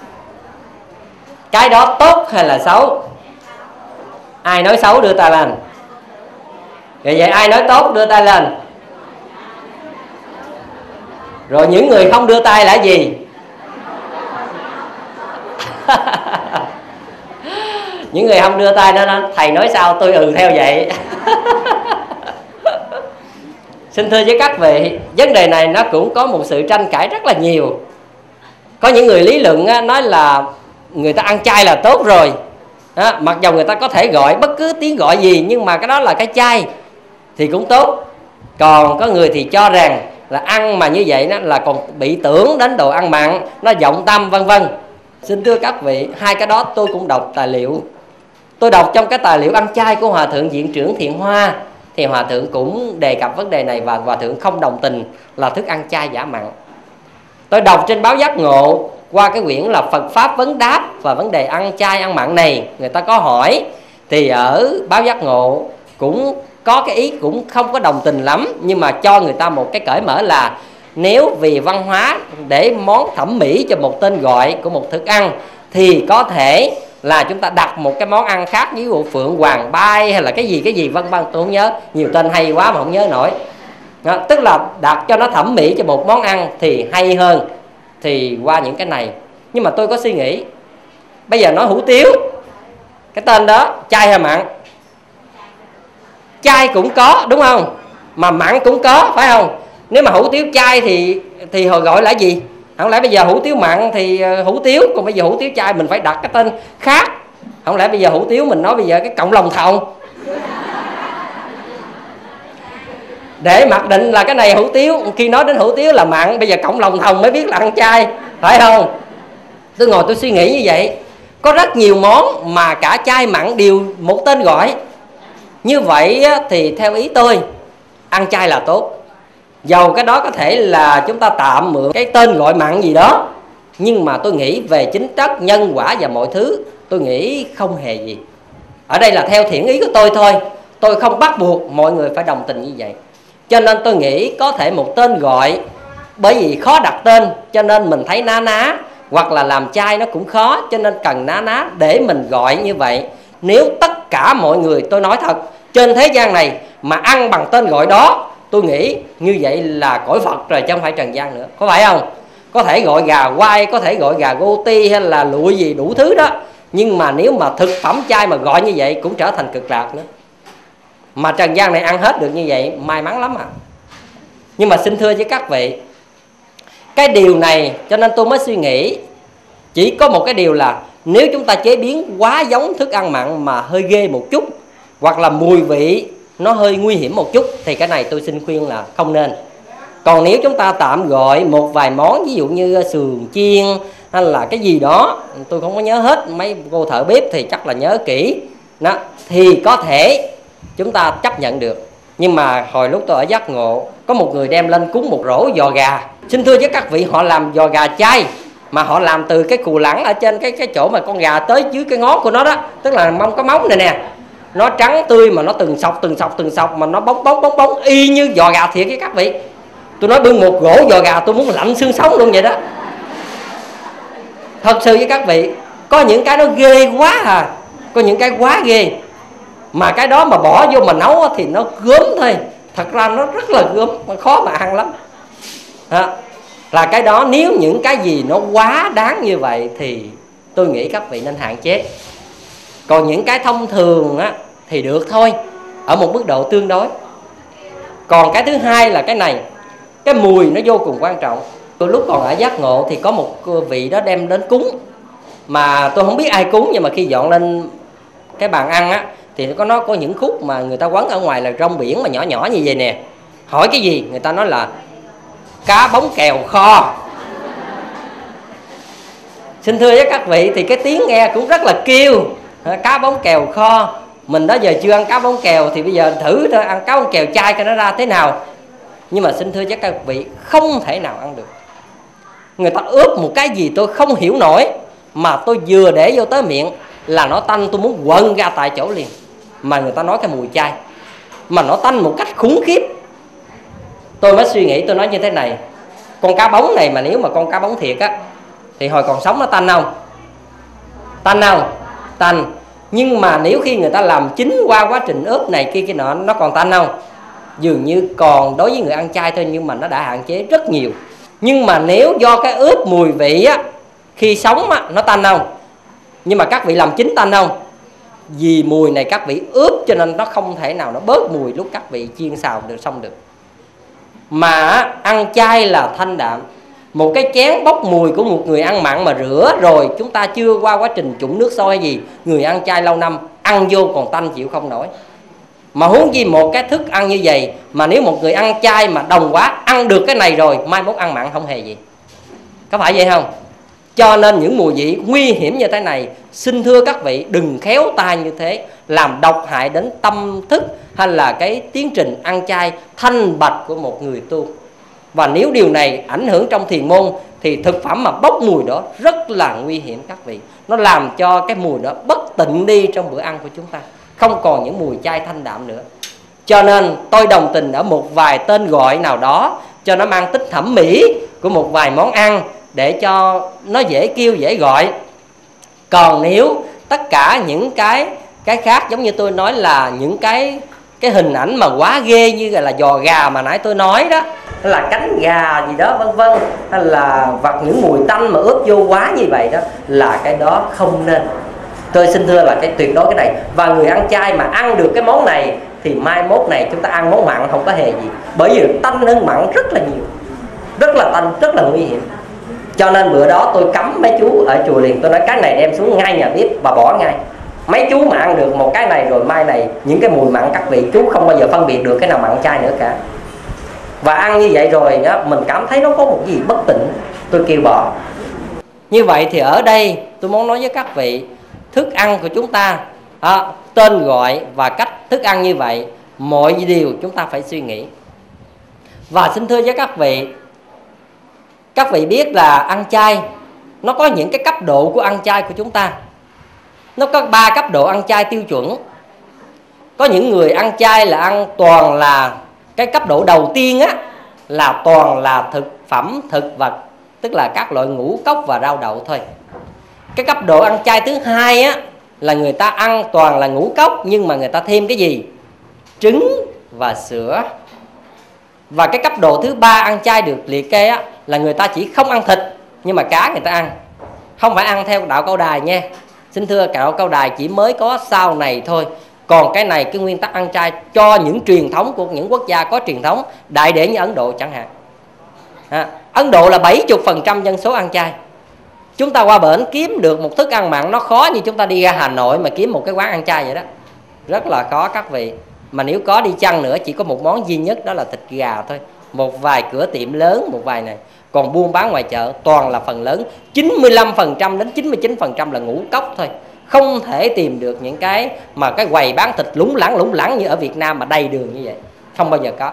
cái đó tốt hay là xấu? Ai nói xấu đưa tay lên. Rồi vậy ai nói tốt đưa tay lên. Rồi những người không đưa tay là gì? Những người không đưa tay đó, thầy nói sao tôi ừ theo vậy. Xin thưa với các vị, vấn đề này nó cũng có một sự tranh cãi rất là nhiều. Có những người lý luận á, nói là người ta ăn chay là tốt rồi đó, mặc dù người ta có thể gọi bất cứ tiếng gọi gì, nhưng mà cái đó là cái chay thì cũng tốt. Còn có người thì cho rằng là ăn mà như vậy đó là còn bị tưởng đến đồ ăn mặn, nó vọng tâm vân vân. Xin thưa các vị, hai cái đó tôi cũng đọc tài liệu Tôi đọc trong cái tài liệu ăn chay của Hòa Thượng Viện Trưởng Thiện Hoa, thì Hòa Thượng cũng đề cập vấn đề này, và Hòa Thượng không đồng tình là thức ăn chay giả mặn. Tôi đọc trên báo Giác Ngộ qua cái quyển là Phật Pháp Vấn Đáp và vấn đề ăn chay ăn mặn này, người ta có hỏi, thì ở báo Giác Ngộ cũng có cái ý cũng không có đồng tình lắm, nhưng mà cho người ta một cái cởi mở là nếu vì văn hóa để món thẩm mỹ cho một tên gọi của một thức ăn, thì có thể là chúng ta đặt một cái món ăn khác, ví dụ Phượng Hoàng Bay hay là cái gì cái gì vân vân, tôi không nhớ, nhiều tên hay quá mà không nhớ nổi. Đó, tức là đặt cho nó thẩm mỹ cho một món ăn thì hay hơn, thì qua những cái này. Nhưng mà tôi có suy nghĩ, bây giờ nói hủ tiếu, cái tên đó chay hay mặn? Chay cũng có đúng không, mà mặn cũng có phải không? Nếu mà hủ tiếu chay thì thì hồi gọi là gì? Không lẽ bây giờ hủ tiếu mặn thì hủ tiếu, còn bây giờ hủ tiếu chay mình phải đặt cái tên khác? Không lẽ bây giờ hủ tiếu mình nói bây giờ cái cộng lòng thòng để mặc định là cái này hủ tiếu, khi nói đến hủ tiếu là mặn, bây giờ cộng lòng thòng mới biết là ăn chay, phải không? Tôi ngồi tôi suy nghĩ như vậy. Có rất nhiều món mà cả chay mặn đều một tên gọi. Như vậy thì theo ý tôi, ăn chay là tốt. Dầu cái đó có thể là chúng ta tạm mượn cái tên gọi mặn gì đó, nhưng mà tôi nghĩ về chính chất, nhân quả và mọi thứ, tôi nghĩ không hề gì. Ở đây là theo thiện ý của tôi thôi, tôi không bắt buộc mọi người phải đồng tình như vậy. Cho nên tôi nghĩ có thể một tên gọi, bởi vì khó đặt tên cho nên mình thấy ná ná, hoặc là làm chay nó cũng khó cho nên cần ná ná để mình gọi như vậy. Nếu tất cả mọi người, tôi nói thật, trên thế gian này mà ăn bằng tên gọi đó, tôi nghĩ như vậy là cõi Phật rồi chứ không phải trần gian nữa, có phải không? Có thể gọi gà quay, có thể gọi gà goti hay là lụi gì đủ thứ đó, nhưng mà nếu mà thực phẩm chay mà gọi như vậy cũng trở thành cực lạc nữa. Mà trần gian này ăn hết được như vậy may mắn lắm à. Nhưng mà xin thưa với các vị, cái điều này cho nên tôi mới suy nghĩ, chỉ có một cái điều là nếu chúng ta chế biến quá giống thức ăn mặn mà hơi ghê một chút, hoặc là mùi vị nó hơi nguy hiểm một chút, thì cái này tôi xin khuyên là không nên. Còn nếu chúng ta tạm gọi một vài món, ví dụ như sườn chiên hay là cái gì đó, tôi không có nhớ hết, mấy cô thợ bếp thì chắc là nhớ kỹ đó, thì có thể chúng ta chấp nhận được. Nhưng mà hồi lúc tôi ở Giác Ngộ, có một người đem lên cúng một rổ giò gà. Xin thưa với các vị, họ làm giò gà chay, mà họ làm từ cái cù lẳng ở trên cái cái chỗ mà con gà tới dưới cái ngón của nó đó, tức là mong có móng này nè, nó trắng tươi mà nó từng sọc từng sọc từng sọc mà nó bóng bóng bóng bóng y như giò gà thiệt với các vị. Tôi nói bưng một gỗ giò gà tôi muốn lạnh xương sống luôn vậy đó. Thật sự với các vị, có những cái nó ghê quá à, có những cái quá ghê, mà cái đó mà bỏ vô mà nấu thì nó gớm thôi. Thật ra nó rất là gớm, khó mà ăn lắm à, là cái đó. Nếu những cái gì nó quá đáng như vậy thì tôi nghĩ các vị nên hạn chế. Còn những cái thông thường á, thì được thôi, ở một mức độ tương đối. Còn cái thứ hai là cái này, cái mùi nó vô cùng quan trọng. Tôi lúc còn ở Giác Ngộ thì có một vị đó đem đến cúng, mà tôi không biết ai cúng, nhưng mà khi dọn lên cái bàn ăn á thì có nó có những khúc mà người ta quấn ở ngoài là rong biển mà nhỏ nhỏ như vậy nè. Hỏi cái gì, người ta nói là cá bóng kèo kho. Xin thưa với các vị, thì cái tiếng nghe cũng rất là kêu, cá bóng kèo kho. Mình đó giờ chưa ăn cá bóng kèo thì bây giờ thử thôi, ăn cá bóng kèo chay cho nó ra thế nào. Nhưng mà xin thưa với các vị, không thể nào ăn được. Người ta ướp một cái gì tôi không hiểu nổi, mà tôi vừa để vô tới miệng là nó tanh, tôi muốn quần ra tại chỗ liền. Mà người ta nói cái mùi chay, mà nó tanh một cách khủng khiếp. Tôi mới suy nghĩ, tôi nói như thế này, con cá bóng này mà nếu mà con cá bóng thiệt á, thì hồi còn sống nó tanh không? Tanh không? Tanh. Nhưng mà nếu khi người ta làm chín qua quá trình ướp này kia kia nọ, nó còn tanh không? Dường như còn đối với người ăn chay thôi, nhưng mà nó đã hạn chế rất nhiều. Nhưng mà nếu do cái ướp mùi vị á, khi sống á, nó tanh không? Nhưng mà các vị làm chín tanh không? Vì mùi này các vị ướp cho nên nó không thể nào nó bớt mùi lúc các vị chiên xào được xong được. Mà ăn chay là thanh đạm. Một cái chén bốc mùi của một người ăn mặn mà rửa rồi chúng ta chưa qua quá trình trụng nước sôi hay gì, người ăn chay lâu năm ăn vô còn tanh chịu không nổi. Mà huống chi một cái thức ăn như vậy, mà nếu một người ăn chay mà đồng quá ăn được cái này rồi, mai mốt ăn mặn không hề gì. Có phải vậy không? Cho nên những mùi vị nguy hiểm như thế này, xin thưa các vị đừng khéo tay như thế, làm độc hại đến tâm thức hay là cái tiến trình ăn chay thanh bạch của một người tu. Và nếu điều này ảnh hưởng trong thiền môn thì thực phẩm mà bốc mùi đó rất là nguy hiểm các vị. Nó làm cho cái mùi đó bất tịnh đi trong bữa ăn của chúng ta, không còn những mùi chay thanh đạm nữa. Cho nên tôi đồng tình ở một vài tên gọi nào đó cho nó mang tính thẩm mỹ của một vài món ăn để cho nó dễ kêu dễ gọi. Còn nếu tất cả những cái cái khác, giống như tôi nói là những cái cái hình ảnh mà quá ghê như là giò gà mà nãy tôi nói đó, hay là cánh gà gì đó vân vân, hay là vặt những mùi tanh mà ướp vô quá như vậy đó, là cái đó không nên. Tôi xin thưa là cái tuyệt đối cái này. Và người ăn chay mà ăn được cái món này thì mai mốt này chúng ta ăn món mặn không có hề gì, bởi vì tanh hơn mặn rất là nhiều, rất là tanh, rất là nguy hiểm. Cho nên bữa đó tôi cấm mấy chú ở chùa liền, tôi nói cái này đem xuống ngay nhà bếp và bỏ ngay. Mấy chú mà ăn được một cái này rồi mai này những cái mùi mặn các vị chú không bao giờ phân biệt được cái nào mặn chay nữa cả. Và ăn như vậy rồi đó, mình cảm thấy nó có một gì bất tịnh, tôi kêu bỏ. Như vậy thì ở đây tôi muốn nói với các vị, thức ăn của chúng ta à, tên gọi và cách thức ăn như vậy, mọi điều chúng ta phải suy nghĩ. Và xin thưa với các vị, các vị biết là ăn chay nó có những cái cấp độ của ăn chay của chúng ta. Nó có ba cấp độ ăn chay tiêu chuẩn. Có những người ăn chay là ăn toàn là cái cấp độ đầu tiên á, là toàn là thực phẩm thực vật, tức là các loại ngũ cốc và rau đậu thôi. Cái cấp độ ăn chay thứ hai á, là người ta ăn toàn là ngũ cốc, nhưng mà người ta thêm cái gì? Trứng và sữa. Và cái cấp độ thứ ba ăn chay được liệt kê á, là người ta chỉ không ăn thịt, nhưng mà cá người ta ăn. Không phải ăn theo đạo Cao Đài nha. Xin thưa, đạo Cao Đài chỉ mới có sau này thôi. Còn cái này, cái nguyên tắc ăn chay cho những truyền thống của những quốc gia có truyền thống đại để như Ấn Độ chẳng hạn. À, Ấn Độ là bảy mươi phần trăm dân số ăn chay. Chúng ta qua bển kiếm được một thức ăn mặn nó khó như chúng ta đi ra Hà Nội mà kiếm một cái quán ăn chay vậy đó. Rất là khó các vị. Mà nếu có đi chăng nữa chỉ có một món duy nhất, đó là thịt gà thôi. Một vài cửa tiệm lớn, một vài này. Còn buôn bán ngoài chợ toàn là phần lớn chín mươi lăm phần trăm đến chín mươi chín phần trăm là ngũ cốc thôi. Không thể tìm được những cái mà cái quầy bán thịt lủng lẳng lủng lẳng như ở Việt Nam mà đầy đường như vậy. Không bao giờ có.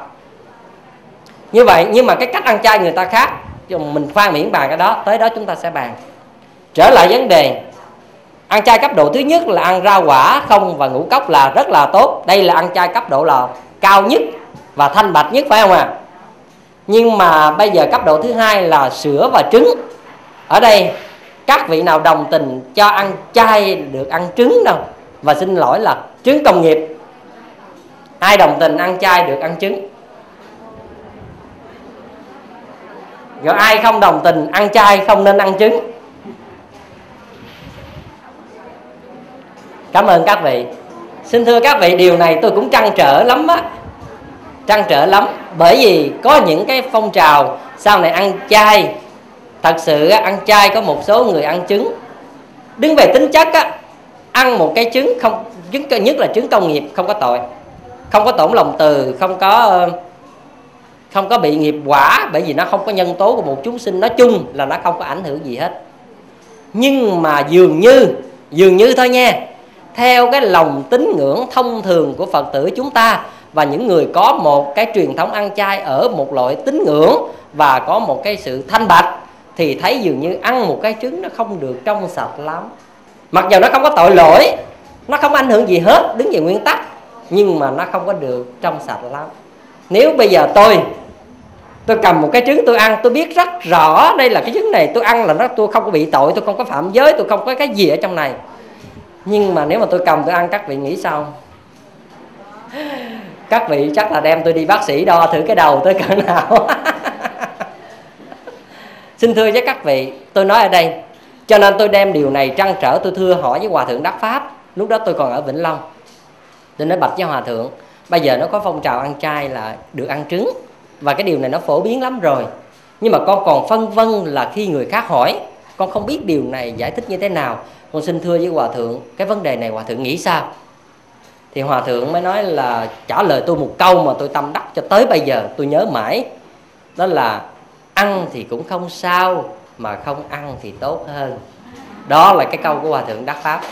Như vậy, nhưng mà cái cách ăn chay người ta khác. Mình khoan miễn bàn cái đó, tới đó chúng ta sẽ bàn. Trở lại vấn đề, ăn chay cấp độ thứ nhất là ăn rau quả không và ngũ cốc là rất là tốt. Đây là ăn chay cấp độ là cao nhất và thanh bạch nhất, phải không ạ? À? Nhưng mà bây giờ cấp độ thứ hai là sữa và trứng. Ở đây các vị nào đồng tình cho ăn chay được ăn trứng đâu? Và xin lỗi là trứng công nghiệp. Ai đồng tình ăn chay được ăn trứng? Rồi ai không đồng tình ăn chay không nên ăn trứng? Cảm ơn các vị. Xin thưa các vị, điều này tôi cũng trăn trở lắm á. Trăn trở lắm. Bởi vì có những cái phong trào sau này ăn chay. Thật sự ăn chay có một số người ăn trứng. Đứng về tính chất á, ăn một cái trứng không, trứng nhất là trứng công nghiệp không có tội, không có tổn lòng từ, không có không có bị nghiệp quả, bởi vì nó không có nhân tố của một chúng sinh. Nói chung là nó không có ảnh hưởng gì hết. Nhưng mà dường như dường như thôi nha, theo cái lòng tín ngưỡng thông thường của Phật tử chúng ta và những người có một cái truyền thống ăn chay ở một loại tín ngưỡng và có một cái sự thanh bạch, thì thấy dường như ăn một cái trứng nó không được trong sạch lắm. Mặc dù nó không có tội lỗi, nó không ảnh hưởng gì hết, đứng về nguyên tắc, nhưng mà nó không có được trong sạch lắm. Nếu bây giờ tôi tôi cầm một cái trứng tôi ăn, tôi biết rất rõ đây là cái trứng này tôi ăn là nó, tôi không có bị tội, tôi không có phạm giới, tôi không có cái gì ở trong này. Nhưng mà nếu mà tôi cầm tôi ăn, các vị nghĩ sao? Các vị chắc là đem tôi đi bác sĩ đo thử cái đầu tới cỡ nào. Xin thưa với các vị, tôi nói ở đây, cho nên tôi đem điều này trăn trở, tôi thưa hỏi với Hòa Thượng Đắc Pháp. Lúc đó tôi còn ở Vĩnh Long. Tôi nói bạch với Hòa Thượng, bây giờ nó có phong trào ăn chay là được ăn trứng, và cái điều này nó phổ biến lắm rồi. Nhưng mà con còn phân vân là khi người khác hỏi, con không biết điều này giải thích như thế nào. Con xin thưa với Hòa Thượng, cái vấn đề này Hòa Thượng nghĩ sao? Thì Hòa Thượng mới nói là trả lời tôi một câu mà tôi tâm đắc cho tới bây giờ tôi nhớ mãi. Đó là ăn thì cũng không sao, mà không ăn thì tốt hơn. Đó là cái câu của Hòa Thượng Đắc Pháp.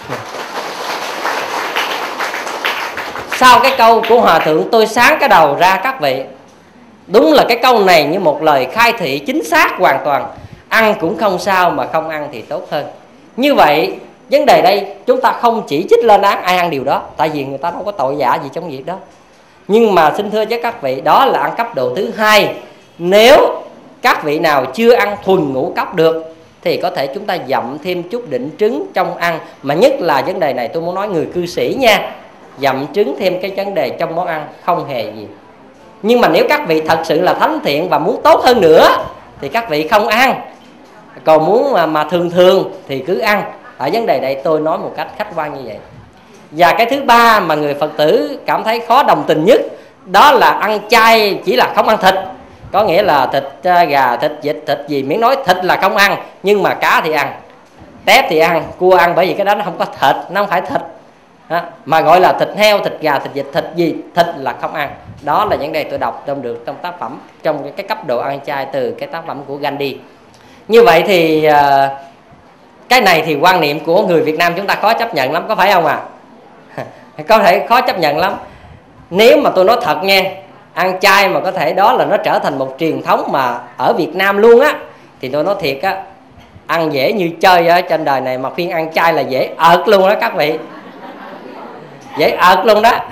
Sau cái câu của Hòa Thượng tôi sáng cái đầu ra các vị. Đúng là cái câu này như một lời khai thị chính xác hoàn toàn. Ăn cũng không sao mà không ăn thì tốt hơn. Như vậy vấn đề đây chúng ta không chỉ trích lên án ai ăn điều đó, tại vì người ta đâu có tội vạ gì trong việc đó. Nhưng mà xin thưa với các vị, đó là ăn cấp độ thứ hai. Nếu các vị nào chưa ăn thuần ngũ cốc được thì có thể chúng ta dặm thêm chút đỉnh trứng trong ăn. Mà nhất là vấn đề này tôi muốn nói người cư sĩ nha, dặm trứng thêm cái vấn đề trong món ăn không hề gì. Nhưng mà nếu các vị thật sự là thánh thiện và muốn tốt hơn nữa thì các vị không ăn. Còn muốn mà, mà thường thường thì cứ ăn. Ở vấn đề này tôi nói một cách khách quan như vậy. Và cái thứ ba mà người Phật tử cảm thấy khó đồng tình nhất, đó là ăn chay chỉ là không ăn thịt. Có nghĩa là thịt gà, thịt vịt, thịt gì miễn nói thịt là không ăn, nhưng mà cá thì ăn, tép thì ăn, cua ăn, bởi vì cái đó nó không có thịt, nó không phải thịt. Đó. Mà gọi là thịt heo, thịt gà, thịt vịt, thịt gì, thịt là không ăn. Đó là những đề tôi đọc trong được trong tác phẩm, trong cái cấp độ ăn chay từ cái tác phẩm của Gandhi. Như vậy thì cái này thì quan niệm của người Việt Nam chúng ta khó chấp nhận lắm, có phải không ạ? À? Có thể khó chấp nhận lắm. Nếu mà tôi nói thật nha, ăn chay mà có thể đó là nó trở thành một truyền thống mà ở Việt Nam luôn á, thì tôi nói thiệt á, ăn dễ như chơi ở trên đời này, mà khuyên ăn chay là dễ ợt luôn đó các vị. Dễ ợt luôn đó.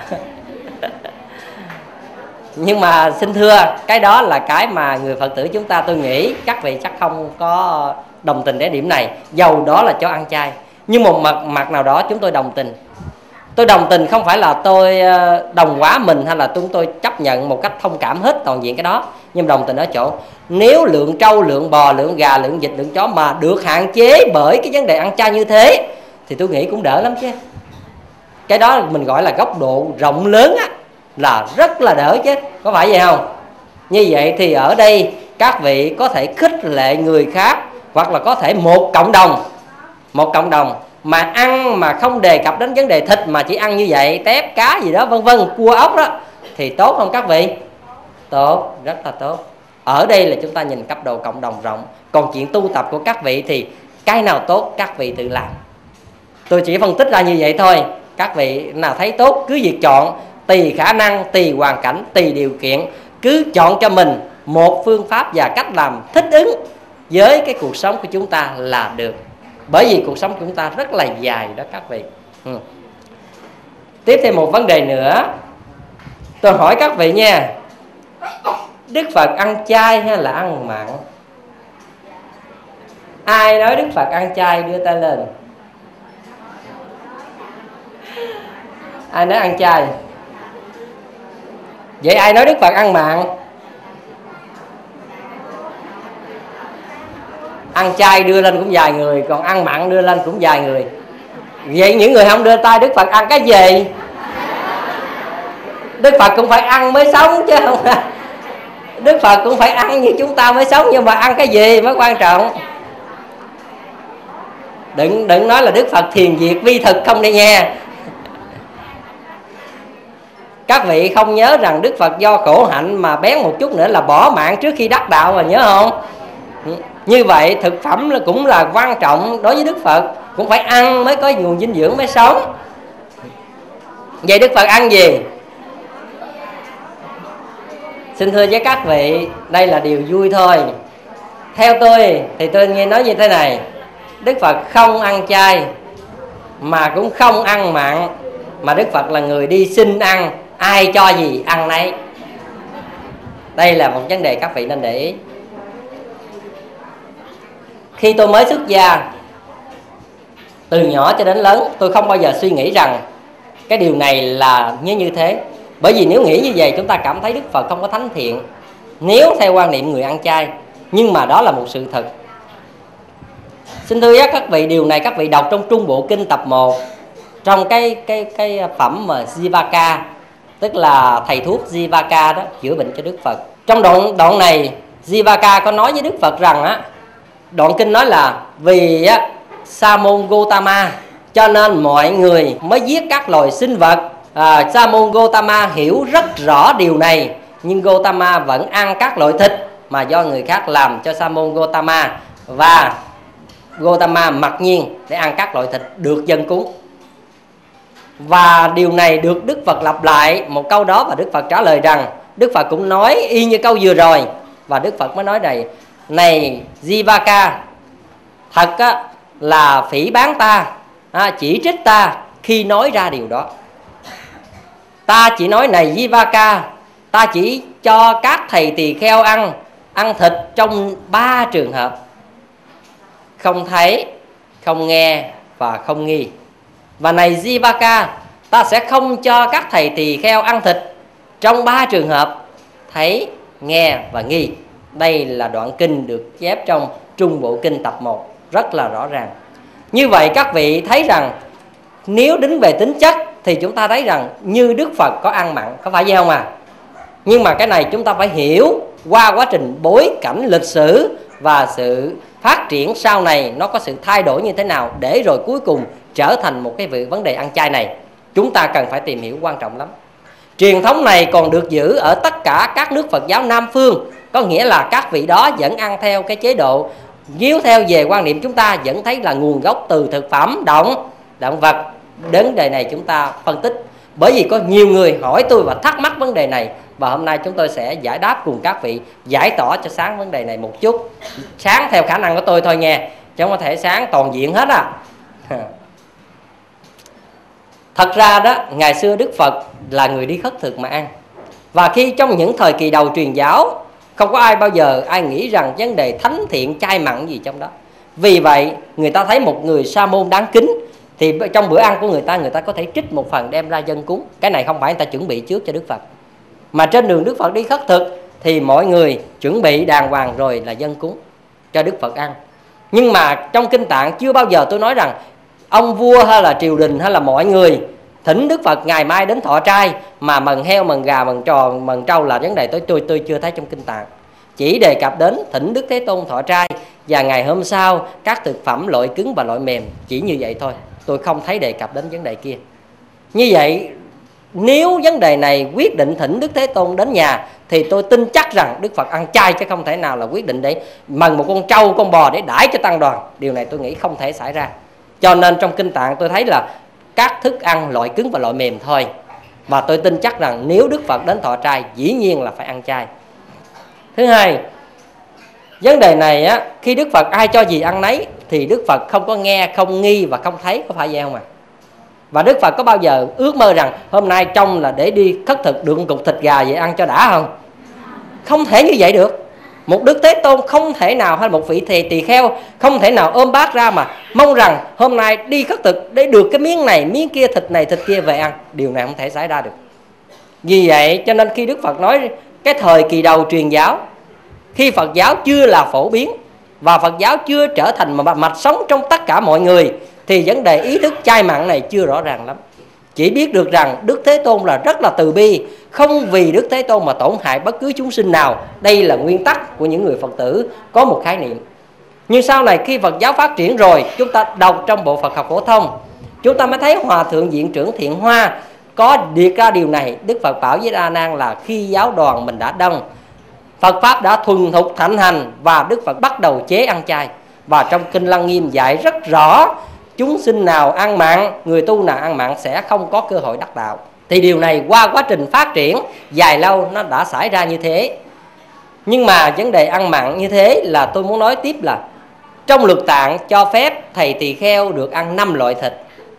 Nhưng mà xin thưa, cái đó là cái mà người Phật tử chúng ta, tôi nghĩ các vị chắc không có đồng tình đến điểm này, dầu đó là cho ăn chay. Nhưng một mặt, mặt nào đó chúng tôi đồng tình. Tôi đồng tình không phải là tôi đồng hóa mình hay là chúng tôi chấp nhận một cách thông cảm hết toàn diện cái đó. Nhưng đồng tình ở chỗ, nếu lượng trâu, lượng bò, lượng gà, lượng vịt, lượng chó mà được hạn chế bởi cái vấn đề ăn chay như thế thì tôi nghĩ cũng đỡ lắm chứ. Cái đó mình gọi là góc độ rộng lớn á, là rất là đỡ chứ, có phải vậy không? Như vậy thì ở đây các vị có thể khích lệ người khác, hoặc là có thể một cộng đồng, một cộng đồng mà ăn mà không đề cập đến vấn đề thịt, mà chỉ ăn như vậy, tép, cá gì đó vân vân, cua ốc đó, thì tốt không các vị? Tốt, rất là tốt. Ở đây là chúng ta nhìn cấp độ cộng đồng rộng. Còn chuyện tu tập của các vị thì cái nào tốt các vị tự làm. Tôi chỉ phân tích ra như vậy thôi. Các vị nào thấy tốt cứ việc chọn, tùy khả năng, tùy hoàn cảnh, tùy điều kiện, cứ chọn cho mình một phương pháp và cách làm thích ứng với cái cuộc sống của chúng ta là được. Bởi vì cuộc sống của chúng ta rất là dài đó các vị. ừ. Tiếp thêm một vấn đề nữa, tôi hỏi các vị nha, Đức Phật ăn chay hay là ăn mặn? Ai nói Đức Phật ăn chay đưa tay lên. Ai nói ăn chay? Vậy ai nói Đức Phật ăn mặn? Ăn chay đưa lên cũng vài người, còn ăn mặn đưa lên cũng vài người. Vậy những người không đưa tay, Đức Phật ăn cái gì? Đức Phật cũng phải ăn mới sống chứ không? Đức Phật cũng phải ăn như chúng ta mới sống, nhưng mà ăn cái gì mới quan trọng. Đừng đừng nói là Đức Phật thiền diệt vi thực không đây nha. Các vị không nhớ rằng Đức Phật do khổ hạnh mà bén một chút nữa là bỏ mạng trước khi đắc đạo mà, nhớ không? Như vậy thực phẩm là cũng là quan trọng đối với Đức Phật, cũng phải ăn mới có nguồn dinh dưỡng mới sống. Vậy Đức Phật ăn gì? Xin thưa với các vị, đây là điều vui thôi. Theo tôi thì tôi nghe nói như thế này, Đức Phật không ăn chay mà cũng không ăn mặn, mà Đức Phật là người đi xin ăn, ai cho gì ăn nấy. Đây là một vấn đề các vị nên để ý. Khi tôi mới xuất gia, từ nhỏ cho đến lớn, tôi không bao giờ suy nghĩ rằng cái điều này là như như thế. Bởi vì nếu nghĩ như vậy chúng ta cảm thấy Đức Phật không có thánh thiện, nếu theo quan niệm người ăn chay. Nhưng mà đó là một sự thật. Xin thưa các vị, điều này các vị đọc trong Trung Bộ Kinh tập một, trong cái cái cái phẩm mà Jivaka, tức là thầy thuốc Jivaka đó, chữa bệnh cho Đức Phật. Trong đoạn đoạn này Jivaka có nói với Đức Phật rằng á, đoạn kinh nói là vì á, Sa môn Gotama cho nên mọi người mới giết các loài sinh vật. à, Sa môn Gotama hiểu rất rõ điều này, nhưng Gotama vẫn ăn các loại thịt mà do người khác làm cho Sa môn Gotama. và Gotama mặc nhiên để ăn các loại thịt được dân cúng. Và điều này được Đức Phật lặp lại một câu đó, và Đức Phật trả lời rằng, Đức Phật cũng nói y như câu vừa rồi, và Đức Phật mới nói này: này Jivaka, thật á, là phỉ báng ta, à, chỉ trích ta khi nói ra điều đó. Ta chỉ nói này Jivaka, ta chỉ cho các thầy tỳ kheo ăn ăn thịt trong ba trường hợp: không thấy, không nghe và không nghi. Và này Jivaka, ta sẽ không cho các thầy tỳ kheo ăn thịt trong ba trường hợp: thấy, nghe và nghi. Đây là đoạn kinh được chép trong Trung Bộ Kinh tập một, rất là rõ ràng. Như vậy các vị thấy rằng nếu đứng về tính chất thì chúng ta thấy rằng như Đức Phật có ăn mặn, có phải vậy không à? Nhưng mà cái này chúng ta phải hiểu qua quá trình bối cảnh lịch sử và sự phát triển sau này nó có sự thay đổi như thế nào, để rồi cuối cùng trở thành một cái vấn đề ăn chay này. Chúng ta cần phải tìm hiểu, quan trọng lắm. Truyền thống này còn được giữ ở tất cả các nước Phật giáo Nam phương, có nghĩa là các vị đó vẫn ăn theo cái chế độ, nếu theo về quan niệm chúng ta vẫn thấy là nguồn gốc từ thực phẩm, động, động vật. Đến đề này chúng ta phân tích, bởi vì có nhiều người hỏi tôi và thắc mắc vấn đề này, và hôm nay chúng tôi sẽ giải đáp cùng các vị, giải tỏa cho sáng vấn đề này một chút. Sáng theo khả năng của tôi thôi nghe, chứ không có thể sáng toàn diện hết à. Thật ra đó, ngày xưa Đức Phật là người đi khất thực mà ăn. Và khi trong những thời kỳ đầu truyền giáo, không có ai bao giờ ai nghĩ rằng vấn đề thánh thiện chay mặn gì trong đó. Vì vậy người ta thấy một người sa môn đáng kính thì trong bữa ăn của người ta, người ta có thể trích một phần đem ra dân cúng. Cái này không phải người ta chuẩn bị trước cho Đức Phật, mà trên đường Đức Phật đi khất thực thì mọi người chuẩn bị đàng hoàng rồi là dân cúng cho Đức Phật ăn. Nhưng mà trong Kinh Tạng chưa bao giờ tôi nói rằng ông vua hay là triều đình hay là mọi người thỉnh Đức Phật ngày mai đến thọ trai mà mần heo, mần gà, mần tròn, mần trâu là vấn đề tôi tôi tôi chưa thấy trong Kinh Tạng. Chỉ đề cập đến thỉnh Đức Thế Tôn thọ trai và ngày hôm sau các thực phẩm loại cứng và loại mềm, chỉ như vậy thôi. Tôi không thấy đề cập đến vấn đề kia. Như vậy nếu vấn đề này quyết định thỉnh Đức Thế Tôn đến nhà thì tôi tin chắc rằng Đức Phật ăn chay, chứ không thể nào là quyết định để mần một con trâu, con bò để đãi cho tăng đoàn. Điều này tôi nghĩ không thể xảy ra. Cho nên trong Kinh Tạng tôi thấy là các thức ăn loại cứng và loại mềm thôi. Và tôi tin chắc rằng nếu Đức Phật đến thọ trai dĩ nhiên là phải ăn chay. Thứ hai, vấn đề này á, khi Đức Phật ai cho gì ăn nấy thì Đức Phật không có nghe, không nghi và không thấy, có phải vậy không ạ? À? Và Đức Phật có bao giờ ước mơ rằng hôm nay trông là để đi khất thực được một cục thịt gà vậy ăn cho đã không? Không thể như vậy được. Một Đức Thế Tôn không thể nào, hay một vị thầy tỳ kheo không thể nào ôm bát ra mà mong rằng hôm nay đi khất thực để được cái miếng này, miếng kia, thịt này, thịt kia về ăn. Điều này không thể xảy ra được. Vì vậy cho nên khi Đức Phật nói cái thời kỳ đầu truyền giáo, khi Phật giáo chưa là phổ biến và Phật giáo chưa trở thành một mạch sống trong tất cả mọi người, thì vấn đề ý thức chay mặn này chưa rõ ràng lắm. Chỉ biết được rằng Đức Thế Tôn là rất là từ bi, không vì Đức Thế Tôn mà tổn hại bất cứ chúng sinh nào. Đây là nguyên tắc của những người Phật tử có một khái niệm. Nhưng sau này khi Phật giáo phát triển rồi, chúng ta đọc trong bộ Phật học phổ thông, chúng ta mới thấy Hòa Thượng Viện Trưởng Thiện Hoa có liệt ra điều này. Đức Phật bảo với A Nan là khi giáo đoàn mình đã đông, Phật Pháp đã thuần thục thạnh hành, và Đức Phật bắt đầu chế ăn chay. Và trong Kinh Lăng Nghiêm dạy rất rõ, chúng sinh nào ăn mặn, người tu nào ăn mặn sẽ không có cơ hội đắc đạo. Thì điều này qua quá trình phát triển dài lâu nó đã xảy ra như thế. Nhưng mà vấn đề ăn mặn như thế là tôi muốn nói tiếp là trong Luật Tạng cho phép thầy tỳ kheo được ăn năm loại thịt.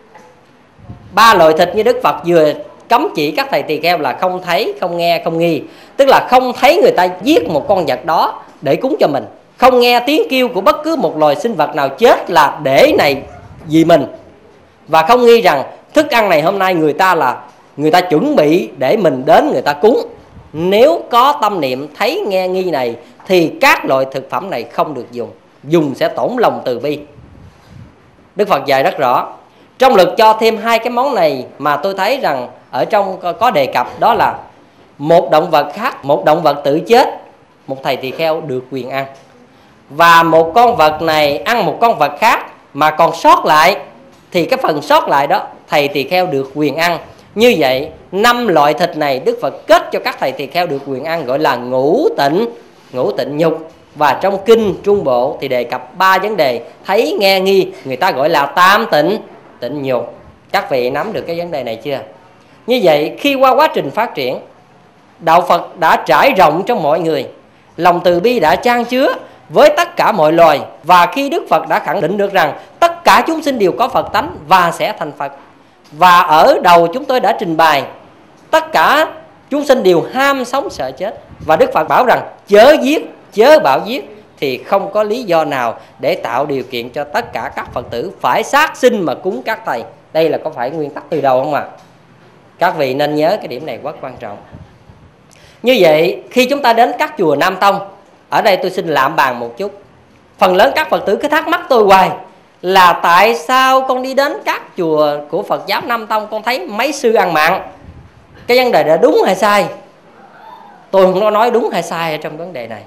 Ba loại thịt như Đức Phật vừa cấm chỉ các thầy tỳ kheo là không thấy, không nghe, không nghi. Tức là không thấy người ta giết một con vật đó để cúng cho mình, không nghe tiếng kêu của bất cứ một loài sinh vật nào chết là để này vì mình, và không nghi rằng thức ăn này hôm nay người ta là người ta chuẩn bị để mình đến người ta cúng. Nếu có tâm niệm thấy nghe nghi này thì các loại thực phẩm này không được dùng, dùng sẽ tổn lòng từ bi. Đức Phật dạy rất rõ. Trong luật cho thêm hai cái món này mà tôi thấy rằng ở trong có đề cập, đó là một động vật khác, một động vật tự chết, một thầy tỳ kheo được quyền ăn. Và một con vật này ăn một con vật khác mà còn sót lại thì cái phần sót lại đó thầy tỳ kheo được quyền ăn. Như vậy năm loại thịt này Đức Phật kết cho các thầy tỳ kheo được quyền ăn, gọi là ngũ tịnh, ngũ tịnh nhục. Và trong kinh Trung Bộ thì đề cập ba vấn đề thấy, nghe, nghi, người ta gọi là tam tịnh, tịnh nhục. Các vị nắm được cái vấn đề này chưa? Như vậy khi qua quá trình phát triển, đạo Phật đã trải rộng trong mọi người, lòng từ bi đã chan chứa với tất cả mọi loài. Và khi Đức Phật đã khẳng định được rằng tất cả chúng sinh đều có Phật tánh và sẽ thành Phật, và ở đầu chúng tôi đã trình bày tất cả chúng sinh đều ham sống sợ chết, và Đức Phật bảo rằng chớ giết, chớ bảo giết, thì không có lý do nào để tạo điều kiện cho tất cả các Phật tử phải sát sinh mà cúng các thầy. Đây là có phải nguyên tắc từ đầu không ạ? À? Các vị nên nhớ cái điểm này rất quan trọng. Như vậy khi chúng ta đến các chùa Nam Tông, ở đây tôi xin lạm bàn một chút. Phần lớn các Phật tử cứ thắc mắc tôi hoài là tại sao con đi đến các chùa của Phật giáo Nam Tông con thấy mấy sư ăn mặn. Cái vấn đề là đúng hay sai? Tôi không có nói đúng hay sai ở trong vấn đề này.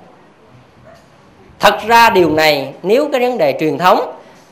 Thật ra điều này nếu cái vấn đề truyền thống,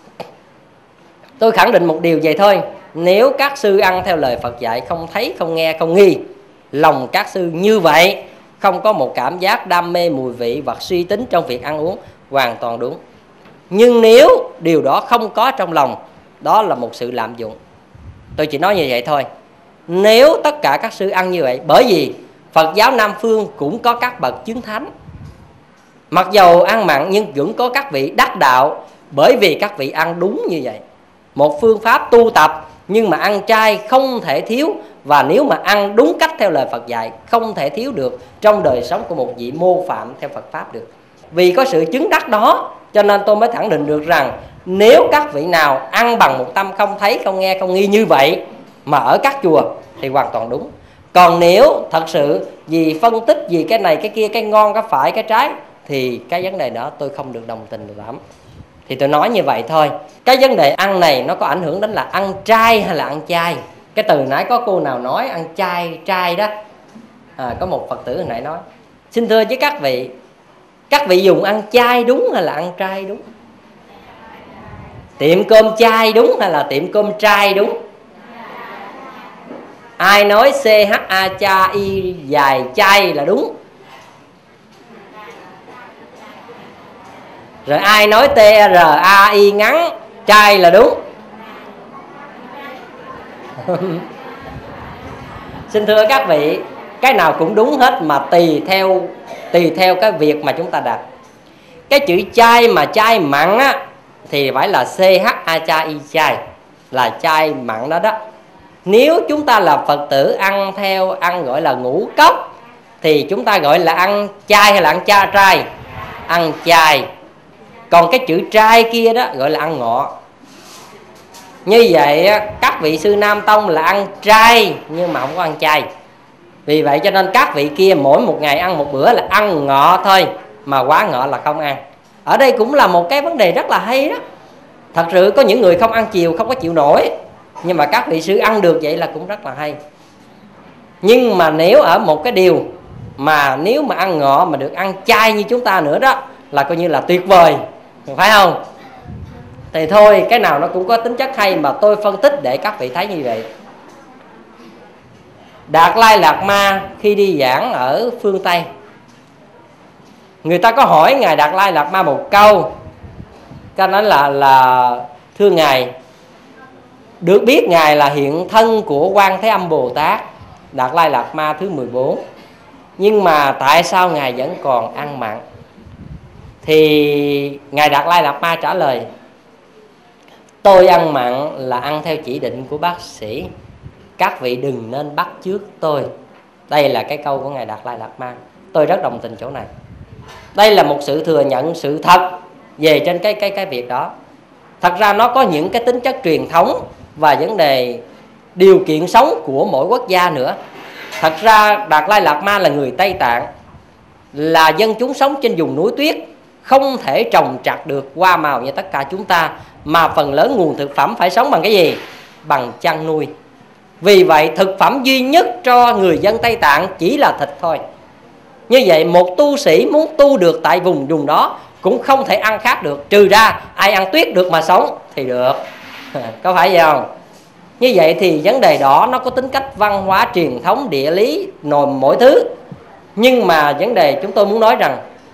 tôi khẳng định một điều vậy thôi. Nếu các sư ăn theo lời Phật dạy, không thấy, không nghe, không nghi, lòng các sư như vậy, không có một cảm giác đam mê mùi vị hoặc suy tính trong việc ăn uống, hoàn toàn đúng. Nhưng nếu điều đó không có trong lòng, đó là một sự lạm dụng. Tôi chỉ nói như vậy thôi. Nếu tất cả các sư ăn như vậy, bởi vì Phật giáo Nam Phương cũng có các bậc chứng thánh, mặc dầu ăn mặn nhưng vẫn có các vị đắc đạo, bởi vì các vị ăn đúng như vậy. Một phương pháp tu tập, nhưng mà ăn chay không thể thiếu. Và nếu mà ăn đúng cách theo lời Phật dạy, không thể thiếu được trong đời sống của một vị mô phạm theo Phật Pháp được. Vì có sự chứng đắc đó, cho nên tôi mới khẳng định được rằng nếu các vị nào ăn bằng một tâm không thấy, không nghe, không nghi như vậy mà ở các chùa thì hoàn toàn đúng. Còn nếu thật sự vì phân tích vì cái này, cái kia, cái ngon, cái phải, cái trái, thì cái vấn đề đó tôi không được đồng tình được lắm. Thì tôi nói như vậy thôi. Cái vấn đề ăn này nó có ảnh hưởng đến là ăn trai hay là ăn chay. Cái từ nãy có cô nào nói ăn chay, trai đó, à, có một Phật tử hồi nãy nói. Xin thưa với các vị, các vị dùng ăn chay đúng hay là ăn trai đúng? Tiệm cơm chay đúng hay là tiệm cơm trai đúng? Ai nói C H A cha Y dài chay là đúng? Rồi ai nói T R A I ngắn trai là đúng? Xin thưa các vị, cái nào cũng đúng hết, mà tùy theo tùy theo cái việc mà chúng ta đặt. Cái chữ chay mà chay mặn á thì phải là C H A cha Y chay, là chay mặn đó đó. Nếu chúng ta là Phật tử ăn theo ăn gọi là ngũ cốc thì chúng ta gọi là ăn chay hay là ăn cha trai? Ăn chay. Còn cái chữ trai kia đó gọi là ăn ngọ. Như vậy các vị sư Nam Tông là ăn trai nhưng mà không có ăn chay. Vì vậy cho nên các vị kia mỗi một ngày ăn một bữa là ăn ngọ thôi, mà quá ngọ là không ăn. Ở đây cũng là một cái vấn đề rất là hay đó. Thật sự có những người không ăn chiều không có chịu nổi, nhưng mà các vị sư ăn được vậy là cũng rất là hay. Nhưng mà nếu ở một cái điều mà nếu mà ăn ngọ mà được ăn chay như chúng ta nữa đó là coi như là tuyệt vời, phải không? Thì thôi, cái nào nó cũng có tính chất hay mà tôi phân tích để các vị thấy như vậy. Đạt Lai Lạt Ma khi đi giảng ở phương Tây, người ta có hỏi Ngài Đạt Lai Lạt Ma một câu. Cái nói là là thưa Ngài, được biết Ngài là hiện thân của Quan Thế Âm Bồ Tát, Đạt Lai Lạt Ma thứ mười bốn, nhưng mà tại sao Ngài vẫn còn ăn mặn? Thì Ngài Đạt Lai Lạt Ma trả lời: tôi ăn mặn là ăn theo chỉ định của bác sĩ, các vị đừng nên bắt chước tôi. Đây là cái câu của Ngài Đạt Lai Lạt Ma. Tôi rất đồng tình chỗ này. Đây là một sự thừa nhận sự thật về trên cái cái cái việc đó. Thật ra nó có những cái tính chất truyền thống và vấn đề điều kiện sống của mỗi quốc gia nữa. Thật ra Đạt Lai Lạt Ma là người Tây Tạng, là dân chúng sống trên vùng núi tuyết, không thể trồng trọt được hoa màu như tất cả chúng ta, mà phần lớn nguồn thực phẩm phải sống bằng cái gì? Bằng chăn nuôi. Vì vậy thực phẩm duy nhất cho người dân Tây Tạng chỉ là thịt thôi. Như vậy một tu sĩ muốn tu được tại vùng vùng đó cũng không thể ăn khác được, trừ ra ai ăn tuyết được mà sống thì được. Có phải vậy không? Như vậy thì vấn đề đó nó có tính cách văn hóa, truyền thống, địa lý, nồm mỗi thứ. Nhưng mà vấn đề chúng tôi muốn nói rằng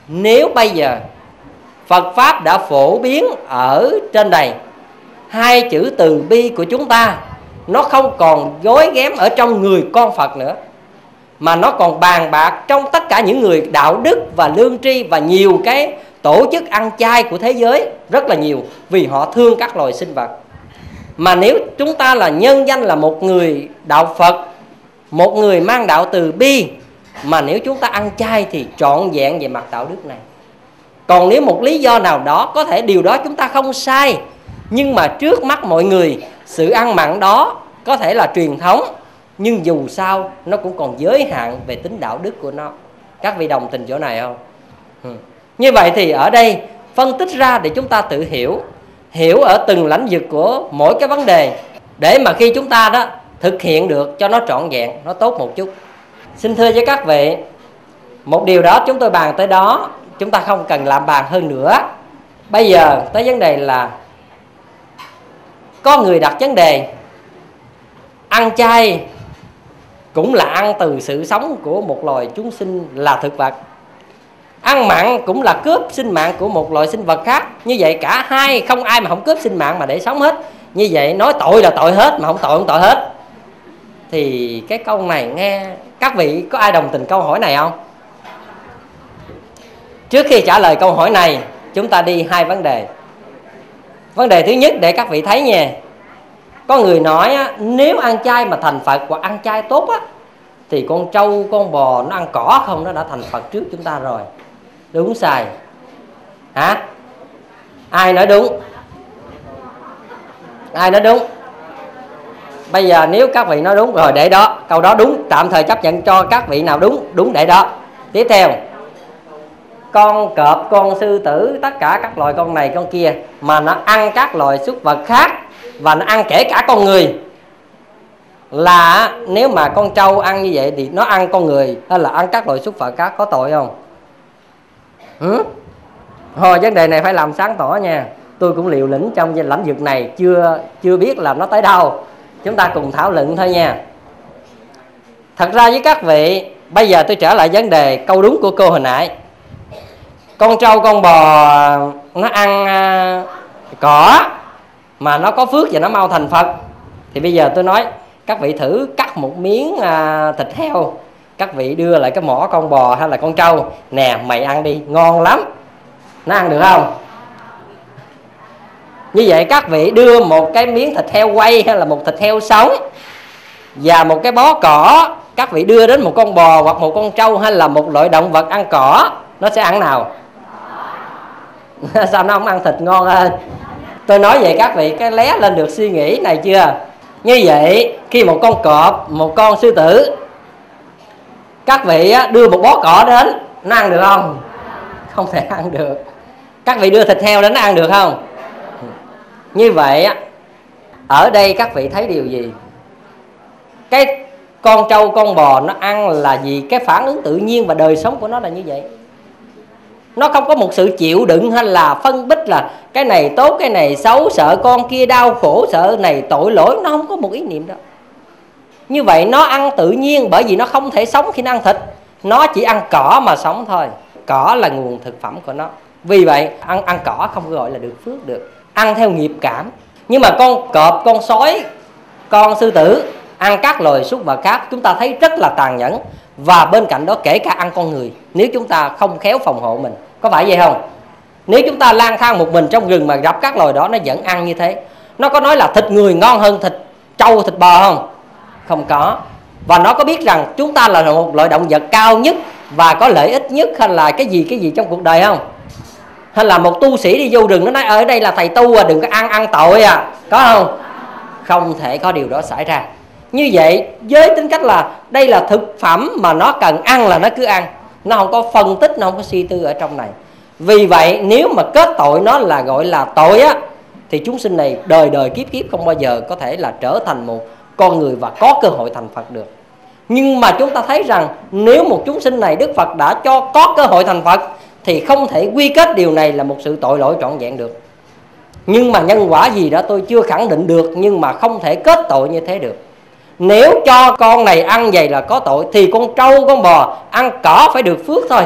nếu bây giờ Phật Pháp đã phổ biến ở trên này, hai chữ từ bi của chúng ta nó không còn gói ghém ở trong người con Phật nữa, mà nó còn bàn bạc trong tất cả những người đạo đức và lương tri và nhiều cái tổ chức ăn chay của thế giới rất là nhiều, vì họ thương các loài sinh vật. Mà nếu chúng ta là nhân danh là một người đạo Phật, một người mang đạo từ bi, mà nếu chúng ta ăn chay thì trọn vẹn về mặt đạo đức này. Còn nếu một lý do nào đó, có thể điều đó chúng ta không sai, nhưng mà trước mắt mọi người, sự ăn mặn đó có thể là truyền thống, nhưng dù sao nó cũng còn giới hạn về tính đạo đức của nó. Các vị đồng tình chỗ này không? Ừ. Như vậy thì ở đây phân tích ra để chúng ta tự hiểu, hiểu ở từng lĩnh vực của mỗi cái vấn đề, để mà khi chúng ta đó thực hiện được cho nó trọn vẹn, nó tốt một chút. Xin thưa với các vị, một điều đó chúng tôi bàn tới đó, chúng ta không cần làm bàn hơn nữa. Bây giờ tới vấn đề là có người đặt vấn đề ăn chay cũng là ăn từ sự sống của một loài chúng sinh là thực vật, ăn mặn cũng là cướp sinh mạng của một loài sinh vật khác. Như vậy cả hai không ai mà không cướp sinh mạng mà để sống hết. Như vậy nói tội là tội hết, mà không tội không tội hết. Thì cái câu này nghe, các vị có ai đồng tình câu hỏi này không? Trước khi trả lời câu hỏi này, chúng ta đi hai vấn đề. Vấn đề thứ nhất để các vị thấy nha, có người nói á, nếu ăn chay mà thành Phật hoặc ăn chay tốt á, thì con trâu, con bò nó ăn cỏ không, nó đã thành Phật trước chúng ta rồi. Đúng sai? Hả? Ai nói đúng? Ai nói đúng? Bây giờ nếu các vị nói đúng rồi để đó, câu đó đúng, tạm thời chấp nhận cho các vị nào đúng, đúng để đó. Tiếp theo, con cọp, con sư tử, tất cả các loài con này con kia mà nó ăn các loài súc vật khác, và nó ăn kể cả con người, là nếu mà con trâu ăn như vậy thì nó ăn con người hay là ăn các loài súc vật khác, có tội không? Ừ? Thôi vấn đề này phải làm sáng tỏ nha. Tôi cũng liều lĩnh trong lĩnh vực này, chưa chưa biết là nó tới đâu. Chúng ta cùng thảo luận thôi nha. Thật ra với các vị, bây giờ tôi trở lại vấn đề câu đúng của cô hồi nãy. Con trâu, con bò nó ăn uh, cỏ mà nó có phước và nó mau thành Phật. Thì bây giờ tôi nói các vị thử cắt một miếng uh, thịt heo, các vị đưa lại cái mỏ con bò hay là con trâu, nè mày ăn đi, ngon lắm. Nó ăn được không? Như vậy các vị đưa một cái miếng thịt heo quay hay là một thịt heo sống và một cái bó cỏ, các vị đưa đến một con bò hoặc một con trâu hay là một loại động vật ăn cỏ, nó sẽ ăn nào? Sao nó không ăn thịt ngon hơn? Tôi nói vậy các vị cái lé lên được suy nghĩ này chưa? Như vậy khi một con cọp, một con sư tử, các vị đưa một bó cỏ đến, nó ăn được không? Không thể ăn được. Các vị đưa thịt heo đến, nó ăn được không? Như vậy ở đây các vị thấy điều gì? Cái con trâu, con bò nó ăn là gì? Cái phản ứng tự nhiên và đời sống của nó là như vậy. Nó không có một sự chịu đựng hay là phân tích là cái này tốt, cái này xấu, sợ con kia đau khổ, sợ này tội lỗi. Nó không có một ý niệm đó. Như vậy nó ăn tự nhiên, bởi vì nó không thể sống khi nó ăn thịt. Nó chỉ ăn cỏ mà sống thôi. Cỏ là nguồn thực phẩm của nó. Vì vậy ăn ăn cỏ không gọi là được phước được, ăn theo nghiệp cảm. Nhưng mà con cọp, con sói, con sư tử ăn các loài súc vật khác, chúng ta thấy rất là tàn nhẫn. Và bên cạnh đó kể cả ăn con người, nếu chúng ta không khéo phòng hộ mình. Có phải vậy không? Nếu chúng ta lang thang một mình trong rừng mà gặp các loài đó, nó vẫn ăn như thế. Nó có nói là thịt người ngon hơn thịt trâu, thịt bò không? Không có. Và nó có biết rằng chúng ta là một loại động vật cao nhất và có lợi ích nhất hay là cái gì cái gì trong cuộc đời không? Hay là một tu sĩ đi vô rừng nó nói ở đây là thầy tu à, đừng có ăn, ăn tội à, có không? Không thể có điều đó xảy ra. Như vậy với tính cách là đây là thực phẩm mà nó cần ăn là nó cứ ăn, nó không có phân tích, nó không có suy tư ở trong này. Vì vậy nếu mà kết tội nó là gọi là tội á, thì chúng sinh này đời đời kiếp kiếp không bao giờ có thể là trở thành một con người và có cơ hội thành Phật được. Nhưng mà chúng ta thấy rằng nếu một chúng sinh này Đức Phật đã cho có cơ hội thành Phật thì không thể quy kết điều này là một sự tội lỗi trọn vẹn được. Nhưng mà nhân quả gì đó tôi chưa khẳng định được, nhưng mà không thể kết tội như thế được. Nếu cho con này ăn vậy là có tội, thì con trâu, con bò ăn cỏ phải được phước thôi.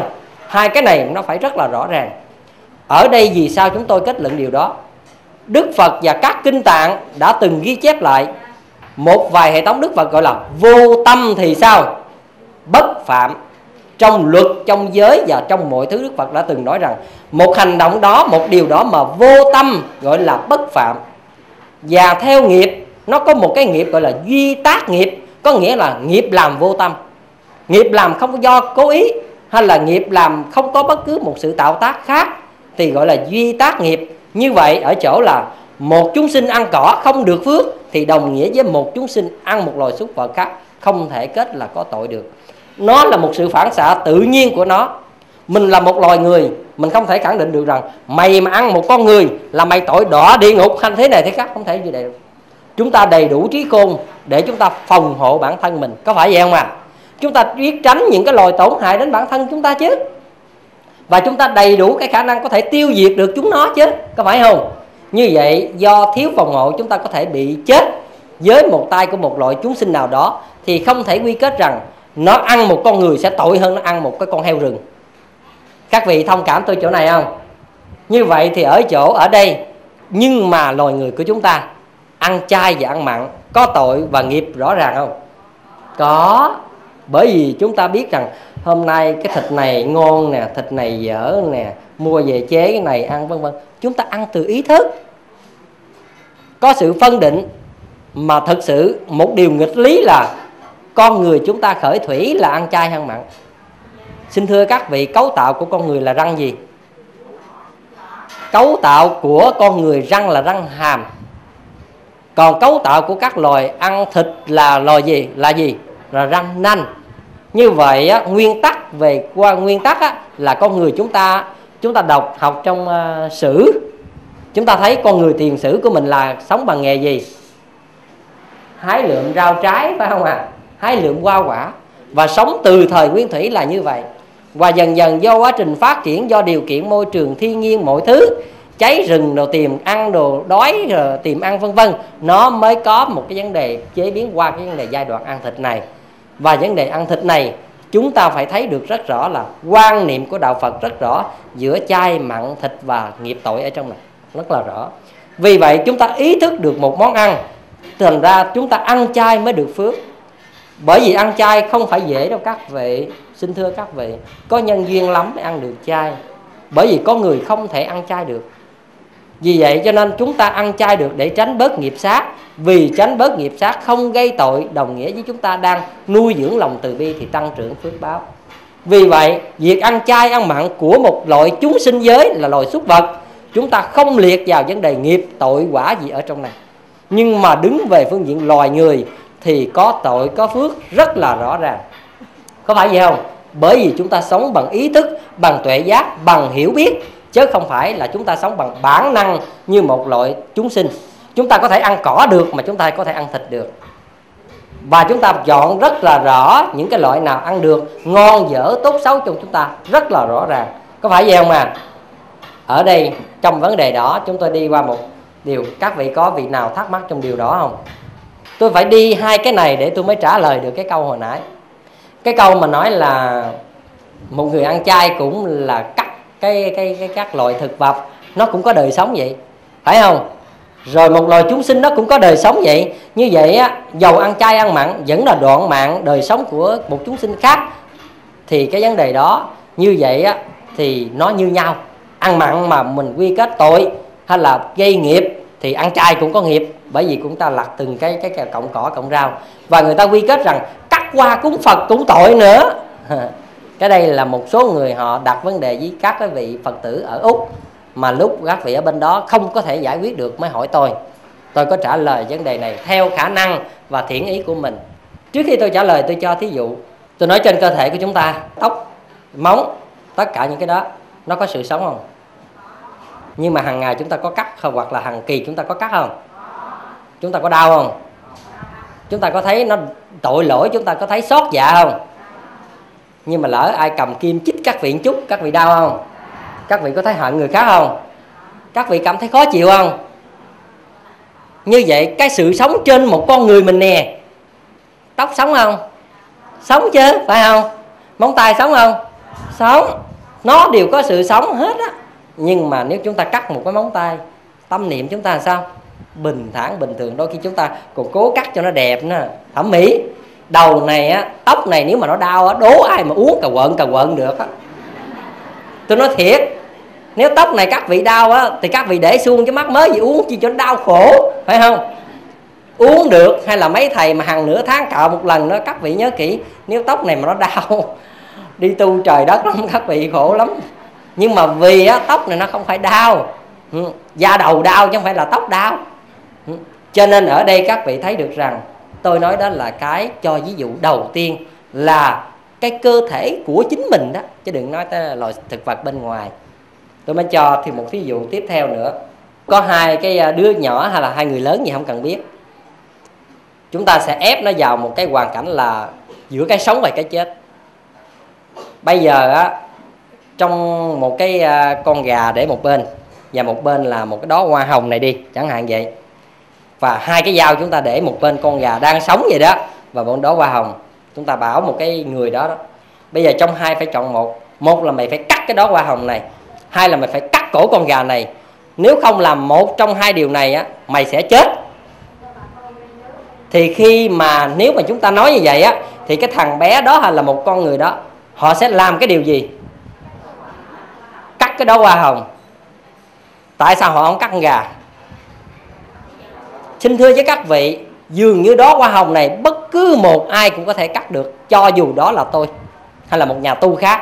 Hai cái này nó phải rất là rõ ràng. Ở đây vì sao chúng tôi kết luận điều đó? Đức Phật và các kinh tạng đã từng ghi chép lại một vài hệ thống Đức Phật gọi là vô tâm thì sao? Bất phạm. Trong luật, trong giới và trong mọi thứ Đức Phật đã từng nói rằng một hành động đó, một điều đó mà vô tâm gọi là bất phạm. Và theo nghiệp, nó có một cái nghiệp gọi là duy tác nghiệp, có nghĩa là nghiệp làm vô tâm. Nghiệp làm không do cố ý, hay là nghiệp làm không có bất cứ một sự tạo tác khác thì gọi là duy tác nghiệp. Như vậy ở chỗ là một chúng sinh ăn cỏ không được phước thì đồng nghĩa với một chúng sinh ăn một loài súc vật khác không thể kết là có tội được. Nó là một sự phản xạ tự nhiên của nó. Mình là một loài người, mình không thể khẳng định được rằng mày mà ăn một con người là mày tội đọa địa ngục hay thế này thế khác, không thể như vậy được. Chúng ta đầy đủ trí khôn để chúng ta phòng hộ bản thân mình, có phải vậy không ạ? À? Chúng ta biết tránh những cái loài tổn hại đến bản thân chúng ta chứ. Và chúng ta đầy đủ cái khả năng có thể tiêu diệt được chúng nó chứ, có phải không? Như vậy do thiếu phòng hộ chúng ta có thể bị chết với một tay của một loại chúng sinh nào đó, thì không thể quy kết rằng nó ăn một con người sẽ tội hơn nó ăn một cái con heo rừng. Các vị thông cảm tôi chỗ này không? Như vậy thì ở chỗ ở đây, nhưng mà loài người của chúng ta ăn chay và ăn mặn có tội và nghiệp rõ ràng không? Có. Bởi vì chúng ta biết rằng hôm nay cái thịt này ngon nè, thịt này dở nè, mua về chế cái này ăn vân vân. Chúng ta ăn từ ý thức, có sự phân định. Mà thực sự một điều nghịch lý là con người chúng ta khởi thủy là ăn chay ăn mặn. Xin thưa các vị, cấu tạo của con người là răng gì? Cấu tạo của con người răng là răng hàm. Còn cấu tạo của các loài ăn thịt là loài gì? Là gì? Là răng nanh. Như vậy á, nguyên tắc về qua nguyên tắc á, là con người chúng ta chúng ta đọc học trong uh, sử, chúng ta thấy con người tiền sử của mình là sống bằng nghề gì? Hái lượm rau trái, phải không ạ? À? Hái lượm hoa quả. Và sống từ thời nguyên thủy là như vậy. Và dần dần do quá trình phát triển, do điều kiện môi trường thiên nhiên mọi thứ, cháy rừng rồi tìm ăn, đồ đói rồi tìm ăn vân vân, nó mới có một cái vấn đề chế biến qua cái vấn đề giai đoạn ăn thịt này. Và vấn đề ăn thịt này chúng ta phải thấy được rất rõ là quan niệm của đạo Phật rất rõ giữa chay mặn thịt và nghiệp tội ở trong này rất là rõ. Vì vậy chúng ta ý thức được một món ăn, thành ra chúng ta ăn chay mới được phước. Bởi vì ăn chay không phải dễ đâu các vị. Xin thưa các vị, có nhân duyên lắm mới ăn được chay. Bởi vì có người không thể ăn chay được. Vì vậy cho nên chúng ta ăn chay được để tránh bớt nghiệp sát. Vì tránh bớt nghiệp sát không gây tội, đồng nghĩa với chúng ta đang nuôi dưỡng lòng từ bi thì tăng trưởng phước báo. Vì vậy việc ăn chay ăn mặn của một loại chúng sinh giới là loài súc vật, chúng ta không liệt vào vấn đề nghiệp tội quả gì ở trong này. Nhưng mà đứng về phương diện loài người thì có tội có phước rất là rõ ràng. Có phải vậy không? Bởi vì chúng ta sống bằng ý thức, bằng tuệ giác, bằng hiểu biết, chứ không phải là chúng ta sống bằng bản năng như một loại chúng sinh. Chúng ta có thể ăn cỏ được mà chúng ta có thể ăn thịt được. Và chúng ta chọn rất là rõ những cái loại nào ăn được, ngon dở tốt xấu trong chúng ta rất là rõ ràng. Có phải vậy không à? Ở đây trong vấn đề đó chúng tôi đi qua một điều. Các vị có vị nào thắc mắc trong điều đó không? Tôi phải đi hai cái này để tôi mới trả lời được cái câu hồi nãy. Cái câu mà nói là một người ăn chay cũng là cắt cái, cái, cái các loại thực vật, nó cũng có đời sống vậy, phải không? Rồi một loài chúng sinh nó cũng có đời sống vậy. Như vậy á, dầu ăn chay ăn mặn vẫn là đoạn mạng đời sống của một chúng sinh khác. Thì cái vấn đề đó như vậy á, thì nó như nhau. Ăn mặn mà mình quy kết tội hay là gây nghiệp thì ăn chay cũng có nghiệp. Bởi vì chúng ta lặt từng cái, cái, cái cọng cỏ cọng rau. Và người ta quy kết rằng cắt hoa cúng Phật cũng tội nữa. Cái đây là một số người họ đặt vấn đề với các cái vị Phật tử ở Úc, mà lúc các vị ở bên đó không có thể giải quyết được mới hỏi tôi. Tôi có trả lời vấn đề này theo khả năng và thiện ý của mình. Trước khi tôi trả lời tôi cho thí dụ. Tôi nói trên cơ thể của chúng ta, tóc, móng, tất cả những cái đó nó có sự sống không? Nhưng mà hàng ngày chúng ta có cắt không? Hoặc là hàng kỳ chúng ta có cắt không? Chúng ta có đau không? Chúng ta có thấy nó tội lỗi, chúng ta có thấy xót dạ không? Nhưng mà lỡ ai cầm kim chích các vị một chút, các vị đau không? Các vị có thấy hận người khác không? Các vị cảm thấy khó chịu không? Như vậy cái sự sống trên một con người mình nè, tóc sống không? Sống chứ, phải không? Móng tay sống không? Sống. nó đều có sự sống hết á. Nhưng mà nếu chúng ta cắt một cái móng tay, tâm niệm chúng ta là sao? Bình thản bình thường. Đôi khi chúng ta còn cố cắt cho nó đẹp nữa, thẩm mỹ. Đầu này á, tóc này nếu mà nó đau á, đố ai mà uống cà quợn cà quợn được á. Tôi nói thiệt, nếu tóc này các vị đau á thì các vị để xuông cái mắt mới gì uống chi cho nó đau khổ, phải không? Uống được, hay là mấy thầy mà hàng nửa tháng cạo một lần đó, các vị nhớ kỹ, nếu tóc này mà nó đau đi tu trời đất lắm, các vị khổ lắm. Nhưng mà vì á, tóc này nó không phải đau, da đầu đau chứ không phải là tóc đau. Cho nên ở đây các vị thấy được rằng tôi nói đó là cái cho ví dụ đầu tiên là cái cơ thể của chính mình đó, chứ đừng nói tới loài thực vật bên ngoài. Tôi mới cho thêm một ví dụ tiếp theo nữa. Có hai cái đứa nhỏ hay là hai người lớn gì không cần biết, chúng ta sẽ ép nó vào một cái hoàn cảnh là giữa cái sống và cái chết. Bây giờ á, trong một cái con gà để một bên và một bên là một cái đóa hoa hồng này đi, chẳng hạn vậy. Và hai cái dao chúng ta để một bên con gà đang sống vậy đó, và một đóa hoa hồng. Chúng ta bảo một cái người đó đó, bây giờ trong hai phải chọn một. Một là mày phải cắt cái đóa hoa hồng này, hai là mày phải cắt cổ con gà này. Nếu không làm một trong hai điều này á, mày sẽ chết. Thì khi mà nếu mà chúng ta nói như vậy á, thì cái thằng bé đó hay là một con người đó, họ sẽ làm cái điều gì? Cắt cái đóa hoa hồng. Tại sao họ không cắt con gà? Xin thưa với các vị, dường như đóa hoa hồng này bất cứ một ai cũng có thể cắt được, cho dù đó là tôi hay là một nhà tu khác.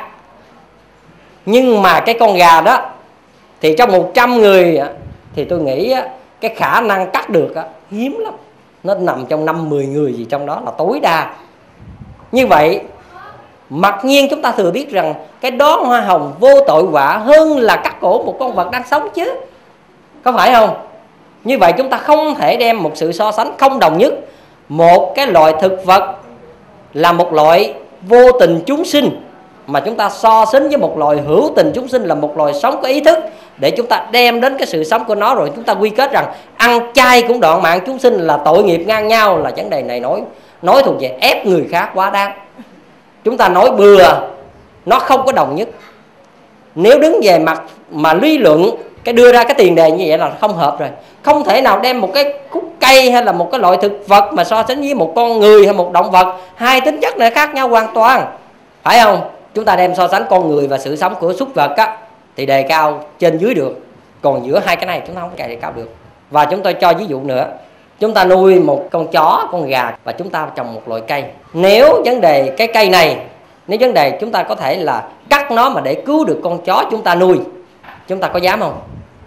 Nhưng mà cái con gà đó thì trong một trăm người thì tôi nghĩ cái khả năng cắt được hiếm lắm. Nó nằm trong năm mười người gì trong đó là tối đa. Như vậy mặc nhiên chúng ta thừa biết rằng cái đóa hoa hồng vô tội vạ hơn là cắt cổ một con vật đang sống chứ, có phải không? Như vậy chúng ta không thể đem một sự so sánh không đồng nhất. Một cái loại thực vật là một loại vô tình chúng sinh, mà chúng ta so sánh với một loài hữu tình chúng sinh là một loài sống có ý thức, để chúng ta đem đến cái sự sống của nó, rồi chúng ta quy kết rằng ăn chay cũng đoạn mạng chúng sinh là tội nghiệp ngang nhau, là vấn đề này nói nói thuộc về ép người khác quá đáng. Chúng ta nói bừa, nó không có đồng nhất. Nếu đứng về mặt mà lý luận, cái đưa ra cái tiền đề như vậy là không hợp rồi. Không thể nào đem một cái khúc cây hay là một cái loại thực vật mà so sánh với một con người hay một động vật. Hai tính chất này khác nhau hoàn toàn, phải không? Chúng ta đem so sánh con người và sự sống của súc vật á, thì đề cao trên dưới được. Còn giữa hai cái này chúng ta không có đề cao được. Và chúng tôi cho ví dụ nữa. Chúng ta nuôi một con chó, con gà, và chúng ta trồng một loại cây. Nếu vấn đề cái cây này, nếu vấn đề chúng ta có thể là cắt nó mà để cứu được con chó chúng ta nuôi, chúng ta có dám không?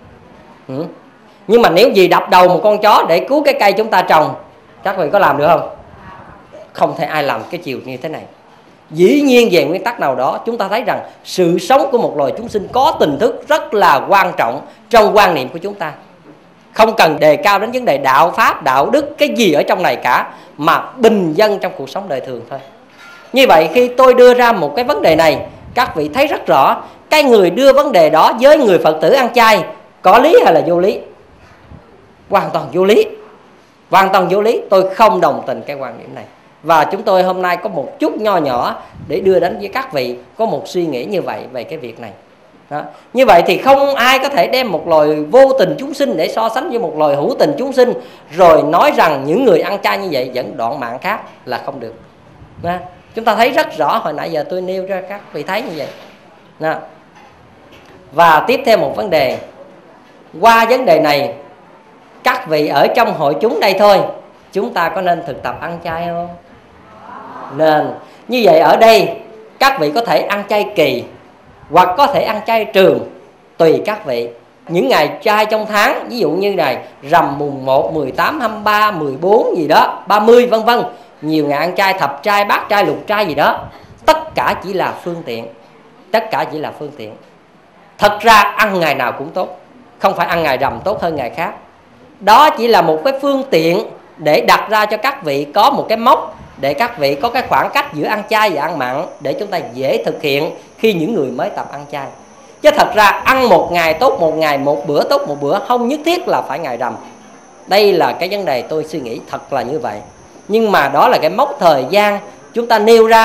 Ừ. Nhưng mà nếu gì đập đầu một con chó để cứu cái cây chúng ta trồng, các vị có làm được không? Không thể ai làm cái chiều như thế này. Dĩ nhiên về nguyên tắc nào đó chúng ta thấy rằng sự sống của một loài chúng sinh có tình thức rất là quan trọng trong quan niệm của chúng ta. Không cần đề cao đến vấn đề đạo pháp, đạo đức, cái gì ở trong này cả, mà bình dân trong cuộc sống đời thường thôi. Như vậy khi tôi đưa ra một cái vấn đề này, các vị thấy rất rõ cái người đưa vấn đề đó với người Phật tử ăn chay có lý hay là vô lý? Hoàn toàn vô lý. Hoàn toàn vô lý. Tôi không đồng tình cái quan điểm này. Và chúng tôi hôm nay có một chút nho nhỏ để đưa đến với các vị có một suy nghĩ như vậy về cái việc này. Đó. Như vậy thì không ai có thể đem một loài vô tình chúng sinh để so sánh với một loài hữu tình chúng sinh, rồi nói rằng những người ăn chay như vậy vẫn đoạn mạng khác, là không được. Đó. Chúng ta thấy rất rõ, hồi nãy giờ tôi nêu ra các vị thấy như vậy. Đó. Và tiếp theo một vấn đề. Qua vấn đề này, các vị ở trong hội chúng đây thôi, chúng ta có nên thực tập ăn chay không? Nên. Như vậy ở đây các vị có thể ăn chay kỳ, hoặc có thể ăn chay trường, tùy các vị. Những ngày chay trong tháng, ví dụ như này rằm mùng một, mười tám, hai mươi ba, mười bốn gì đó, ba mươi vân vân. Nhiều ngày ăn chay, thập trai, bát trai, lục trai gì đó. Tất cả chỉ là phương tiện. Tất cả chỉ là phương tiện. Thật ra ăn ngày nào cũng tốt, không phải ăn ngày rằm tốt hơn ngày khác. Đó chỉ là một cái phương tiện để đặt ra cho các vị có một cái mốc, để các vị có cái khoảng cách giữa ăn chay và ăn mặn, để chúng ta dễ thực hiện khi những người mới tập ăn chay. Chứ thật ra ăn một ngày tốt một ngày, một bữa tốt một bữa, không nhất thiết là phải ngày rằm. Đây là cái vấn đề tôi suy nghĩ thật là như vậy. Nhưng mà đó là cái mốc thời gian chúng ta nêu ra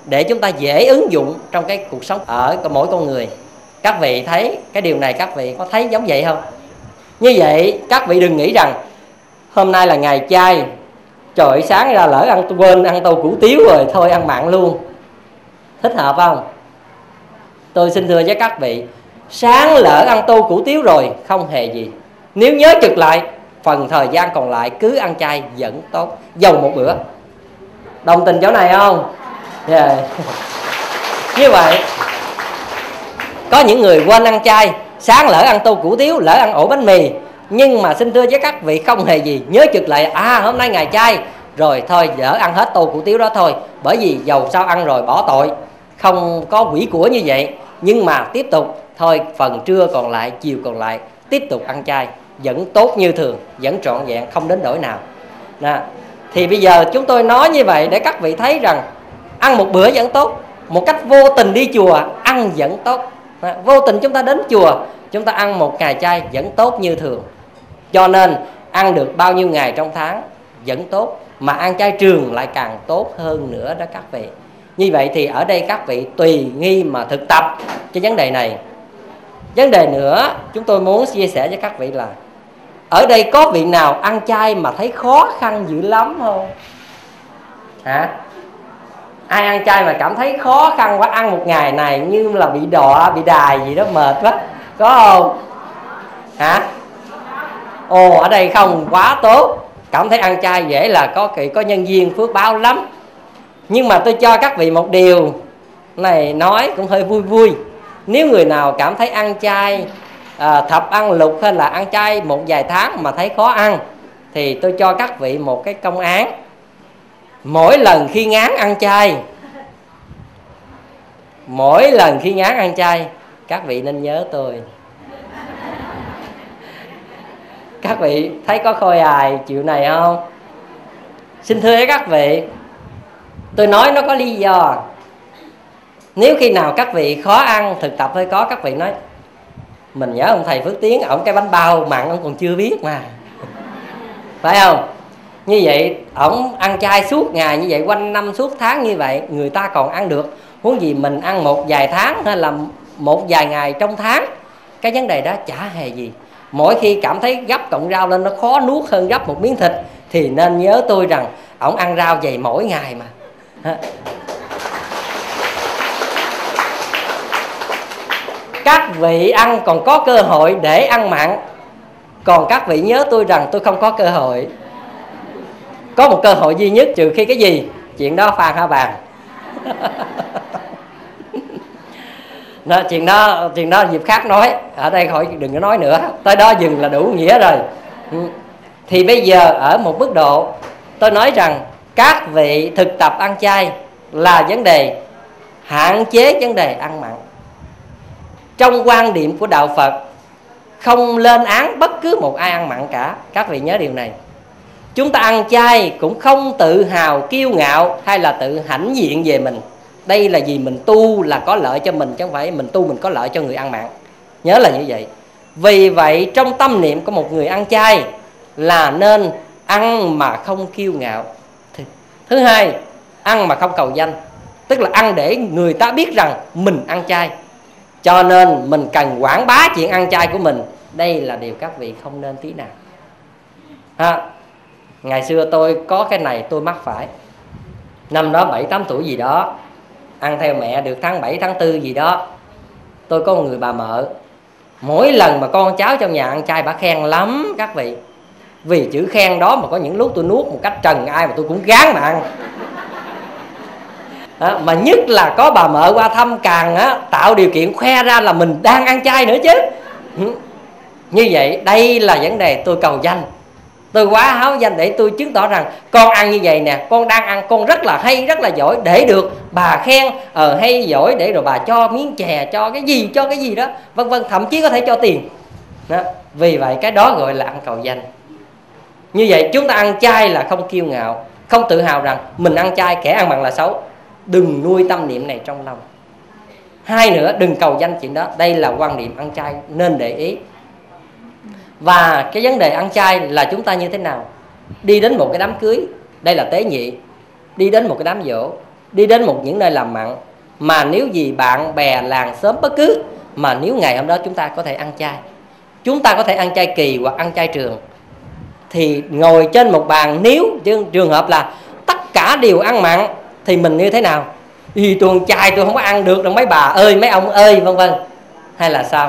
để chúng ta dễ ứng dụng trong cái cuộc sống ở mỗi con người. Các vị thấy cái điều này, các vị có thấy giống vậy không? Như vậy các vị đừng nghĩ rằng hôm nay là ngày chay, trời ơi, sáng ra lỡ ăn quên ăn tô củ tiếu rồi thôi ăn mặn luôn. Thích hợp không? Tôi xin thưa với các vị, sáng lỡ ăn tô củ tiếu rồi không hề gì. Nếu nhớ trực lại, phần thời gian còn lại cứ ăn chay vẫn tốt, dầu một bữa. Đồng tình chỗ này không? Yeah. Như vậy có những người quên ăn chay, sáng lỡ ăn tô củ tiếu, lỡ ăn ổ bánh mì, nhưng mà xin thưa với các vị không hề gì. Nhớ trực lại, à hôm nay ngày chay rồi thôi lỡ ăn hết tô củ tiếu đó thôi, bởi vì dầu sao ăn rồi bỏ tội, không có quỷ của như vậy. Nhưng mà tiếp tục thôi, phần trưa còn lại, chiều còn lại tiếp tục ăn chay vẫn tốt như thường, vẫn trọn vẹn, không đến đổi nào. Nè, thì bây giờ chúng tôi nói như vậy để các vị thấy rằng ăn một bữa vẫn tốt, một cách vô tình đi chùa ăn vẫn tốt. Nè, vô tình chúng ta đến chùa, chúng ta ăn một ngày chay vẫn tốt như thường. Cho nên ăn được bao nhiêu ngày trong tháng vẫn tốt, mà ăn chay trường lại càng tốt hơn nữa đó các vị. Như vậy thì ở đây các vị tùy nghi mà thực tập cái vấn đề này. Vấn đề nữa chúng tôi muốn chia sẻ với các vị là ở đây có vị nào ăn chay mà thấy khó khăn dữ lắm không? Hả? Ai ăn chay mà cảm thấy khó khăn quá, ăn một ngày này như là bị đọa, bị đài gì đó, mệt quá, có không? Hả? Ồ, ở đây không, quá tốt. Cảm thấy ăn chay dễ là có kỳ có nhân duyên phước báo lắm. Nhưng mà tôi cho các vị một điều này nói cũng hơi vui vui. Nếu người nào cảm thấy ăn chay à, thập ăn lục hay là ăn chay một vài tháng mà thấy khó ăn, thì tôi cho các vị một cái công án. Mỗi lần khi ngán ăn chay, Mỗi lần khi ngán ăn chay, các vị nên nhớ tôi. Các vị thấy có khôi hài chuyện này không? Xin thưa với các vị, tôi nói nó có lý do. Nếu khi nào các vị khó ăn, thực tập hơi có, các vị nói mình nhớ ông thầy Phước Tiến, ổng cái bánh bao mặn ông còn chưa biết mà, phải không? Như vậy ổng ăn chay suốt ngày như vậy, quanh năm suốt tháng như vậy, người ta còn ăn được, huống gì mình ăn một vài tháng hay là một vài ngày trong tháng. Cái vấn đề đó chả hề gì. Mỗi khi cảm thấy gắp cọng rau lên nó khó nuốt hơn gắp một miếng thịt, thì nên nhớ tôi rằng ổng ăn rau vậy mỗi ngày mà. Các vị ăn còn có cơ hội để ăn mặn, còn các vị nhớ tôi rằng tôi không có cơ hội. Có một cơ hội duy nhất, trừ khi cái gì? Chuyện đó Phan hả bàn. Đó, chuyện đó chuyện đó dịp khác nói, ở đây khỏi đừng có nói nữa, tới đó dừng là đủ nghĩa rồi. Thì bây giờ ở một mức độ tôi nói rằng các vị thực tập ăn chay là vấn đề hạn chế vấn đề ăn mặn. Trong quan điểm của đạo Phật không lên án bất cứ một ai ăn mặn cả. Các vị nhớ điều này. Chúng ta ăn chay cũng không tự hào, kiêu ngạo hay là tự hãnh diện về mình. Đây là vì mình tu là có lợi cho mình, chứ không phải mình tu mình có lợi cho người ăn mặn. Nhớ là như vậy. Vì vậy trong tâm niệm của một người ăn chay là nên ăn mà không kiêu ngạo. Thứ hai, ăn mà không cầu danh. Tức là ăn để người ta biết rằng mình ăn chay, cho nên mình cần quảng bá chuyện ăn chay của mình. Đây là điều các vị không nên tí nào. Ha. Ngày xưa tôi có cái này tôi mắc phải. Năm đó bảy tám tuổi gì đó, ăn theo mẹ được tháng bảy tháng tư gì đó. Tôi có một người bà mợ, mỗi lần mà con cháu trong nhà ăn chay bà khen lắm các vị. Vì chữ khen đó mà có những lúc tôi nuốt một cách trần ai mà tôi cũng gán mà ăn. Đó, mà nhất là có bà mợ qua thăm càng á, tạo điều kiện khoe ra là mình đang ăn chay nữa chứ. Như vậy đây là vấn đề tôi cầu danh. Tôi quá háo danh để tôi chứng tỏ rằng con ăn như vậy nè, con đang ăn, con rất là hay, rất là giỏi, để được bà khen ờ hay giỏi, để rồi bà cho miếng chè, cho cái gì, cho cái gì đó, vân vân, thậm chí có thể cho tiền đó. Vì vậy cái đó gọi là ăn cầu danh. Như vậy chúng ta ăn chay là không kiêu ngạo, không tự hào rằng mình ăn chay, kẻ ăn mặn là xấu. Đừng nuôi tâm niệm này trong lòng. Hai nữa, đừng cầu danh chuyện đó. Đây là quan điểm ăn chay nên để ý. Và cái vấn đề ăn chay là chúng ta như thế nào? Đi đến một cái đám cưới, đây là tế nhị. Đi đến một cái đám giỗ, đi đến một những nơi làm mặn, mà nếu gì bạn bè làng xóm bất cứ, mà nếu ngày hôm đó chúng ta có thể ăn chay, chúng ta có thể ăn chay kỳ hoặc ăn chay trường, thì ngồi trên một bàn, nếu trường hợp là tất cả đều ăn mặn thì mình như thế nào? Vì tôi ăn chay tôi không có ăn được đâu mấy bà ơi, mấy ông ơi, vân vân, hay là sao?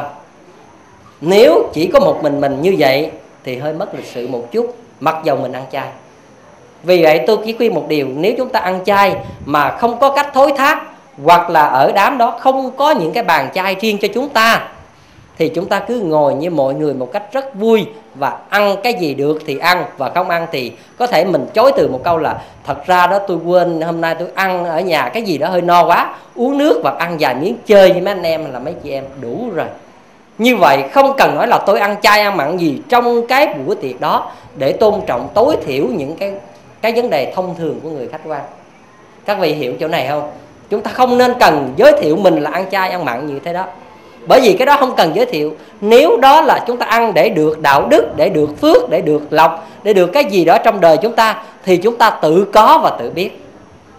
Nếu chỉ có một mình mình như vậy thì hơi mất lịch sự một chút, mặc dầu mình ăn chay. Vì vậy tôi chỉ khuyên một điều, nếu chúng ta ăn chay mà không có cách thối thác, hoặc là ở đám đó không có những cái bàn chay riêng cho chúng ta, thì chúng ta cứ ngồi như mọi người một cách rất vui, và ăn cái gì được thì ăn, và không ăn thì có thể mình chối từ một câu là thật ra đó tôi quên, hôm nay tôi ăn ở nhà cái gì đó hơi no quá, uống nước và ăn vài miếng chơi với mấy anh em là mấy chị em đủ rồi. Như vậy không cần nói là tôi ăn chay ăn mặn gì trong cái buổi tiệc đó, để tôn trọng tối thiểu những cái cái vấn đề thông thường của người khách quan. Các vị hiểu chỗ này không? Chúng ta không nên cần giới thiệu mình là ăn chay ăn mặn như thế đó, bởi vì cái đó không cần giới thiệu. Nếu đó là chúng ta ăn để được đạo đức, để được phước, để được lộc, để được cái gì đó trong đời chúng ta, thì chúng ta tự có và tự biết.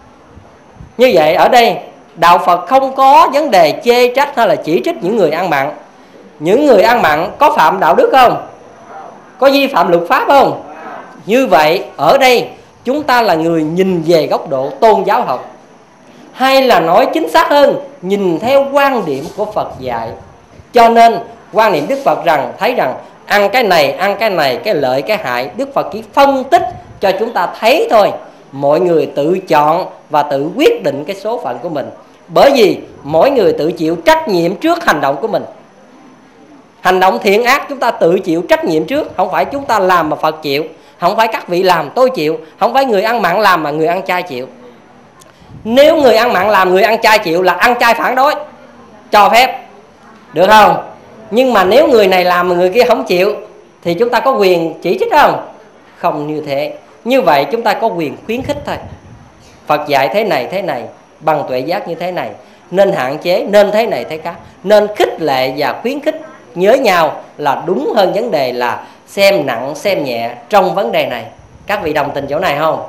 Như vậy ở đây đạo Phật không có vấn đề chê trách hay là chỉ trích những người ăn mặn. Những người ăn mặn có phạm đạo đức không? Có vi phạm luật pháp không? Như vậy ở đây chúng ta là người nhìn về góc độ tôn giáo học, hay là nói chính xác hơn, nhìn theo quan điểm của Phật dạy. Cho nên quan niệm Đức Phật rằng thấy rằng ăn cái này, ăn cái này, cái lợi cái hại, Đức Phật chỉ phân tích cho chúng ta thấy thôi. Mọi người tự chọn và tự quyết định cái số phận của mình, bởi vì mỗi người tự chịu trách nhiệm trước hành động của mình. Hành động thiện ác chúng ta tự chịu trách nhiệm trước, không phải chúng ta làm mà Phật chịu, không phải các vị làm tôi chịu, không phải người ăn mặn làm mà người ăn chay chịu. Nếu người ăn mặn làm người ăn chay chịu là ăn chay phản đối, cho phép, được không? Nhưng mà nếu người này làm mà người kia không chịu thì chúng ta có quyền chỉ trích không? Không như thế. Như vậy chúng ta có quyền khuyến khích thôi. Phật dạy thế này thế này, bằng tuệ giác như thế này, nên hạn chế, nên thế này thế khác, nên khích lệ và khuyến khích nhớ nhau là đúng hơn vấn đề là xem nặng xem nhẹ trong vấn đề này. Các vị đồng tình chỗ này không?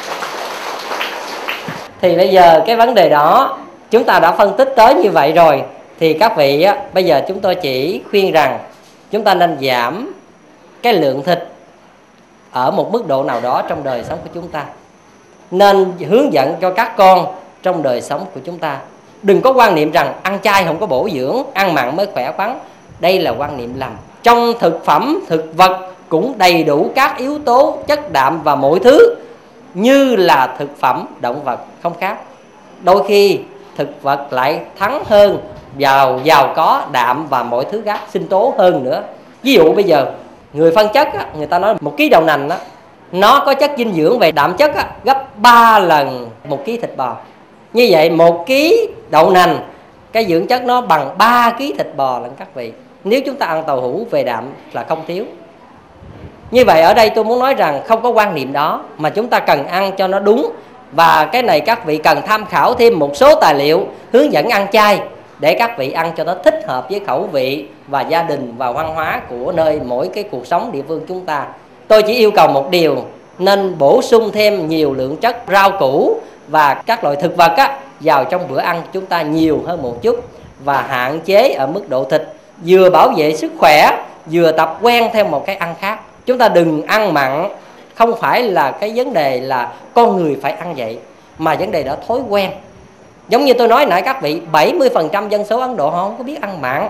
Thì bây giờ cái vấn đề đó chúng ta đã phân tích tới như vậy rồi, thì các vị á, bây giờ chúng tôi chỉ khuyên rằng chúng ta nên giảm cái lượng thịt ở một mức độ nào đó trong đời sống của chúng ta, nên hướng dẫn cho các con trong đời sống của chúng ta. Đừng có quan niệm rằng ăn chay không có bổ dưỡng, ăn mặn mới khỏe khoắn. Đây là quan niệm lầm. Trong thực phẩm, thực vật cũng đầy đủ các yếu tố chất đạm và mọi thứ như là thực phẩm động vật, không khác. Đôi khi thực vật lại thắng hơn, giàu giàu có đạm và mọi thứ khác sinh tố hơn nữa. Ví dụ bây giờ người phân chất á, người ta nói một ký đậu nành á, nó có chất dinh dưỡng về đạm chất á, gấp ba lần một ký thịt bò. Như vậy một ký đậu nành cái dưỡng chất nó bằng ba ký thịt bò lần các vị. Nếu chúng ta ăn tàu hũ về đạm là không thiếu. Như vậy ở đây tôi muốn nói rằng không có quan niệm đó, mà chúng ta cần ăn cho nó đúng. Và cái này các vị cần tham khảo thêm một số tài liệu hướng dẫn ăn chay, để các vị ăn cho nó thích hợp với khẩu vị và gia đình và văn hóa của nơi mỗi cái cuộc sống địa phương chúng ta. Tôi chỉ yêu cầu một điều, nên bổ sung thêm nhiều lượng chất rau củ và các loại thực vật á, vào trong bữa ăn chúng ta nhiều hơn một chút, và hạn chế ở mức độ thịt, vừa bảo vệ sức khỏe vừa tập quen theo một cái ăn khác. Chúng ta đừng ăn mặn, không phải là cái vấn đề là con người phải ăn vậy, mà vấn đề đó thói quen. Giống như tôi nói nãy các vị, bảy mươi phần trăm dân số Ấn Độ họ không có biết ăn mặn.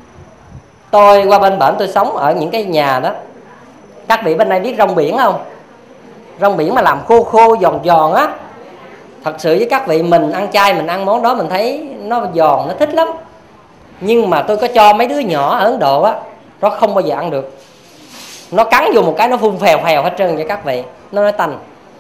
Tôi qua bên bển tôi sống ở những cái nhà đó, các vị bên đây biết rong biển không? Rong biển mà làm khô khô giòn giòn á. Thật sự với các vị, mình ăn chay mình ăn món đó mình thấy nó giòn, nó thích lắm. Nhưng mà tôi có cho mấy đứa nhỏ ở Ấn Độ á, nó không bao giờ ăn được. Nó cắn vô một cái nó phun phèo phèo hết trơn vậy các vị. Nó nói tành.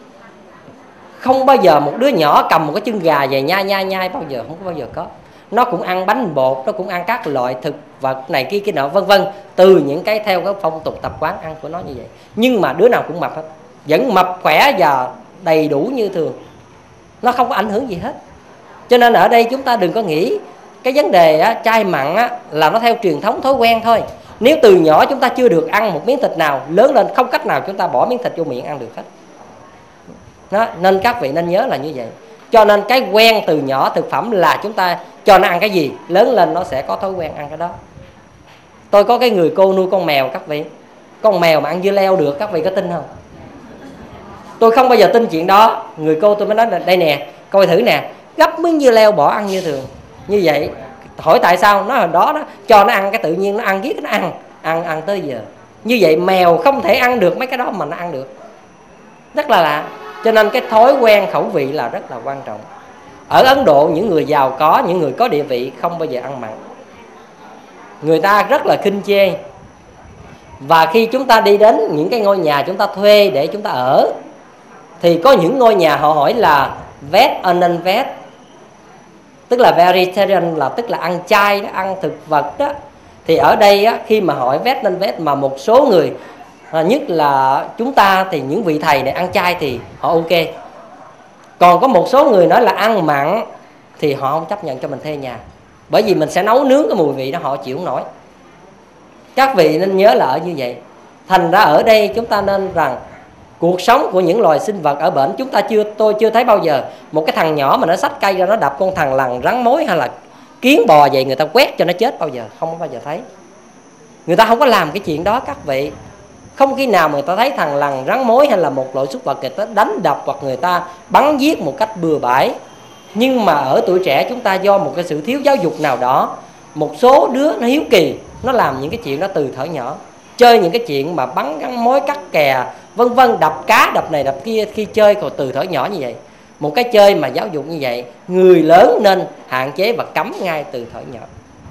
Không bao giờ một đứa nhỏ cầm một cái chân gà về nhai nhai nhai bao giờ, không có bao giờ có. Nó cũng ăn bánh bột, nó cũng ăn các loại thực vật này kia kia nọ vân vân, từ những cái theo cái phong tục tập quán ăn của nó như vậy. Nhưng mà đứa nào cũng mập hết, vẫn mập khỏe và đầy đủ như thường. Nó không có ảnh hưởng gì hết. Cho nên ở đây chúng ta đừng có nghĩ cái vấn đề á, chay mặn á, là nó theo truyền thống thói quen thôi. Nếu từ nhỏ chúng ta chưa được ăn một miếng thịt nào, lớn lên không cách nào chúng ta bỏ miếng thịt vô miệng ăn được hết. Đó, nên các vị nên nhớ là như vậy. Cho nên cái quen từ nhỏ thực phẩm là chúng ta cho nó ăn cái gì, lớn lên nó sẽ có thói quen ăn cái đó. Tôi có cái người cô nuôi con mèo các vị. Con mèo mà ăn dưa leo được, các vị có tin không? Tôi không bao giờ tin chuyện đó. Người cô tôi mới nói là đây nè, coi thử nè, gấp miếng dưa leo bỏ ăn như thường. Như vậy, hỏi tại sao? Nó hồi đó, đó cho nó ăn cái tự nhiên nó ăn, giết nó ăn, ăn ăn tới giờ. Như vậy mèo không thể ăn được mấy cái đó mà nó ăn được. Rất là lạ. Cho nên cái thói quen khẩu vị là rất là quan trọng. Ở Ấn Độ, những người giàu có, những người có địa vị không bao giờ ăn mặn. Người ta rất là khinh chê. Và khi chúng ta đi đến những cái ngôi nhà chúng ta thuê để chúng ta ở, thì có những ngôi nhà họ hỏi là veg or non-veg, tức là vegetarian, là tức là ăn chay đó, ăn thực vật đó. Thì ở đây á, khi mà hỏi veg non-veg mà một số người, nhất là chúng ta thì những vị thầy này ăn chay thì họ ok. Còn có một số người nói là ăn mặn thì họ không chấp nhận cho mình thuê nhà, bởi vì mình sẽ nấu nướng cái mùi vị đó họ chịu không nổi. Các vị nên nhớ là ở như vậy. Thành ra ở đây chúng ta nên rằng cuộc sống của những loài sinh vật ở bển, chúng ta chưa tôi chưa thấy bao giờ một cái thằng nhỏ mà nó xách cây ra nó đập con thằng lằn, rắn mối hay là kiến bò vậy, người ta quét cho nó chết bao giờ, không có bao giờ thấy. Người ta không có làm cái chuyện đó các vị. Không khi nào mà người ta thấy thằng lằn, rắn mối hay là một loại súc vật người ta đánh đập hoặc người ta bắn giết một cách bừa bãi. Nhưng mà ở tuổi trẻ chúng ta do một cái sự thiếu giáo dục nào đó, một số đứa nó hiếu kỳ, nó làm những cái chuyện đó từ thuở nhỏ. Chơi những cái chuyện mà bắn gắn mối, cắt kè, vân vân, đập cá, đập này, đập kia khi chơi còn từ thuở nhỏ như vậy. Một cái chơi mà giáo dục như vậy, người lớn nên hạn chế và cấm ngay từ thuở nhỏ.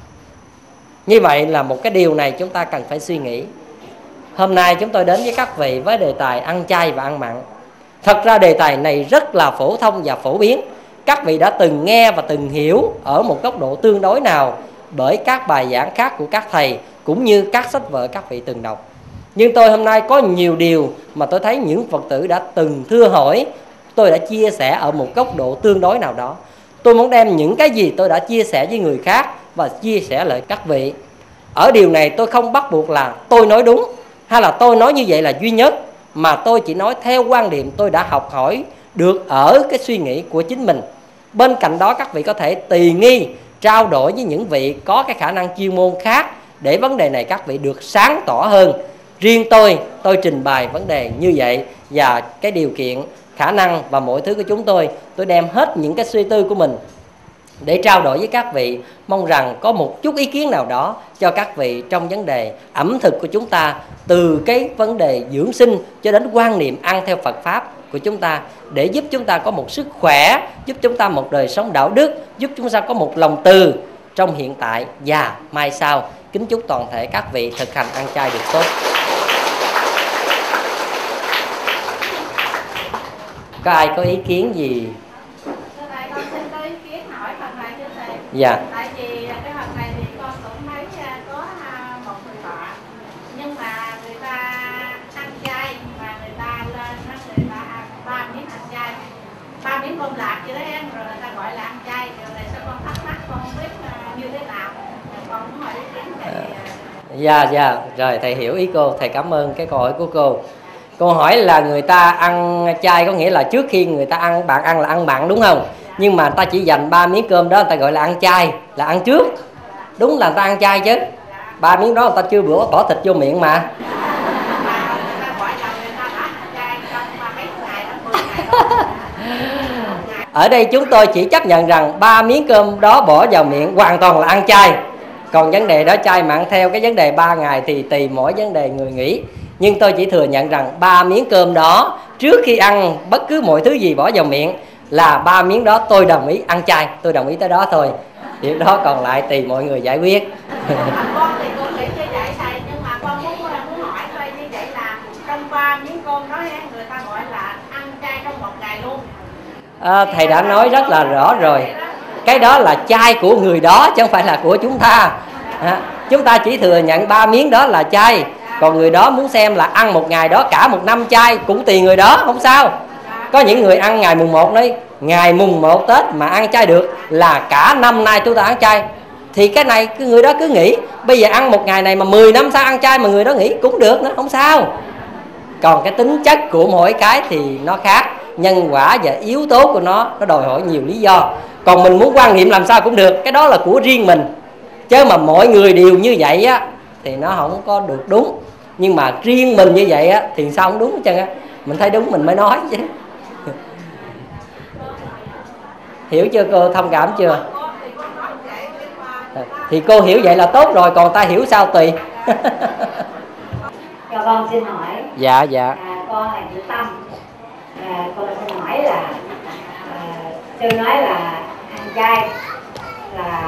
Như vậy là một cái điều này chúng ta cần phải suy nghĩ. Hôm nay chúng tôi đến với các vị với đề tài ăn chay và ăn mặn. Thật ra đề tài này rất là phổ thông và phổ biến. Các vị đã từng nghe và từng hiểu ở một góc độ tương đối nào bởi các bài giảng khác của các thầy, cũng như các sách vở các vị từng đọc. Nhưng tôi hôm nay có nhiều điều mà tôi thấy những Phật tử đã từng thưa hỏi, tôi đã chia sẻ ở một góc độ tương đối nào đó. Tôi muốn đem những cái gì tôi đã chia sẻ với người khác và chia sẻ lại các vị. Ở điều này tôi không bắt buộc là tôi nói đúng hay là tôi nói như vậy là duy nhất, mà tôi chỉ nói theo quan điểm tôi đã học hỏi được ở cái suy nghĩ của chính mình. Bên cạnh đó các vị có thể tùy nghi trao đổi với những vị có cái khả năng chuyên môn khác để vấn đề này các vị được sáng tỏ hơn. Riêng tôi, tôi trình bày vấn đề như vậy và cái điều kiện, khả năng và mọi thứ của chúng tôi, tôi đem hết những cái suy tư của mình để trao đổi với các vị. Mong rằng có một chút ý kiến nào đó cho các vị trong vấn đề ẩm thực của chúng ta, từ cái vấn đề dưỡng sinh cho đến quan niệm ăn theo Phật Pháp của chúng ta, để giúp chúng ta có một sức khỏe, giúp chúng ta một đời sống đạo đức, giúp chúng ta có một lòng từ trong hiện tại và mai sau. Kính chúc toàn thể các vị thực hành ăn chay được tốt. Có ai có ý kiến gì? Con xin có ý kiến hỏi phần này thưa thầy. Dạ. Tại vì cái phần này thì con cũng thấy có một người họ, nhưng mà người ta ăn chay, mà người ta lên nó người ta ăn ba miếng ăn chay, ba miếng cơm lạc chứ đấy, rồi người ta gọi là ăn chay. Điều này sao con thắc mắc, con không biết như thế nào, con muốn hỏi ý kiến thầy. Dạ dạ, rồi thầy hiểu ý cô, thầy cảm ơn cái câu hỏi của cô. Câu hỏi là người ta ăn chay có nghĩa là trước khi người ta ăn, bạn ăn là ăn mặn đúng không? Nhưng mà ta chỉ dành ba miếng cơm đó người ta gọi là ăn chay, là ăn trước. Đúng là người ta ăn chay chứ. Ba miếng đó người ta chưa bữa bỏ thịt vô miệng mà. Ở đây chúng tôi chỉ chấp nhận rằng ba miếng cơm đó bỏ vào miệng hoàn toàn là ăn chay. Còn vấn đề đó chay mặn theo cái vấn đề ba ngày thì tùy mỗi vấn đề người nghĩ. Nhưng tôi chỉ thừa nhận rằng ba miếng cơm đó trước khi ăn bất cứ mọi thứ gì bỏ vào miệng là ba miếng đó tôi đồng ý ăn chay, tôi đồng ý tới đó thôi. Việc đó còn lại tùy mọi người giải quyết. Con thì con nghĩ như vậy thầy, nhưng mà con muốn, muốn hỏi thôi, như vậy là trong ba miếng cơm đó người ta gọi là ăn chay trong một ngày luôn. À, thầy đã nói rất là rõ rồi. Cái đó là chay của người đó chứ không phải là của chúng ta. À, chúng ta chỉ thừa nhận ba miếng đó là chay. Còn người đó muốn xem là ăn một ngày đó cả một năm chay cũng tùy người đó, không sao. Có những người ăn ngày mùng một đấy, ngày mùng một Tết mà ăn chay được là cả năm nay chúng ta ăn chay. Thì cái này cái người đó cứ nghĩ bây giờ ăn một ngày này mà mười năm sau ăn chay mà người đó nghĩ cũng được nữa, không sao. Còn cái tính chất của mỗi cái thì nó khác. nhân quả và yếu tố của nó nó đòi hỏi nhiều lý do. Còn mình muốn quan niệm làm sao cũng được, cái đó là của riêng mình, chứ mà mọi người đều như vậy á thì nó không có được đúng. Nhưng mà riêng mình như vậy á thì sao không đúng hết trơn á, mình thấy đúng mình mới nói chứ. Hiểu chưa cô, thông cảm chưa? Thì cô hiểu vậy là tốt rồi, còn ta hiểu sao tùy. Cho con xin hỏi. Dạ dạ. À, con là chị Tâm. À, con xin hỏi là à, sư nói là ăn chay là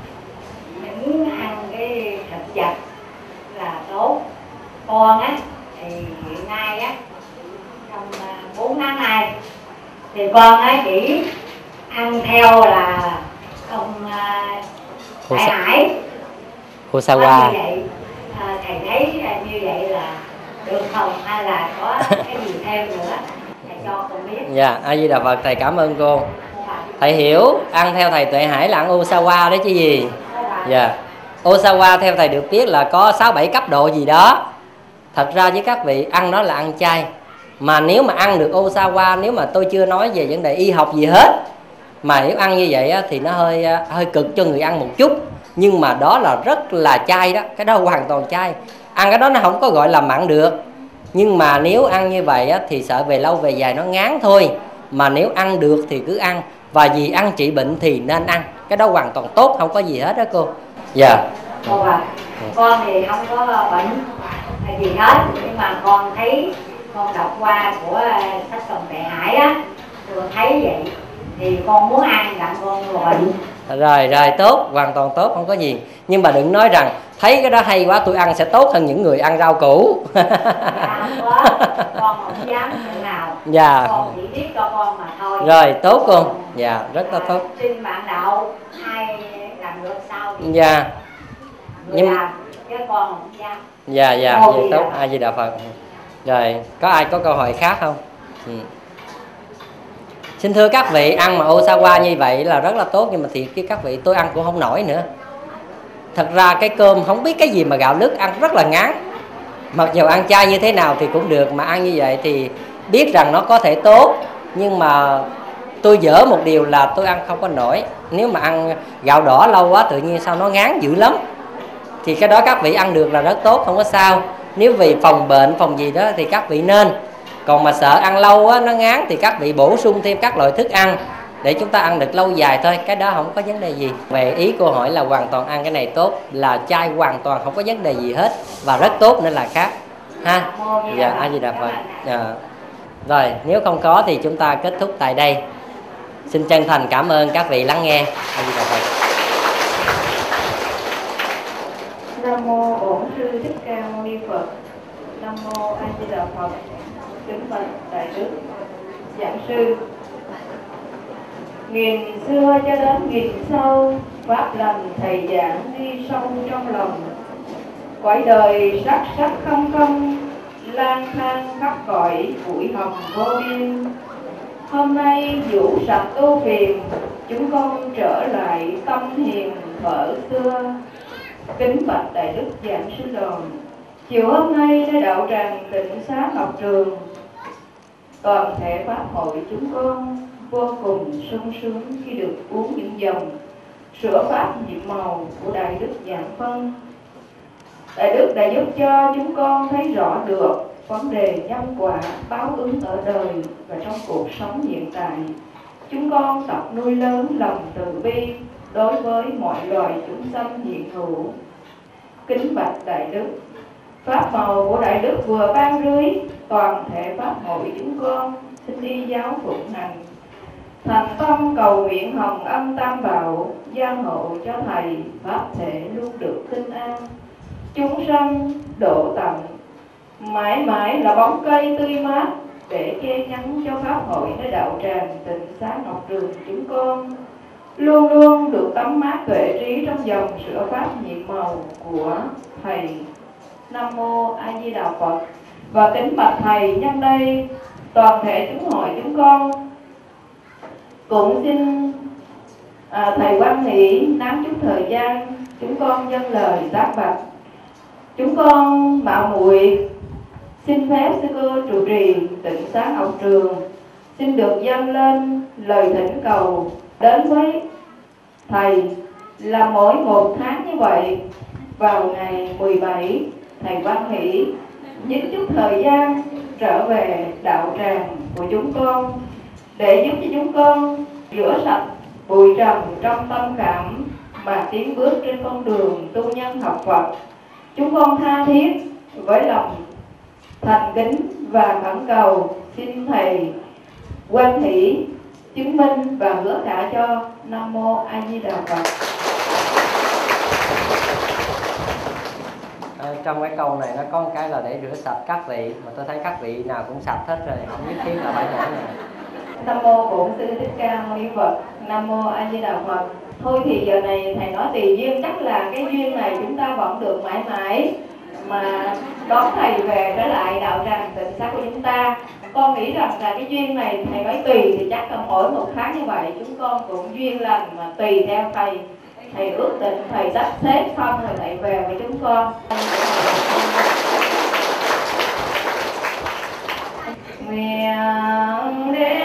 những ăn cái thịt vật là tốt. Con á thì hiện nay á trong bốn tháng nay thì con á chỉ ăn theo là ông uh, Đại Hải Osawa. Như vậy à, thầy thấy như vậy là được không, hay là có cái gì thêm nữa thầy cho con biết? Dạ, A Di Đà Phật, thầy cảm ơn cô. Thầy hiểu ăn theo thầy Tuệ Hải là ăn Osawa đấy chứ gì. Dạ, Osawa theo thầy được biết là có sáu bảy cấp độ gì đó. Thật ra với các vị ăn đó là ăn chay. Mà nếu mà ăn được Osawa, nếu mà tôi chưa nói về vấn đề y học gì hết, mà nếu ăn như vậy á, thì nó hơi hơi cực cho người ăn một chút. Nhưng mà đó là rất là chay đó, cái đó hoàn toàn chay. Ăn cái đó nó không có gọi là mặn được. Nhưng mà nếu ăn như vậy á, thì sợ về lâu về dài nó ngán thôi. Mà nếu ăn được thì cứ ăn. Và vì ăn trị bệnh thì nên ăn. Cái đó hoàn toàn tốt, không có gì hết đó cô. Dạ yeah. Cô à, con thì không có bệnh gì hết. Nhưng mà con thấy, con đọc qua của sách Tổng Tệ Hải á, tôi thấy vậy thì con muốn ăn đặng con bệnh. Rồi rồi, tốt, hoàn toàn tốt, không có gì. Nhưng mà đừng nói rằng thấy cái đó hay quá tôi ăn sẽ tốt hơn những người ăn rau củ. Dạ, không có, con không dám chừng nào. Dạ. Con chỉ biết cho con mà thôi. Rồi, tốt con. Dạ, rất là tốt. Xin bạn đạo ai làm được sao thì dạ. Nhưng làm, chứ con không dám. Dạ dạ, vậy tốt, A Di Đà Phật. Rồi, có ai có câu hỏi khác không? Ừ. Xin thưa các vị, ăn mà Osawa như vậy là rất là tốt. Nhưng mà thiệt với các vị, tôi ăn cũng không nổi nữa. Thật ra cái cơm không biết cái gì mà gạo lứt ăn rất là ngán. Mặc dù ăn chay như thế nào thì cũng được, mà ăn như vậy thì biết rằng nó có thể tốt. Nhưng mà tôi dở một điều là tôi ăn không có nổi. Nếu mà ăn gạo đỏ lâu quá tự nhiên sao nó ngán dữ lắm. Thì cái đó các vị ăn được là rất tốt, không có sao. Nếu vì phòng bệnh, phòng gì đó thì các vị nên. Còn mà sợ ăn lâu á, nó ngán thì các vị bổ sung thêm các loại thức ăn để chúng ta ăn được lâu dài thôi. Cái đó không có vấn đề gì. Về ý cô hỏi là hoàn toàn ăn cái này tốt, là chay hoàn toàn không có vấn đề gì hết. Và rất tốt nên là khác ha. Dạ, A Di Đà Phật. Dạ. Rồi, nếu không có thì chúng ta kết thúc tại đây. Xin chân thành cảm ơn các vị lắng nghe. A Di Đà Phật. Nam mô Bổn Sư Thích Ca Mâu Ni Phật. Nam mô A Di Đà Phật. Kính bạch đại đức giảng sư. Nghìn xưa cho đến nghìn sau, pháp lành thầy giảng đi sâu trong lòng. Cõi đời sắc sắc không không, lang thang khắp cõi bụi hồng vô biên. Hôm nay vũ sạch tu phiền, chúng con trở lại tâm hiền thuở xưa. Kính bạch đại đức giảng sư đoàn, chiều hôm nay nơi đạo tràng tịnh xá Ngọc Trường, toàn thể pháp hội chúng con vô cùng sung sướng khi được uống những dòng sữa pháp nhiệm màu của đại đức giảng phân. Đại đức đã giúp cho chúng con thấy rõ được vấn đề nhân quả báo ứng ở đời và trong cuộc sống hiện tại. Chúng con tập nuôi lớn lòng từ bi đối với mọi loài chúng sanh hiện hữu. Kính bạch đại đức, pháp màu của đại đức vừa ban rưới, toàn thể pháp hội chúng con xin đi giáo phụng hành, thành tâm cầu nguyện hồng âm tam bảo, gia hộ cho thầy pháp thể luôn được tinh an, chúng sanh độ tận, mãi mãi là bóng cây tươi mát để che chắn cho pháp hội nơi đạo tràng tịnh xá Ngọc Trường chúng con luôn luôn được tắm mát tuệ trí trong dòng sữa pháp nhiệm màu của thầy. Nam mô A Di Đà Phật. Và kính bạch thầy, nhân đây toàn thể chúng hội chúng con cũng xin à, thầy quan hỷ nắm chút thời gian chúng con dâng lời tác bạch. Chúng con mạo muội xin phép sư cô trụ trì tịnh xá Ngọc Trường xin được dâng lên lời thỉnh cầu đến với thầy là mỗi một tháng như vậy, vào ngày mười bảy thầy Văn Hỷ nhín chút thời gian trở về đạo tràng của chúng con để giúp cho chúng con rửa sạch bụi trần trong tâm cảm mà tiến bước trên con đường tu nhân học Phật. Chúng con tha thiết với lòng thành kính và khẩn cầu xin thầy Quan Hỷ chứng minh và hứa cả cho. Nam mô A Di Đà Phật. À, trong cái câu này nó có một cái là để rửa sạch các vị, mà tôi thấy các vị nào cũng sạch hết rồi, không nhất thiết là phải hỏi này. Nam mô Bổn Sư Thích Ca Mâu Ni Phật. Nam mô A Di Đà Phật. Thôi thì giờ này thầy nói tùy duyên, chắc là cái duyên này chúng ta vẫn được mãi mãi mà đón thầy về trở lại đạo tràng Tịnh Xá của chúng ta. Con nghĩ rằng là cái duyên này thầy nói tùy thì chắc là mỗi một tháng như vậy chúng con cũng duyên lành mà tùy theo thầy. Thầy ước định thầy sắp xếp xong rồi thầy về với chúng con. Nguyện